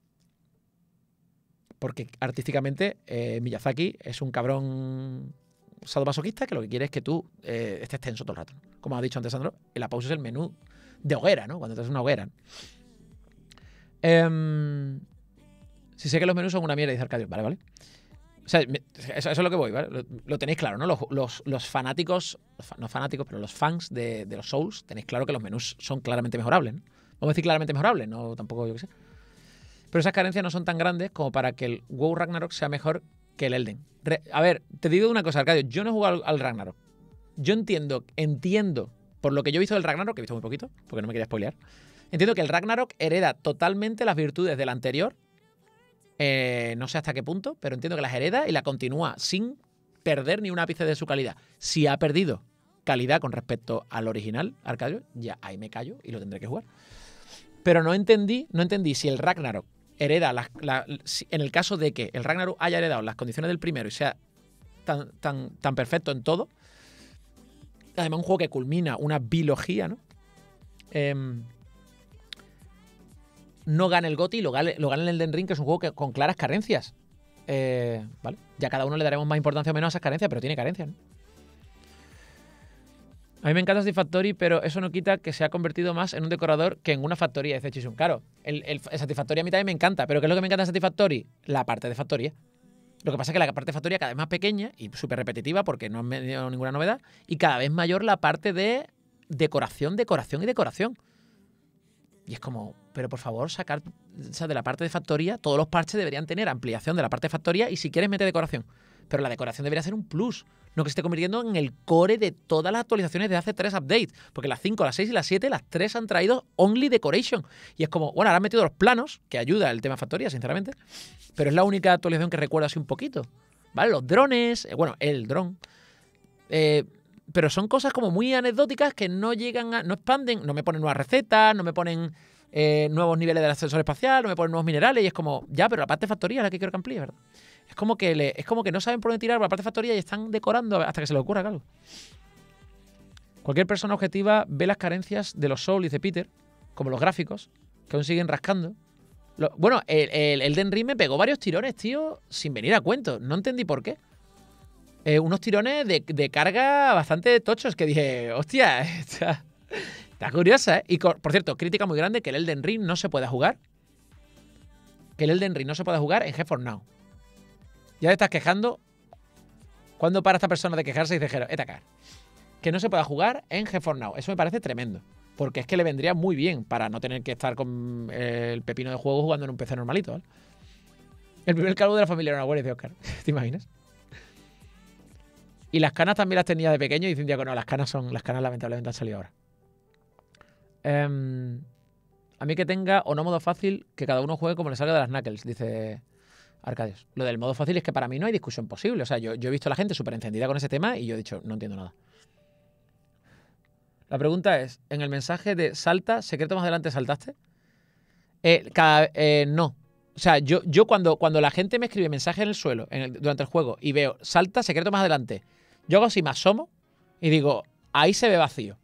Porque artísticamente eh, Miyazaki es un cabrón sadomasoquista que lo que quiere es que tú eh, estés tenso todo el rato. Como ha dicho antes Sandro, la pausa es el menú de hoguera, ¿no? Cuando te haces una hoguera. Eh, si sé que los menús son una mierda, dice Arcadio. Vale, vale. O sea, eso, eso es lo que voy, ¿vale? Lo, lo tenéis claro, ¿no? Los, los, los fanáticos, no fanáticos, pero los fans de, de los Souls, tenéis claro que los menús son claramente mejorables, ¿no? Vamos a decir claramente mejorables, no tampoco yo qué sé. Pero esas carencias no son tan grandes como para que el WoW Ragnarok sea mejor que el Elden. Re, a ver, te digo una cosa, Arcadio, yo no he jugado al, al Ragnarok. Yo entiendo, entiendo, por lo que yo he visto del Ragnarok, que he visto muy poquito, porque no me quería spoilear, entiendo que el Ragnarok hereda totalmente las virtudes del anterior. Eh, no sé hasta qué punto, pero entiendo que las hereda y la continúa sin perder ni un ápice de su calidad. Si ha perdido calidad con respecto al original, Arcadio, ya ahí me callo y lo tendré que jugar. Pero no entendí, no entendí si el Ragnarok hereda, las, la, si, en el caso de que el Ragnarok haya heredado las condiciones del primero y sea tan, tan, tan perfecto en todo, además un juego que culmina una biología, ¿no? Eh, no gana el GOTY, lo gana, lo gana el Elden Ring, que es un juego que, con claras carencias. Eh, ¿vale? Ya cada uno le daremos más importancia o menos a esas carencias, pero tiene carencias, ¿no? A mí me encanta Satisfactory, pero eso no quita que se ha convertido más en un decorador que en una factoría, dice Chisun. Claro, el, el, el Satisfactory a mí también me encanta, pero ¿qué es lo que me encanta de Satisfactory? La parte de factoría. Lo que pasa es que la parte de factoría cada vez más pequeña y súper repetitiva porque no me dio ninguna novedad, y cada vez mayor la parte de decoración, decoración y decoración. Y es como, pero por favor, sacar, o sea, de la parte de factoría, todos los parches deberían tener ampliación de la parte de factoría y si quieres mete decoración. Pero la decoración debería ser un plus, no que se esté convirtiendo en el core de todas las actualizaciones de hace tres updates. Porque las cinco, las seis y las siete, las tres han traído only decoration. Y es como, bueno, ahora han metido los planos, que ayuda el tema factoría, sinceramente. Pero es la única actualización que recuerdo así un poquito. ¿Vale? Los drones, eh, bueno, el dron. Eh, pero son cosas como muy anecdóticas que no llegan a, no expanden, no me ponen nuevas recetas, no me ponen eh, nuevos niveles del ascensor espacial, no me ponen nuevos minerales, y es como, ya, pero la parte de factoría es la que quiero que amplíe, ¿verdad? Es como que le, es como que no saben por dónde tirar la parte de factoría y están decorando hasta que se les ocurra algo. Cualquier persona objetiva ve las carencias de los Souls, dice Peter, como los gráficos, que aún siguen rascando. Lo, bueno, el, el, el Elden Ring me pegó varios tirones, tío, sin venir a cuento. No entendí por qué. Eh, unos tirones de, de carga bastante tochos que dije, hostia, está, está curiosa, ¿eh? Y por cierto, crítica muy grande que el Elden Ring no se pueda jugar. Que el Elden Ring no se pueda jugar en GeForce Now. Ya te estás quejando. ¿Cuándo para esta persona de quejarse y dice, esta cara? Que no se pueda jugar en GeForce Now. Eso me parece tremendo. Porque es que le vendría muy bien para no tener que estar con el pepino de juego jugando en un P C normalito, ¿vale? El primer calvo de la familia era una buena, dice Oscar. ¿Te imaginas? Y las canas también las tenía de pequeño y dicen que no, las canas son, las canas lamentablemente han salido ahora. Um, a mí que tenga o no modo fácil, que cada uno juegue como le salga de las Knuckles, dice Arcadios. Lo del modo fácil es que para mí no hay discusión posible. O sea, yo, yo he visto a la gente súper encendida con ese tema y yo he dicho, no entiendo nada. La pregunta es, en el mensaje de salta, secreto más adelante, ¿saltaste? Eh, cada, eh, no. O sea, yo, yo cuando, cuando la gente me escribe mensaje en el suelo en el, durante el juego y veo salta, secreto más adelante, yo hago así, me asomo y digo, ahí se ve vacío.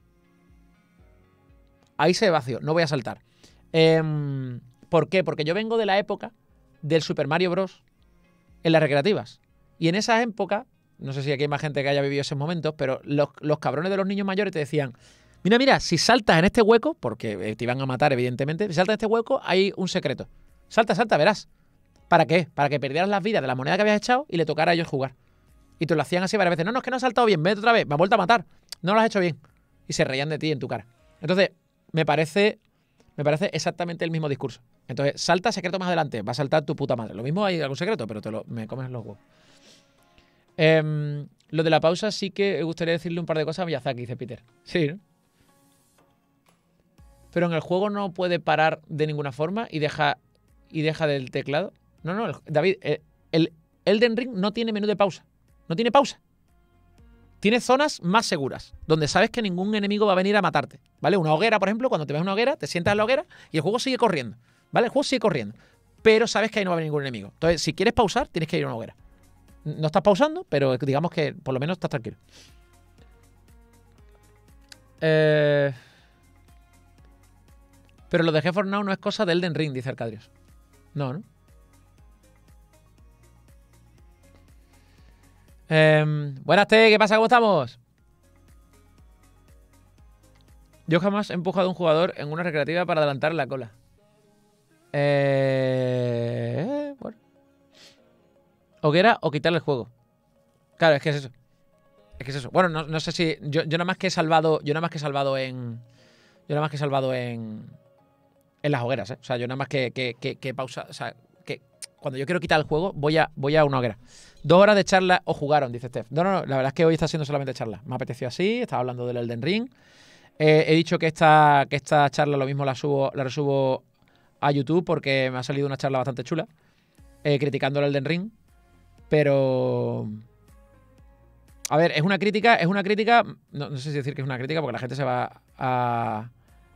Ahí se ve vacío, no voy a saltar. Eh, ¿Por qué? Porque yo vengo de la época del Super Mario Bros. En las recreativas. Y en esa época, no sé si aquí hay más gente que haya vivido esos momentos, pero los, los cabrones de los niños mayores te decían, mira, mira, si saltas en este hueco, porque te iban a matar evidentemente, si saltas en este hueco hay un secreto. Salta, salta, verás. ¿Para qué? Para que perdieras las vidas de la moneda que habías echado y le tocara a ellos jugar. Y te lo hacían así varias veces. No, no, es que no has saltado bien, vete otra vez, me has vuelto a matar. No lo has hecho bien. Y se reían de ti en tu cara. Entonces, me parece, me parece exactamente el mismo discurso. Entonces, salta secreto más adelante, va a saltar tu puta madre. Lo mismo hay algún secreto, pero te lo, me comes los huevos. Eh, lo de la pausa sí que me gustaría decirle un par de cosas a Miyazaki, dice Peter. Sí, ¿no? Pero en el juego no puede parar de ninguna forma y deja, y deja del teclado. No, no, el, David, el, el Elden Ring no tiene menú de pausa. No tiene pausa. Tiene zonas más seguras, donde sabes que ningún enemigo va a venir a matarte, ¿vale? Una hoguera, por ejemplo, cuando te ves una hoguera, te sientas en la hoguera y el juego sigue corriendo, ¿vale? El juego sigue corriendo, pero sabes que ahí no va a venir ningún enemigo. Entonces, si quieres pausar, tienes que ir a una hoguera. No estás pausando, pero digamos que por lo menos estás tranquilo. Eh... Pero lo de GeForce Now no es cosa de Elden Ring, dice Arcadios. No, ¿no? Eh, buenas, T, ¿qué pasa? ¿Cómo estamos? Yo jamás he empujado a un jugador en una recreativa para adelantar la cola. Eh, bueno. Hoguera o quitarle el juego. Claro, es que es eso. Es que es eso. Bueno, no, no sé si... Yo, yo nada más que he salvado... Yo nada más que he salvado en... Yo nada más que he salvado en... En las hogueras, ¿eh? O sea, yo nada más que, que, que, que pausa... O sea, que cuando yo quiero quitar el juego, voy a, voy a una hoguera. Dos horas de charla o jugaron, dice Steph. No, no, no. La verdad es que hoy está siendo solamente charla. Me apeteció así. Estaba hablando del Elden Ring. Eh, he dicho que esta, que esta charla lo mismo la subo, la resubo a YouTube porque me ha salido una charla bastante chula. Eh, criticando el Elden Ring. Pero... A ver, es una crítica, es una crítica... No, no sé si decir que es una crítica porque la gente se va a...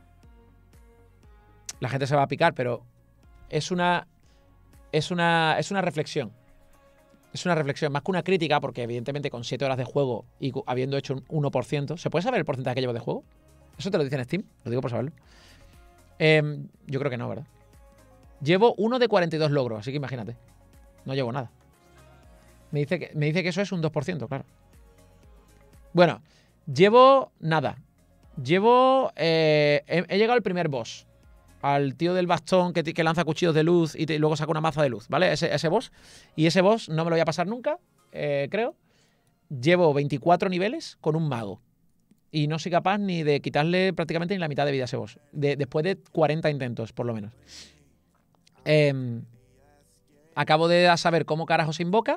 La gente se va a picar, pero es una... Es una, es una reflexión. Es una reflexión, más que una crítica, porque evidentemente con siete horas de juego y habiendo hecho un uno por ciento... ¿Se puede saber el porcentaje que llevo de juego? ¿Eso te lo dice en Steam? Lo digo por saberlo. Eh, yo creo que no, ¿verdad? Llevo uno de cuarenta y dos logros, así que imagínate. No llevo nada. Me dice que, me dice que eso es un dos por ciento, claro. Bueno, Llevo nada. Llevo... Eh, he, he llegado al primer boss. Al tío del bastón que, que lanza cuchillos de luz y, te, y luego saca una maza de luz, ¿vale? Ese, ese boss. Y ese boss no me lo voy a pasar nunca, eh, creo. Llevo veinticuatro niveles con un mago. Y no soy capaz ni de quitarle prácticamente ni la mitad de vida a ese boss. De, después de cuarenta intentos, por lo menos. Eh, acabo de saber cómo carajo se invoca.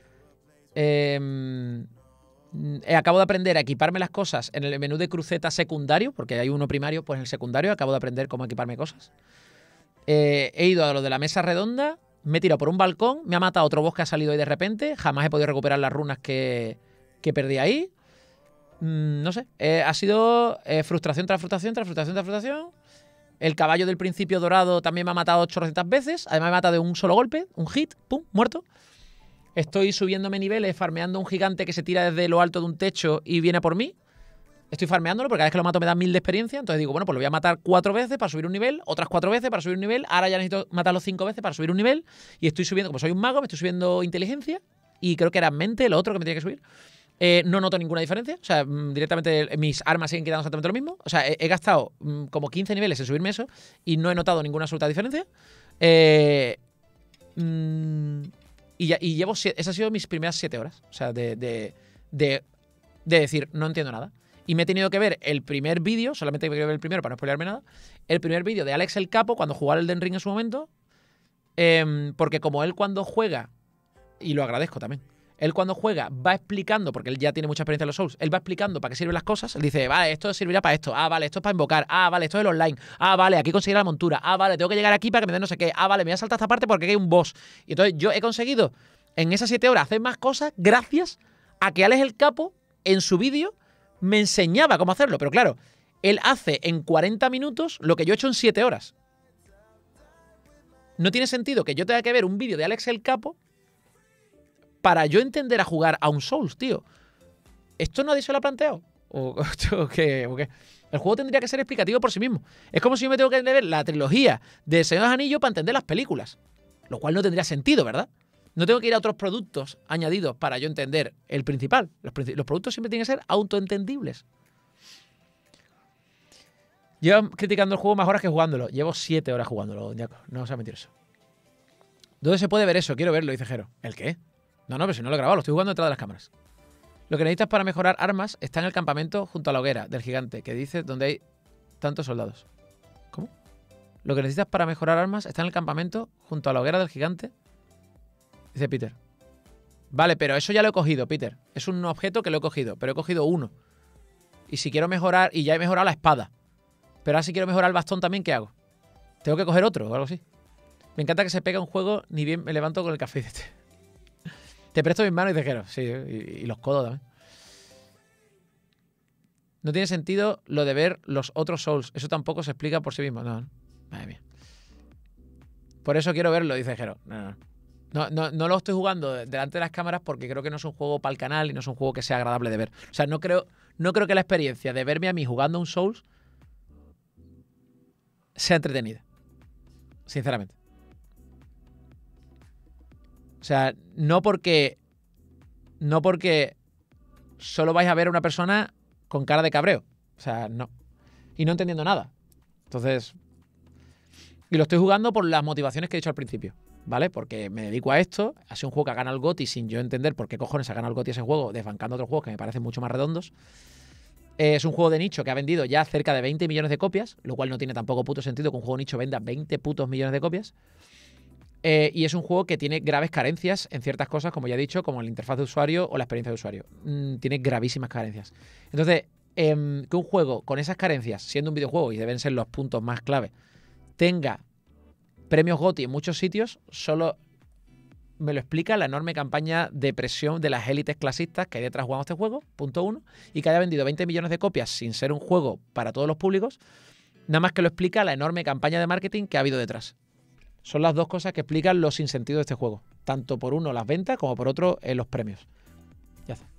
Eh, acabo de aprender a equiparme las cosas en el menú de cruceta secundario, porque hay uno primario, pues en el secundario acabo de aprender cómo equiparme cosas. Eh, he ido a lo de la mesa redonda, me he tirado por un balcón, me ha matado otro boss que ha salido ahí de repente, jamás he podido recuperar las runas que, que perdí ahí. Mm, no sé, eh, ha sido eh, frustración tras frustración, tras frustración, tras frustración. El caballo del principio dorado también me ha matado ochocientas veces, además me ha matado de un solo golpe, un hit, pum, muerto. Estoy subiéndome niveles, farmeando un gigante que se tira desde lo alto de un techo y viene por mí. Estoy farmeándolo porque cada vez que lo mato me da mil de experiencia. Entonces digo, bueno, pues lo voy a matar cuatro veces para subir un nivel, otras cuatro veces para subir un nivel. Ahora ya necesito matarlo cinco veces para subir un nivel. Y estoy subiendo, como soy un mago, me estoy subiendo inteligencia. Y creo que era mente lo otro que me tiene que subir. Eh, no noto ninguna diferencia. O sea, directamente mis armas siguen quedando exactamente lo mismo. O sea, he, he gastado mm, como quince niveles en subirme eso y no he notado ninguna absoluta diferencia. Eh... Mmm, Y, ya, y llevo siete, esas han sido mis primeras siete horas. O sea, de, de, de, de decir, no entiendo nada. Y me he tenido que ver el primer vídeo, solamente he que ver el primero para no spoilearme nada, el primer vídeo de Alex el Capo cuando jugaba el Elden Ring en su momento, eh, porque como él cuando juega, y lo agradezco también, él cuando juega va explicando, porque él ya tiene mucha experiencia en los Souls, él va explicando para qué sirven las cosas. Él dice, vale, esto servirá para esto. Ah, vale, esto es para invocar. Ah, vale, esto es el online. Ah, vale, aquí conseguir la montura. Ah, vale, tengo que llegar aquí para que me den no sé qué. Ah, vale, me voy a saltar esta parte porque aquí hay un boss. Y entonces yo he conseguido en esas siete horas hacer más cosas gracias a que Alex el Capo en su vídeo me enseñaba cómo hacerlo. Pero claro, él hace en cuarenta minutos lo que yo he hecho en siete horas. No tiene sentido que yo tenga que ver un vídeo de Alex el Capo para yo entender a jugar a un Souls, tío. ¿Esto nadie se lo ha planteado? ¿O, o, qué, ¿O qué? El juego tendría que ser explicativo por sí mismo. Es como si yo me tengo que ver la trilogía de Señor de los Anillos para entender las películas. Lo cual no tendría sentido, ¿verdad? No tengo que ir a otros productos añadidos para yo entender el principal. Los, los productos siempre tienen que ser autoentendibles. Llevo criticando el juego más horas que jugándolo. Llevo siete horas jugándolo, Ñaco. No os voy a mentir eso. ¿Dónde se puede ver eso? Quiero verlo, dice Jero. ¿El qué? No, no, pero si no lo he grabado, lo estoy jugando detrás de las cámaras. Lo que necesitas para mejorar armas está en el campamento junto a la hoguera del gigante, que dice donde hay tantos soldados. ¿Cómo? Lo que necesitas para mejorar armas está en el campamento junto a la hoguera del gigante, dice Peter. Vale, pero eso ya lo he cogido, Peter. Es un objeto que lo he cogido, pero he cogido uno. Y si quiero mejorar, y ya he mejorado la espada. Pero ahora si quiero mejorar el bastón también, ¿qué hago? ¿Tengo que coger otro o algo así? Me encanta que se pega un juego, ni bien me levanto con el café de té. Te presto mis manos y te sí, y, y los codos también. No tiene sentido lo de ver los otros Souls. Eso tampoco se explica por sí mismo. No, no. Madre mía. Por eso quiero verlo, dice Jero. No, no. No, no, no lo estoy jugando delante de las cámaras porque creo que no es un juego para el canal y no es un juego que sea agradable de ver. O sea, no creo, no creo que la experiencia de verme a mí jugando un Souls sea entretenida. Sinceramente. O sea, no porque no porque solo vais a ver a una persona con cara de cabreo. O sea, no. Y no entendiendo nada. Entonces... Y lo estoy jugando por las motivaciones que he dicho al principio, ¿vale? Porque me dedico a esto. Ha sido un juego que ha ganado el GOTY sin yo entender por qué cojones ha ganado el GOTY ese juego, desbancando otros juegos que me parecen mucho más redondos. Eh, es un juego de nicho que ha vendido ya cerca de veinte millones de copias, lo cual no tiene tampoco puto sentido que un juego nicho venda veinte putos millones de copias. Eh, y es un juego que tiene graves carencias en ciertas cosas, como ya he dicho, como la interfaz de usuario o la experiencia de usuario. Mm, tiene gravísimas carencias. Entonces, eh, que un juego con esas carencias, siendo un videojuego, y deben ser los puntos más clave, tenga premios GOTY en muchos sitios, solo me lo explica la enorme campaña de presión de las élites clasistas que hay detrás jugando este juego, punto uno, y que haya vendido veinte millones de copias sin ser un juego para todos los públicos, nada más que lo explica la enorme campaña de marketing que ha habido detrás. Son las dos cosas que explican los sinsentidos de este juego. Tanto por uno las ventas como por otro eh, los premios. Ya está.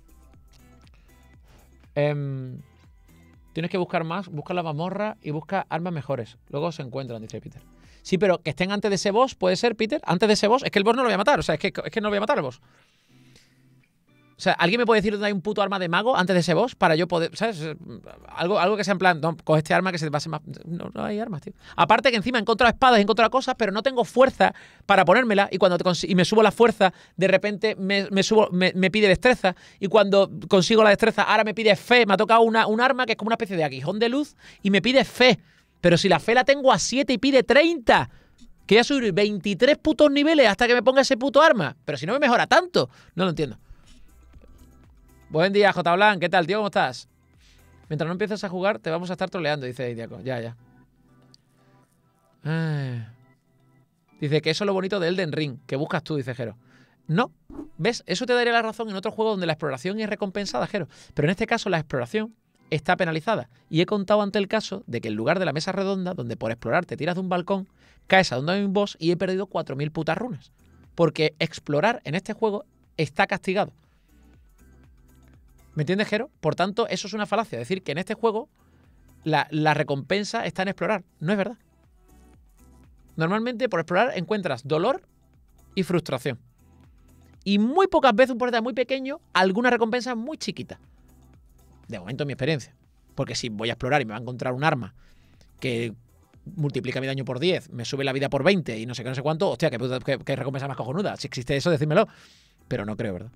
Eh, tienes que buscar más, busca la mazmorra y busca armas mejores. Luego se encuentran, dice Peter. Sí, pero que estén antes de ese boss, puede ser, Peter. Antes de ese boss, es que el boss no lo voy a matar. O sea, es que, es que no lo voy a matar el boss. O sea, ¿alguien me puede decir dónde hay un puto arma de mago antes de ese boss para yo poder, ¿sabes? Algo, algo que sea en plan, no, coge este arma que se te va a hacer más... No, no hay armas, tío. Aparte que encima he encontrado espadas, he encontrado cosas, pero no tengo fuerza para ponérmela y cuando te y me subo la fuerza, de repente me, me, subo, me, me pide destreza y cuando consigo la destreza, ahora me pide fe. Me ha tocado una, un arma que es como una especie de aguijón de luz y me pide fe. Pero si la fe la tengo a siete y pide treinta... Que voy a subir veintitrés putos niveles hasta que me ponga ese puto arma. Pero si no me mejora tanto. No lo entiendo. Buen día, J. Blanc. ¿Qué tal, tío? ¿Cómo estás? Mientras no empieces a jugar, te vamos a estar troleando, dice Idiaco. Ya, ya. Ay. Dice que eso es lo bonito de Elden Ring. Que buscas tú, dice Jero. No. ¿Ves? Eso te daría la razón en otro juego donde la exploración es recompensada, Jero. Pero en este caso, la exploración está penalizada. Y he contado ante el caso de que en lugar de la mesa redonda, donde por explorar te tiras de un balcón, caes a donde hay un boss y he perdido cuatro mil putas runas. Porque explorar en este juego está castigado. ¿Me entiendes, Jero? Por tanto, eso es una falacia. Decir que en este juego la, la recompensa está en explorar. No es verdad. Normalmente por explorar encuentras dolor y frustración. Y muy pocas veces, un porcentaje muy pequeño, alguna recompensa muy chiquita. De momento en mi experiencia. Porque si voy a explorar y me va a encontrar un arma que multiplica mi daño por diez, me sube la vida por veinte y no sé qué, no sé cuánto, hostia, qué, qué, qué recompensa más cojonuda. Si existe eso, decídmelo. Pero no creo, ¿verdad?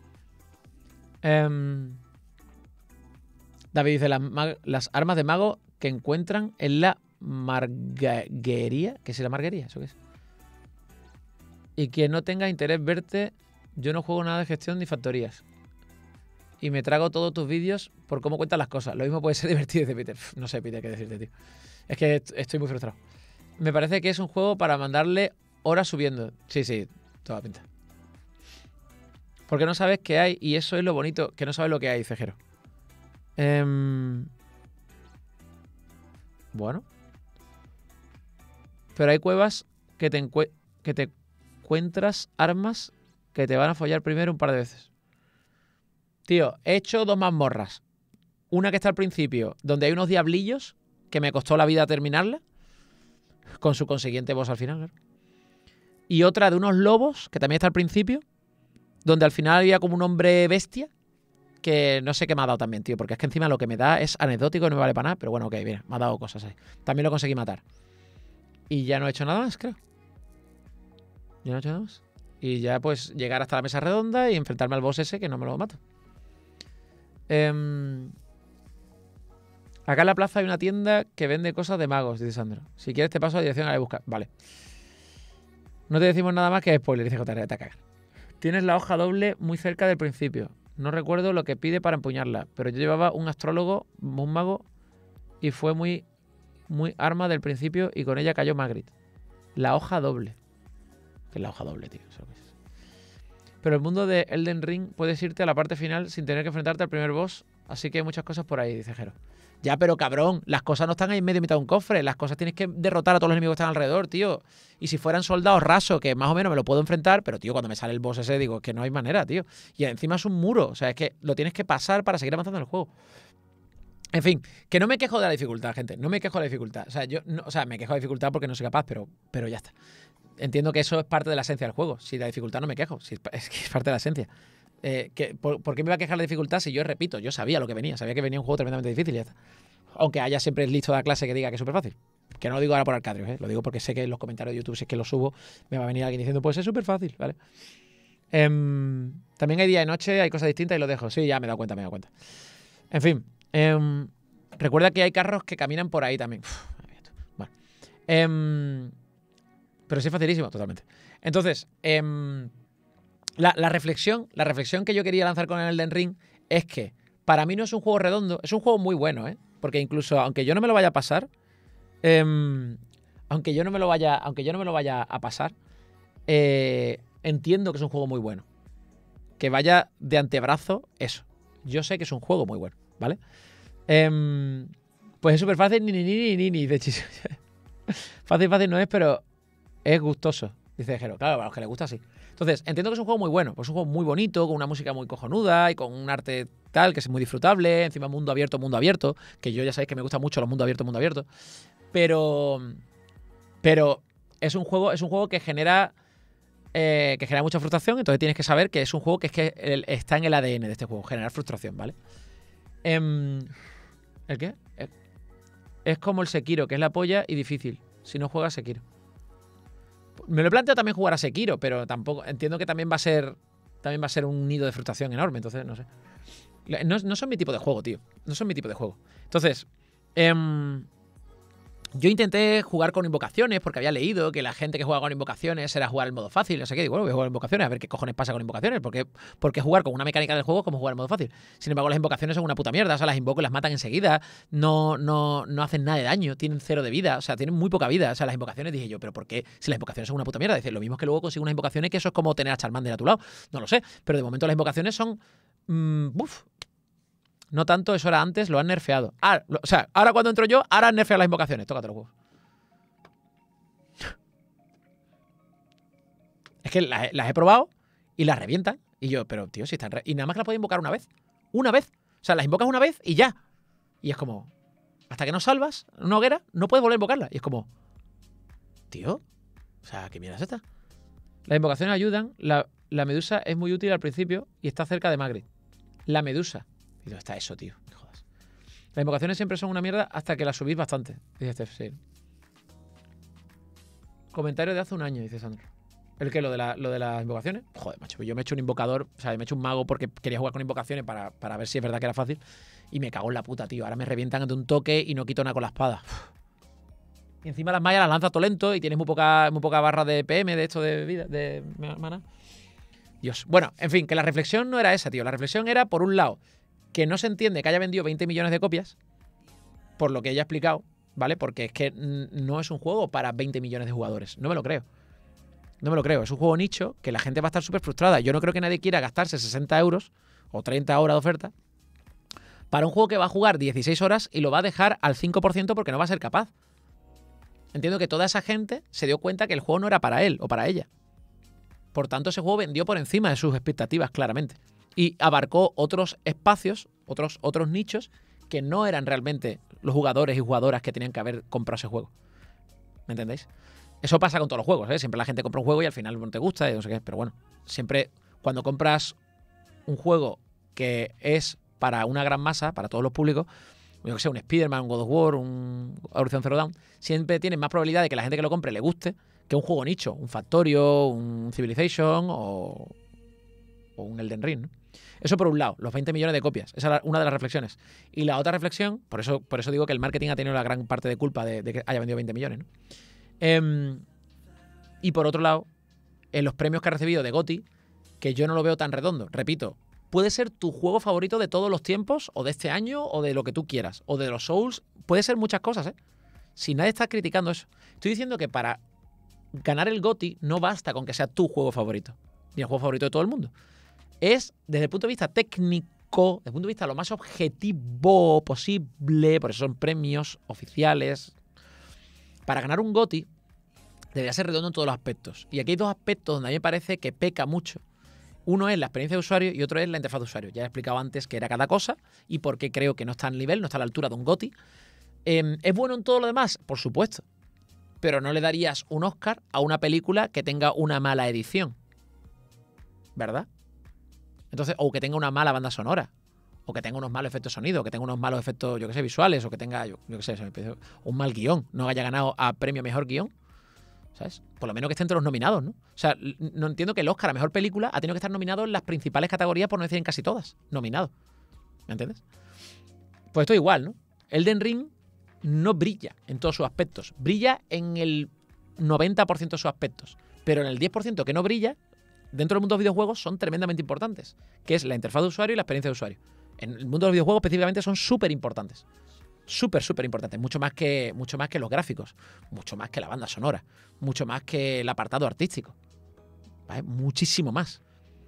Um, David dice, las, las armas de mago que encuentran en la marguería. ¿Qué es la marguería? ¿Eso qué es? Y quien no tenga interés verte, yo no juego nada de gestión ni factorías. Y me trago todos tus vídeos por cómo cuentas las cosas. Lo mismo puede ser divertido, dice Peter. No sé, Peter, qué decirte, tío. Es que estoy muy frustrado. Me parece que es un juego para mandarle horas subiendo. Sí, sí, toda pinta. Porque no sabes qué hay y eso es lo bonito, que no sabes lo que hay, Cejero. Eh, bueno. Pero hay cuevas que te, que te encuentras armas que te van a follar primero un par de veces. Tío, he hecho dos mazmorras. Una que está al principio, donde hay unos diablillos que me costó la vida terminarla, con su consiguiente boss al final, claro. Y otra de unos lobos, que también está al principio, donde al final había como un hombre bestia, que no sé qué me ha dado también, tío, porque es que encima lo que me da es anecdótico y no me vale para nada, pero bueno, ok, mira, me ha dado cosas ahí. También lo conseguí matar. Y ya no he hecho nada más, creo. Ya no he hecho nada más. Y ya pues llegar hasta la mesa redonda y enfrentarme al boss ese que no me lo mato. Eh... Acá en la plaza hay una tienda que vende cosas de magos, dice Sandro. Si quieres te paso la dirección a la buscar. Vale. No te decimos nada más que spoiler, dice J R, te cagas. Tienes la hoja doble muy cerca del principio. No recuerdo lo que pide para empuñarla, pero yo llevaba un astrólogo, un mago, y fue muy, muy arma del principio y con ella cayó Magritte. La hoja doble. ¿Qué es la hoja doble, tío? Eso es. Pero el mundo de Elden Ring puedes irte a la parte final sin tener que enfrentarte al primer boss, así que hay muchas cosas por ahí, dice Jero. Ya, pero cabrón, las cosas no están ahí en medio mitad de un cofre. Las cosas tienes que derrotar a todos los enemigos que están alrededor, tío. Y si fueran soldados rasos, que más o menos me lo puedo enfrentar, pero, tío, cuando me sale el boss ese, digo, es que no hay manera, tío. Y encima es un muro. O sea, es que lo tienes que pasar para seguir avanzando en el juego. En fin, que no me quejo de la dificultad, gente. No me quejo de la dificultad. O sea, yo no, o sea, me quejo de la dificultad porque no soy capaz, pero, pero ya está. Entiendo que eso es parte de la esencia del juego. Si la dificultad no me quejo. Si es que es parte de la esencia. Eh, que, ¿por, ¿Por qué me iba a quejar de la dificultad si yo repito? Yo sabía lo que venía. Sabía que venía un juego tremendamente difícil y ya está. Aunque haya siempre el listo de la clase que diga que es súper fácil. Que no lo digo ahora por Arcadrios, ¿eh? Lo digo porque sé que en los comentarios de YouTube, si es que lo subo, me va a venir alguien diciendo, pues es súper fácil, ¿vale? Eh, también hay día y noche, hay cosas distintas y lo dejo. Sí, ya me he dado cuenta, me he dado cuenta. En fin. Eh, recuerda que hay carros que caminan por ahí también. Uf, bueno. Eh, pero sí es facilísimo, totalmente. Entonces, eh, la, la, reflexión, la reflexión que yo quería lanzar con el Elden Ring es que para mí no es un juego redondo, es un juego muy bueno, ¿eh? Porque incluso, aunque yo no me lo vaya a pasar, eh, aunque yo no me lo vaya, aunque yo no me lo vaya a pasar, eh, entiendo que es un juego muy bueno. Que vaya de antebrazo eso. Yo sé que es un juego muy bueno, ¿vale? Eh, pues es súper fácil, ni ni ni ni ni de hecho. Fácil, fácil no es, pero es gustoso, dice Jero. Claro, para los que les gusta, sí. Entonces, entiendo que es un juego muy bueno, pues es un juego muy bonito, con una música muy cojonuda y con un arte tal que es muy disfrutable, encima mundo abierto, mundo abierto, que yo ya sabéis que me gustan mucho los mundo abierto, mundo abierto. Pero pero es un juego, es un juego que genera eh, que genera mucha frustración, entonces tienes que saber que es un juego que es que el, está en el A D N de este juego, generar frustración, ¿vale? Eh, ¿El qué? Eh, es como el Sekiro, que es la polla y difícil. Si no juegas Sekiro. Me lo he planteado también jugar a Sekiro, pero tampoco. Entiendo que también va a ser. También va a ser un nido de frustración enorme. Entonces, no sé. No, no son mi tipo de juego, tío. No son mi tipo de juego. Entonces. Eh, yo intenté jugar con invocaciones porque había leído que la gente que juega con invocaciones era jugar el modo fácil. No sé qué. Digo, bueno, voy a jugar invocaciones a ver qué cojones pasa con invocaciones. Porque, porque jugar con una mecánica del juego es como jugar el modo fácil. Sin embargo, las invocaciones son una puta mierda. O sea, las invoco y las matan enseguida. No, no, no hacen nada de daño. Tienen cero de vida. O sea, tienen muy poca vida. O sea, las invocaciones dije yo, ¿pero por qué? Si las invocaciones son una puta mierda. Dice, lo mismo es que luego consigo unas invocaciones que eso es como tener a Charmander a tu lado. No lo sé. Pero de momento las invocaciones son. Mmm, uf. No tanto, eso era antes, lo han nerfeado. Ah, lo, o sea, ahora cuando entro yo, ahora han nerfeado las invocaciones. Tócate los huevos. Es que las, las he probado y las revientan. Y yo, pero tío, si están... Re y nada más que las puedo invocar una vez. Una vez. O sea, las invocas una vez y ya. Y es como... Hasta que no salvas una hoguera, no puedes volver a invocarla. Y es como... Tío. O sea, ¿qué mierda es esta? Las invocaciones ayudan. La, la medusa es muy útil al principio y está cerca de Magritte. La medusa. ¿Y dónde está eso, tío? No jodas. Las invocaciones siempre son una mierda hasta que las subís bastante. Dice Steph, sí. Comentario de hace un año, dice Sandro. ¿El qué? ¿Lo de, la, ¿Lo de las invocaciones? Joder, macho, yo me he hecho un invocador, o sea, me he hecho un mago porque quería jugar con invocaciones para, para ver si es verdad que era fácil. Y me cago en la puta, tío. Ahora me revientan de un toque y no quito nada con la espada. Uf. Y encima las mallas las lanzas todo lento y tienes muy poca, muy poca barra de P M de esto de vida, de mana. Dios. Bueno, en fin, que la reflexión no era esa, tío. La reflexión era, por un lado, que no se entiende que haya vendido veinte millones de copias, por lo que ella ha explicado, ¿vale? Porque es que no es un juego para veinte millones de jugadores. No me lo creo. No me lo creo. Es un juego nicho que la gente va a estar súper frustrada. Yo no creo que nadie quiera gastarse sesenta euros o treinta horas de oferta para un juego que va a jugar dieciséis horas y lo va a dejar al cinco por ciento porque no va a ser capaz. Entiendo que toda esa gente se dio cuenta que el juego no era para él o para ella. Por tanto, ese juego vendió por encima de sus expectativas, claramente. Y abarcó otros espacios, otros, otros nichos que no eran realmente los jugadores y jugadoras que tenían que haber comprado ese juego. ¿Me entendéis? Eso pasa con todos los juegos, ¿eh? Siempre la gente compra un juego y al final no te gusta y no sé qué. Pero bueno, siempre cuando compras un juego que es para una gran masa, para todos los públicos, yo que sé, un Spider-Man, un God of War, un Horizon Zero Dawn, siempre tienes más probabilidad de que la gente que lo compre le guste que un juego nicho, un Factorio, un Civilization o, o un Elden Ring, ¿no? Eso por un lado, los veinte millones de copias. Esa es una de las reflexiones. Y la otra reflexión, por eso, por eso digo que el marketing ha tenido la gran parte de culpa de, de que haya vendido veinte millones, ¿no? Eh, y por otro lado, en los premios que ha recibido de GOTY, que yo no lo veo tan redondo. Repito, puede ser tu juego favorito de todos los tiempos, o de este año, o de lo que tú quieras, o de los Souls. Puede ser muchas cosas, ¿eh? Si nadie está criticando eso. Estoy diciendo que para ganar el GOTY no basta con que sea tu juego favorito, ni el juego favorito de todo el mundo. Es, desde el punto de vista técnico, desde el punto de vista lo más objetivo posible, por eso son premios oficiales. Para ganar un GOTY debería ser redondo en todos los aspectos. Y aquí hay dos aspectos donde a mí me parece que peca mucho. Uno es la experiencia de usuario y otro es la interfaz de usuario. Ya he explicado antes qué era cada cosa y por qué creo que no está al nivel, no está a la altura de un GOTY. Eh, ¿Es bueno en todo lo demás? Por supuesto. Pero no le darías un Oscar a una película que tenga una mala edición. ¿Verdad? Entonces, o que tenga una mala banda sonora. O que tenga unos malos efectos de sonido, o que tenga unos malos efectos, yo que sé, visuales, o que tenga, yo, yo que sé, un mal guión, no haya ganado a premio mejor guión, ¿sabes? Por lo menos que esté entre los nominados, ¿no? O sea, no entiendo que el Oscar a mejor película ha tenido que estar nominado en las principales categorías, por no decir en casi todas, nominado. ¿Me entiendes? Pues esto igual, ¿no? Elden Ring no brilla en todos sus aspectos, brilla en el noventa por ciento de sus aspectos, pero en el diez por ciento que no brilla, dentro del mundo de los videojuegos son tremendamente importantes, que es la interfaz de usuario y la experiencia de usuario. En el mundo de los videojuegos específicamente son súper importantes. Súper, súper importantes. Mucho más que, mucho más que los gráficos. Mucho más que la banda sonora. Mucho más que el apartado artístico. ¿Vale? Muchísimo más.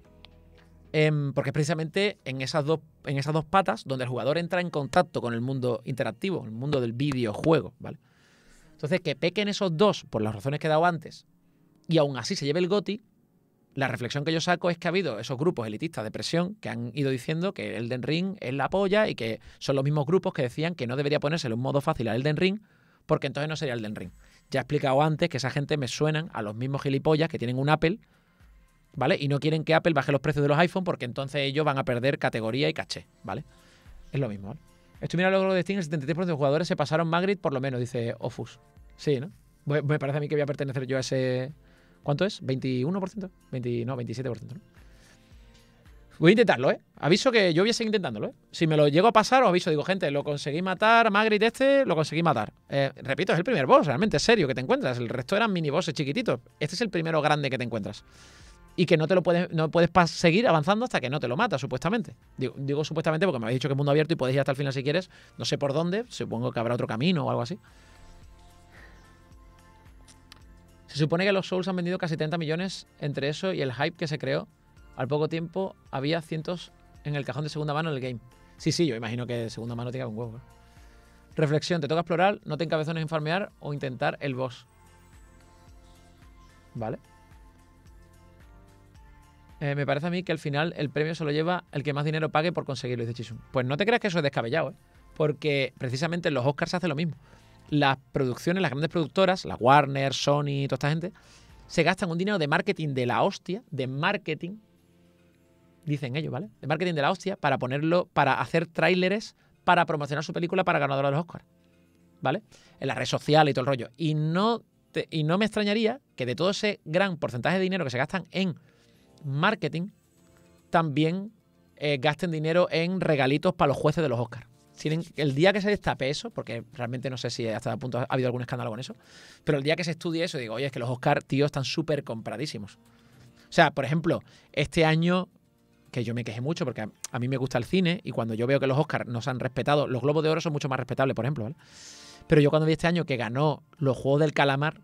Eh, porque es precisamente en esas, dos, en esas dos patas donde el jugador entra en contacto con el mundo interactivo, el mundo del videojuego, ¿vale? Entonces, que pequen esos dos por las razones que he dado antes y aún así se lleve el GOTY. La reflexión que yo saco es que ha habido esos grupos elitistas de presión que han ido diciendo que Elden Ring es la polla y que son los mismos grupos que decían que no debería ponérselo en modo fácil a Elden Ring porque entonces no sería Elden Ring. Ya he explicado antes que esa gente me suenan a los mismos gilipollas que tienen un Apple ¿vale? Y no quieren que Apple baje los precios de los iPhone porque entonces ellos van a perder categoría y caché, ¿vale? Es lo mismo, ¿vale? Estoy mirando los de Steam, el setenta y tres por ciento de jugadores se pasaron Magritte por lo menos, dice Ofus. Sí, ¿no? Me parece a mí que voy a pertenecer yo a ese... ¿Cuánto es? ¿veintiuno por ciento? veinte, no, veintisiete por ciento, ¿no? Voy a intentarlo, ¿eh? Aviso que yo voy a seguir intentándolo, ¿eh? Si me lo llego a pasar, os aviso. Digo, gente, lo conseguí matar, Magritte este, lo conseguí matar. Eh, repito, es el primer boss, realmente, es serio, que te encuentras. El resto eran mini bosses chiquititos. Este es el primero grande que te encuentras. Y que no te lo puedes, no puedes seguir avanzando hasta que no te lo matas, supuestamente. Digo, digo supuestamente porque me habéis dicho que es mundo abierto y podéis ir hasta el final si quieres. No sé por dónde, supongo que habrá otro camino o algo así. Se supone que los Souls han vendido casi treinta millones. Entre eso y el hype que se creó, al poco tiempo había cientos en el cajón de segunda mano en el game. Sí, sí, yo imagino que de segunda mano tiene un huevo. ¿eh? Reflexión, te toca explorar, no te encabezones en farmear o intentar el boss. Vale. Eh, me parece a mí que al final el premio se lo lleva el que más dinero pague por conseguirlo, dice Chisun. Pues no te creas que eso es descabellado, ¿eh? Porque precisamente en los Oscars se hace lo mismo. Las producciones, las grandes productoras, la Warner, Sony, toda esta gente, se gastan un dinero de marketing de la hostia, de marketing, dicen ellos, ¿vale? De marketing de la hostia para ponerlo, para hacer tráileres, para promocionar su película para ganadora de los Oscars, ¿vale? En las redes sociales y todo el rollo. Y no, te, y no me extrañaría que de todo ese gran porcentaje de dinero que se gastan en marketing, también eh, gasten dinero en regalitos para los jueces de los Oscars. Tienen, el día que se destape eso, porque realmente no sé si hasta el punto ha habido algún escándalo con eso, pero el día que se estudie eso, digo, oye, es que los Oscars, tío, están súper compradísimos. O sea, por ejemplo, este año, que yo me quejé mucho porque a, a mí me gusta el cine y cuando yo veo que los Oscars no se han respetado, los Globos de Oro son mucho más respetables, por ejemplo, ¿vale? Pero yo cuando vi este año que ganó los Juegos del Calamar,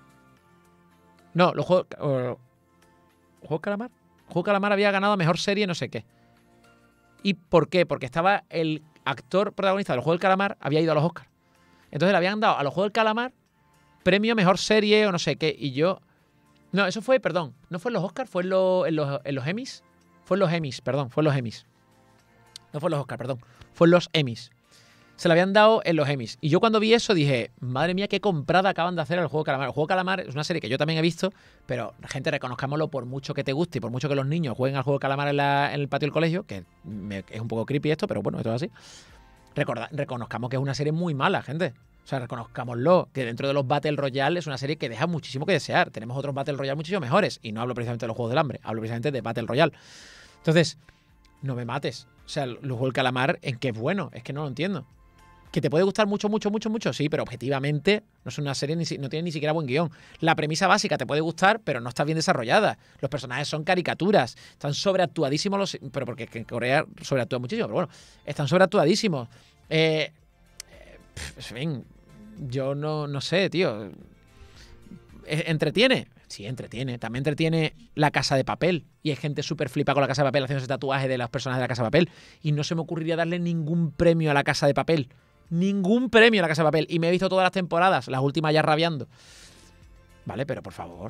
no, los Juegos... Uh, ¿Juegos Calamar? Juego Calamar había ganado a mejor serie no sé qué. ¿Y por qué? Porque estaba el actor protagonista del Juego del Calamar, había ido a los Oscars. Entonces le habían dado a los Juegos del Calamar premio a mejor serie o no sé qué. Y yo... No, eso fue, perdón, no fue en los Oscars, fue en, lo, en, los, en los Emmys. Fue en los Emmys, perdón, fue en los Emmys. No fue en los Oscars, perdón. Fue en los Emmys. Se la habían dado en los Emmys. Y yo cuando vi eso dije, madre mía, qué comprada acaban de hacer el Juego de Calamar. El Juego de Calamar es una serie que yo también he visto, pero, gente, reconozcámoslo, por mucho que te guste y por mucho que los niños jueguen al Juego de Calamar en, la, en el patio del colegio, que me, es un poco creepy esto, pero bueno, esto es así. Recorda, reconozcamos que es una serie muy mala, gente. O sea, reconozcámoslo, que dentro de los Battle Royale es una serie que deja muchísimo que desear. Tenemos otros Battle Royale muchísimo mejores. Y no hablo precisamente de los Juegos del Hambre, hablo precisamente de Battle Royale. Entonces, no me mates. O sea, el Juego del Calamar, ¿en qué es bueno? Es que no lo entiendo. ¿Que te puede gustar mucho, mucho, mucho, mucho? Sí, pero objetivamente no es una serie, ni, no tiene ni siquiera buen guión. La premisa básica te puede gustar, pero no está bien desarrollada. Los personajes son caricaturas, están sobreactuadísimos, los, pero porque en Corea sobreactúa muchísimo, pero bueno, están sobreactuadísimos. Eh, eh, en fin, yo no, no sé, tío. ¿Entretiene? Sí, entretiene. También entretiene La Casa de Papel. Y hay gente súper flipa con La Casa de Papel haciendo ese tatuaje de los personajes de La Casa de Papel. Y no se me ocurriría darle ningún premio a La Casa de Papel. Ningún premio a La Casa de Papel. Y me he visto todas las temporadas, las últimas ya rabiando. Vale, pero por favor.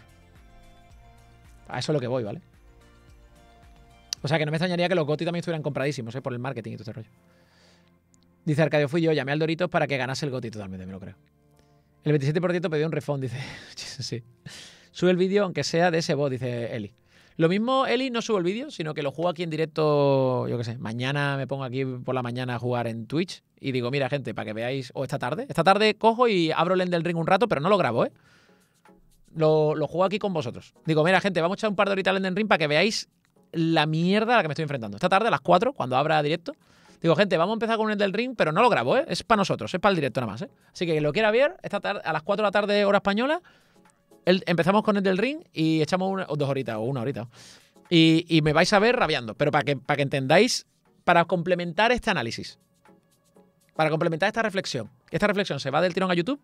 A eso es lo que voy, ¿vale? O sea, que no me extrañaría que los GOTY también estuvieran compradísimos, ¿eh? Por el marketing y todo este rollo. Dice Arcadio, fui yo, llamé al Doritos para que ganase el GOTY totalmente, me lo creo. El veintisiete por ciento pidió un refund, dice. Sí. Sube el vídeo, aunque sea de ese bot, dice Eli. Lo mismo, Eli, no subo el vídeo, sino que lo juego aquí en directo, yo qué sé. Mañana me pongo aquí por la mañana a jugar en Twitch y digo, mira, gente, para que veáis, o esta tarde. Esta tarde cojo y abro el Elden Ring un rato, pero no lo grabo, ¿eh? Lo, lo juego aquí con vosotros. Digo, mira, gente, vamos a echar un par de horitas al Elden Ring para que veáis la mierda a la que me estoy enfrentando. Esta tarde, a las cuatro, cuando abra directo. Digo, gente, vamos a empezar con un Elden Ring, pero no lo grabo, ¿eh? Es para nosotros, es para el directo nada más, ¿eh? Así que quien lo quiera ver, esta tarde, a las cuatro de la tarde, hora española, el, empezamos con Elden Ring y echamos una, o dos horitas o una horita. Y, y me vais a ver rabiando, pero para que, para que entendáis, para complementar este análisis, para complementar esta reflexión. Esta reflexión se va del tirón a YouTube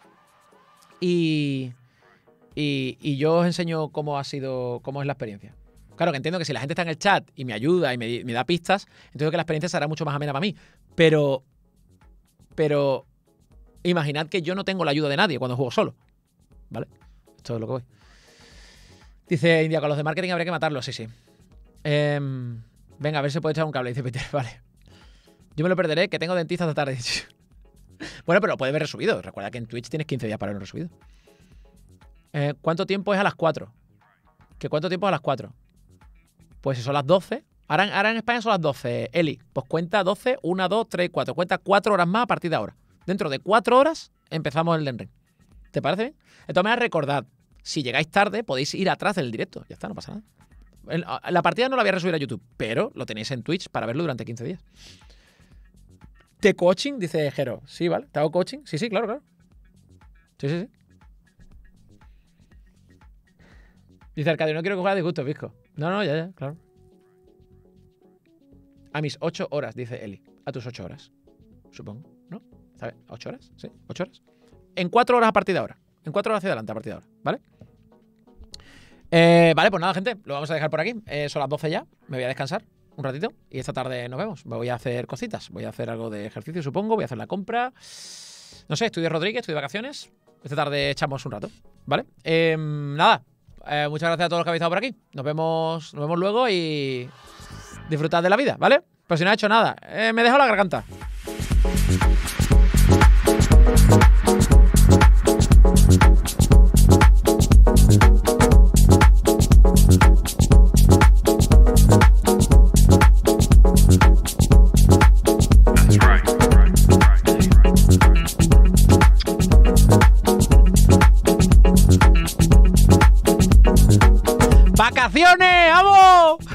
y, y, y yo os enseño cómo ha sido, cómo es la experiencia. Claro que entiendo que si la gente está en el chat y me ayuda y me, me da pistas, entiendo que la experiencia será mucho más amena para mí. Pero, pero imaginad que yo no tengo la ayuda de nadie cuando juego solo, ¿vale? Esto es lo que voy. Dice India, con los de marketing habría que matarlos, sí, sí. Eh, venga, a ver si puede echar un cable, dice Peter, vale. Yo me lo perderé, que tengo dentista esta tarde. Bueno, pero lo puede ver resubido. Recuerda que en Twitch tienes quince días para verlo resubido. Eh, ¿Cuánto tiempo es a las cuatro? ¿Que cuánto tiempo? A las cuatro. Pues si son las doce. Ahora, ahora en España son las doce. Eli, pues cuenta doce, uno, dos, tres, cuatro. Cuenta cuatro horas más a partir de ahora. Dentro de cuatro horas empezamos el Elden Ring. ¿Te parece bien? De todas maneras, recordad, si llegáis tarde, podéis ir atrás del directo. Ya está, no pasa nada. La partida no la voy a resubir a YouTube, pero lo tenéis en Twitch para verlo durante quince días. ¿Te coaching? Dice Jero. Sí, ¿vale? ¿Te hago coaching? Sí, sí, claro, claro. Sí, sí, sí. Dice Arcadio, no quiero que juegue a disgusto, Visco. No, no, ya, ya, claro. A mis ocho horas, dice Eli. A tus ocho horas, supongo, ¿no? ¿Sabes? ¿Ocho horas? Sí, ocho horas. En cuatro horas a partir de ahora. En cuatro horas hacia adelante a partir de ahora, ¿vale? Eh, vale, pues nada, gente. Lo vamos a dejar por aquí. Eh, son las doce ya. Me voy a descansar un ratito. Y esta tarde nos vemos. Me voy a hacer cositas. Voy a hacer algo de ejercicio, supongo. Voy a hacer la compra. No sé, estoy de Rodríguez, estoy de vacaciones. Esta tarde echamos un rato, ¿vale? Eh, nada. Eh, muchas gracias a todos los que habéis estado por aquí. Nos vemos, nos vemos luego y disfrutad de la vida, ¿vale? Pero si no he hecho nada, eh, me dejo la garganta. ¡Vacaciones! ¡Vamos!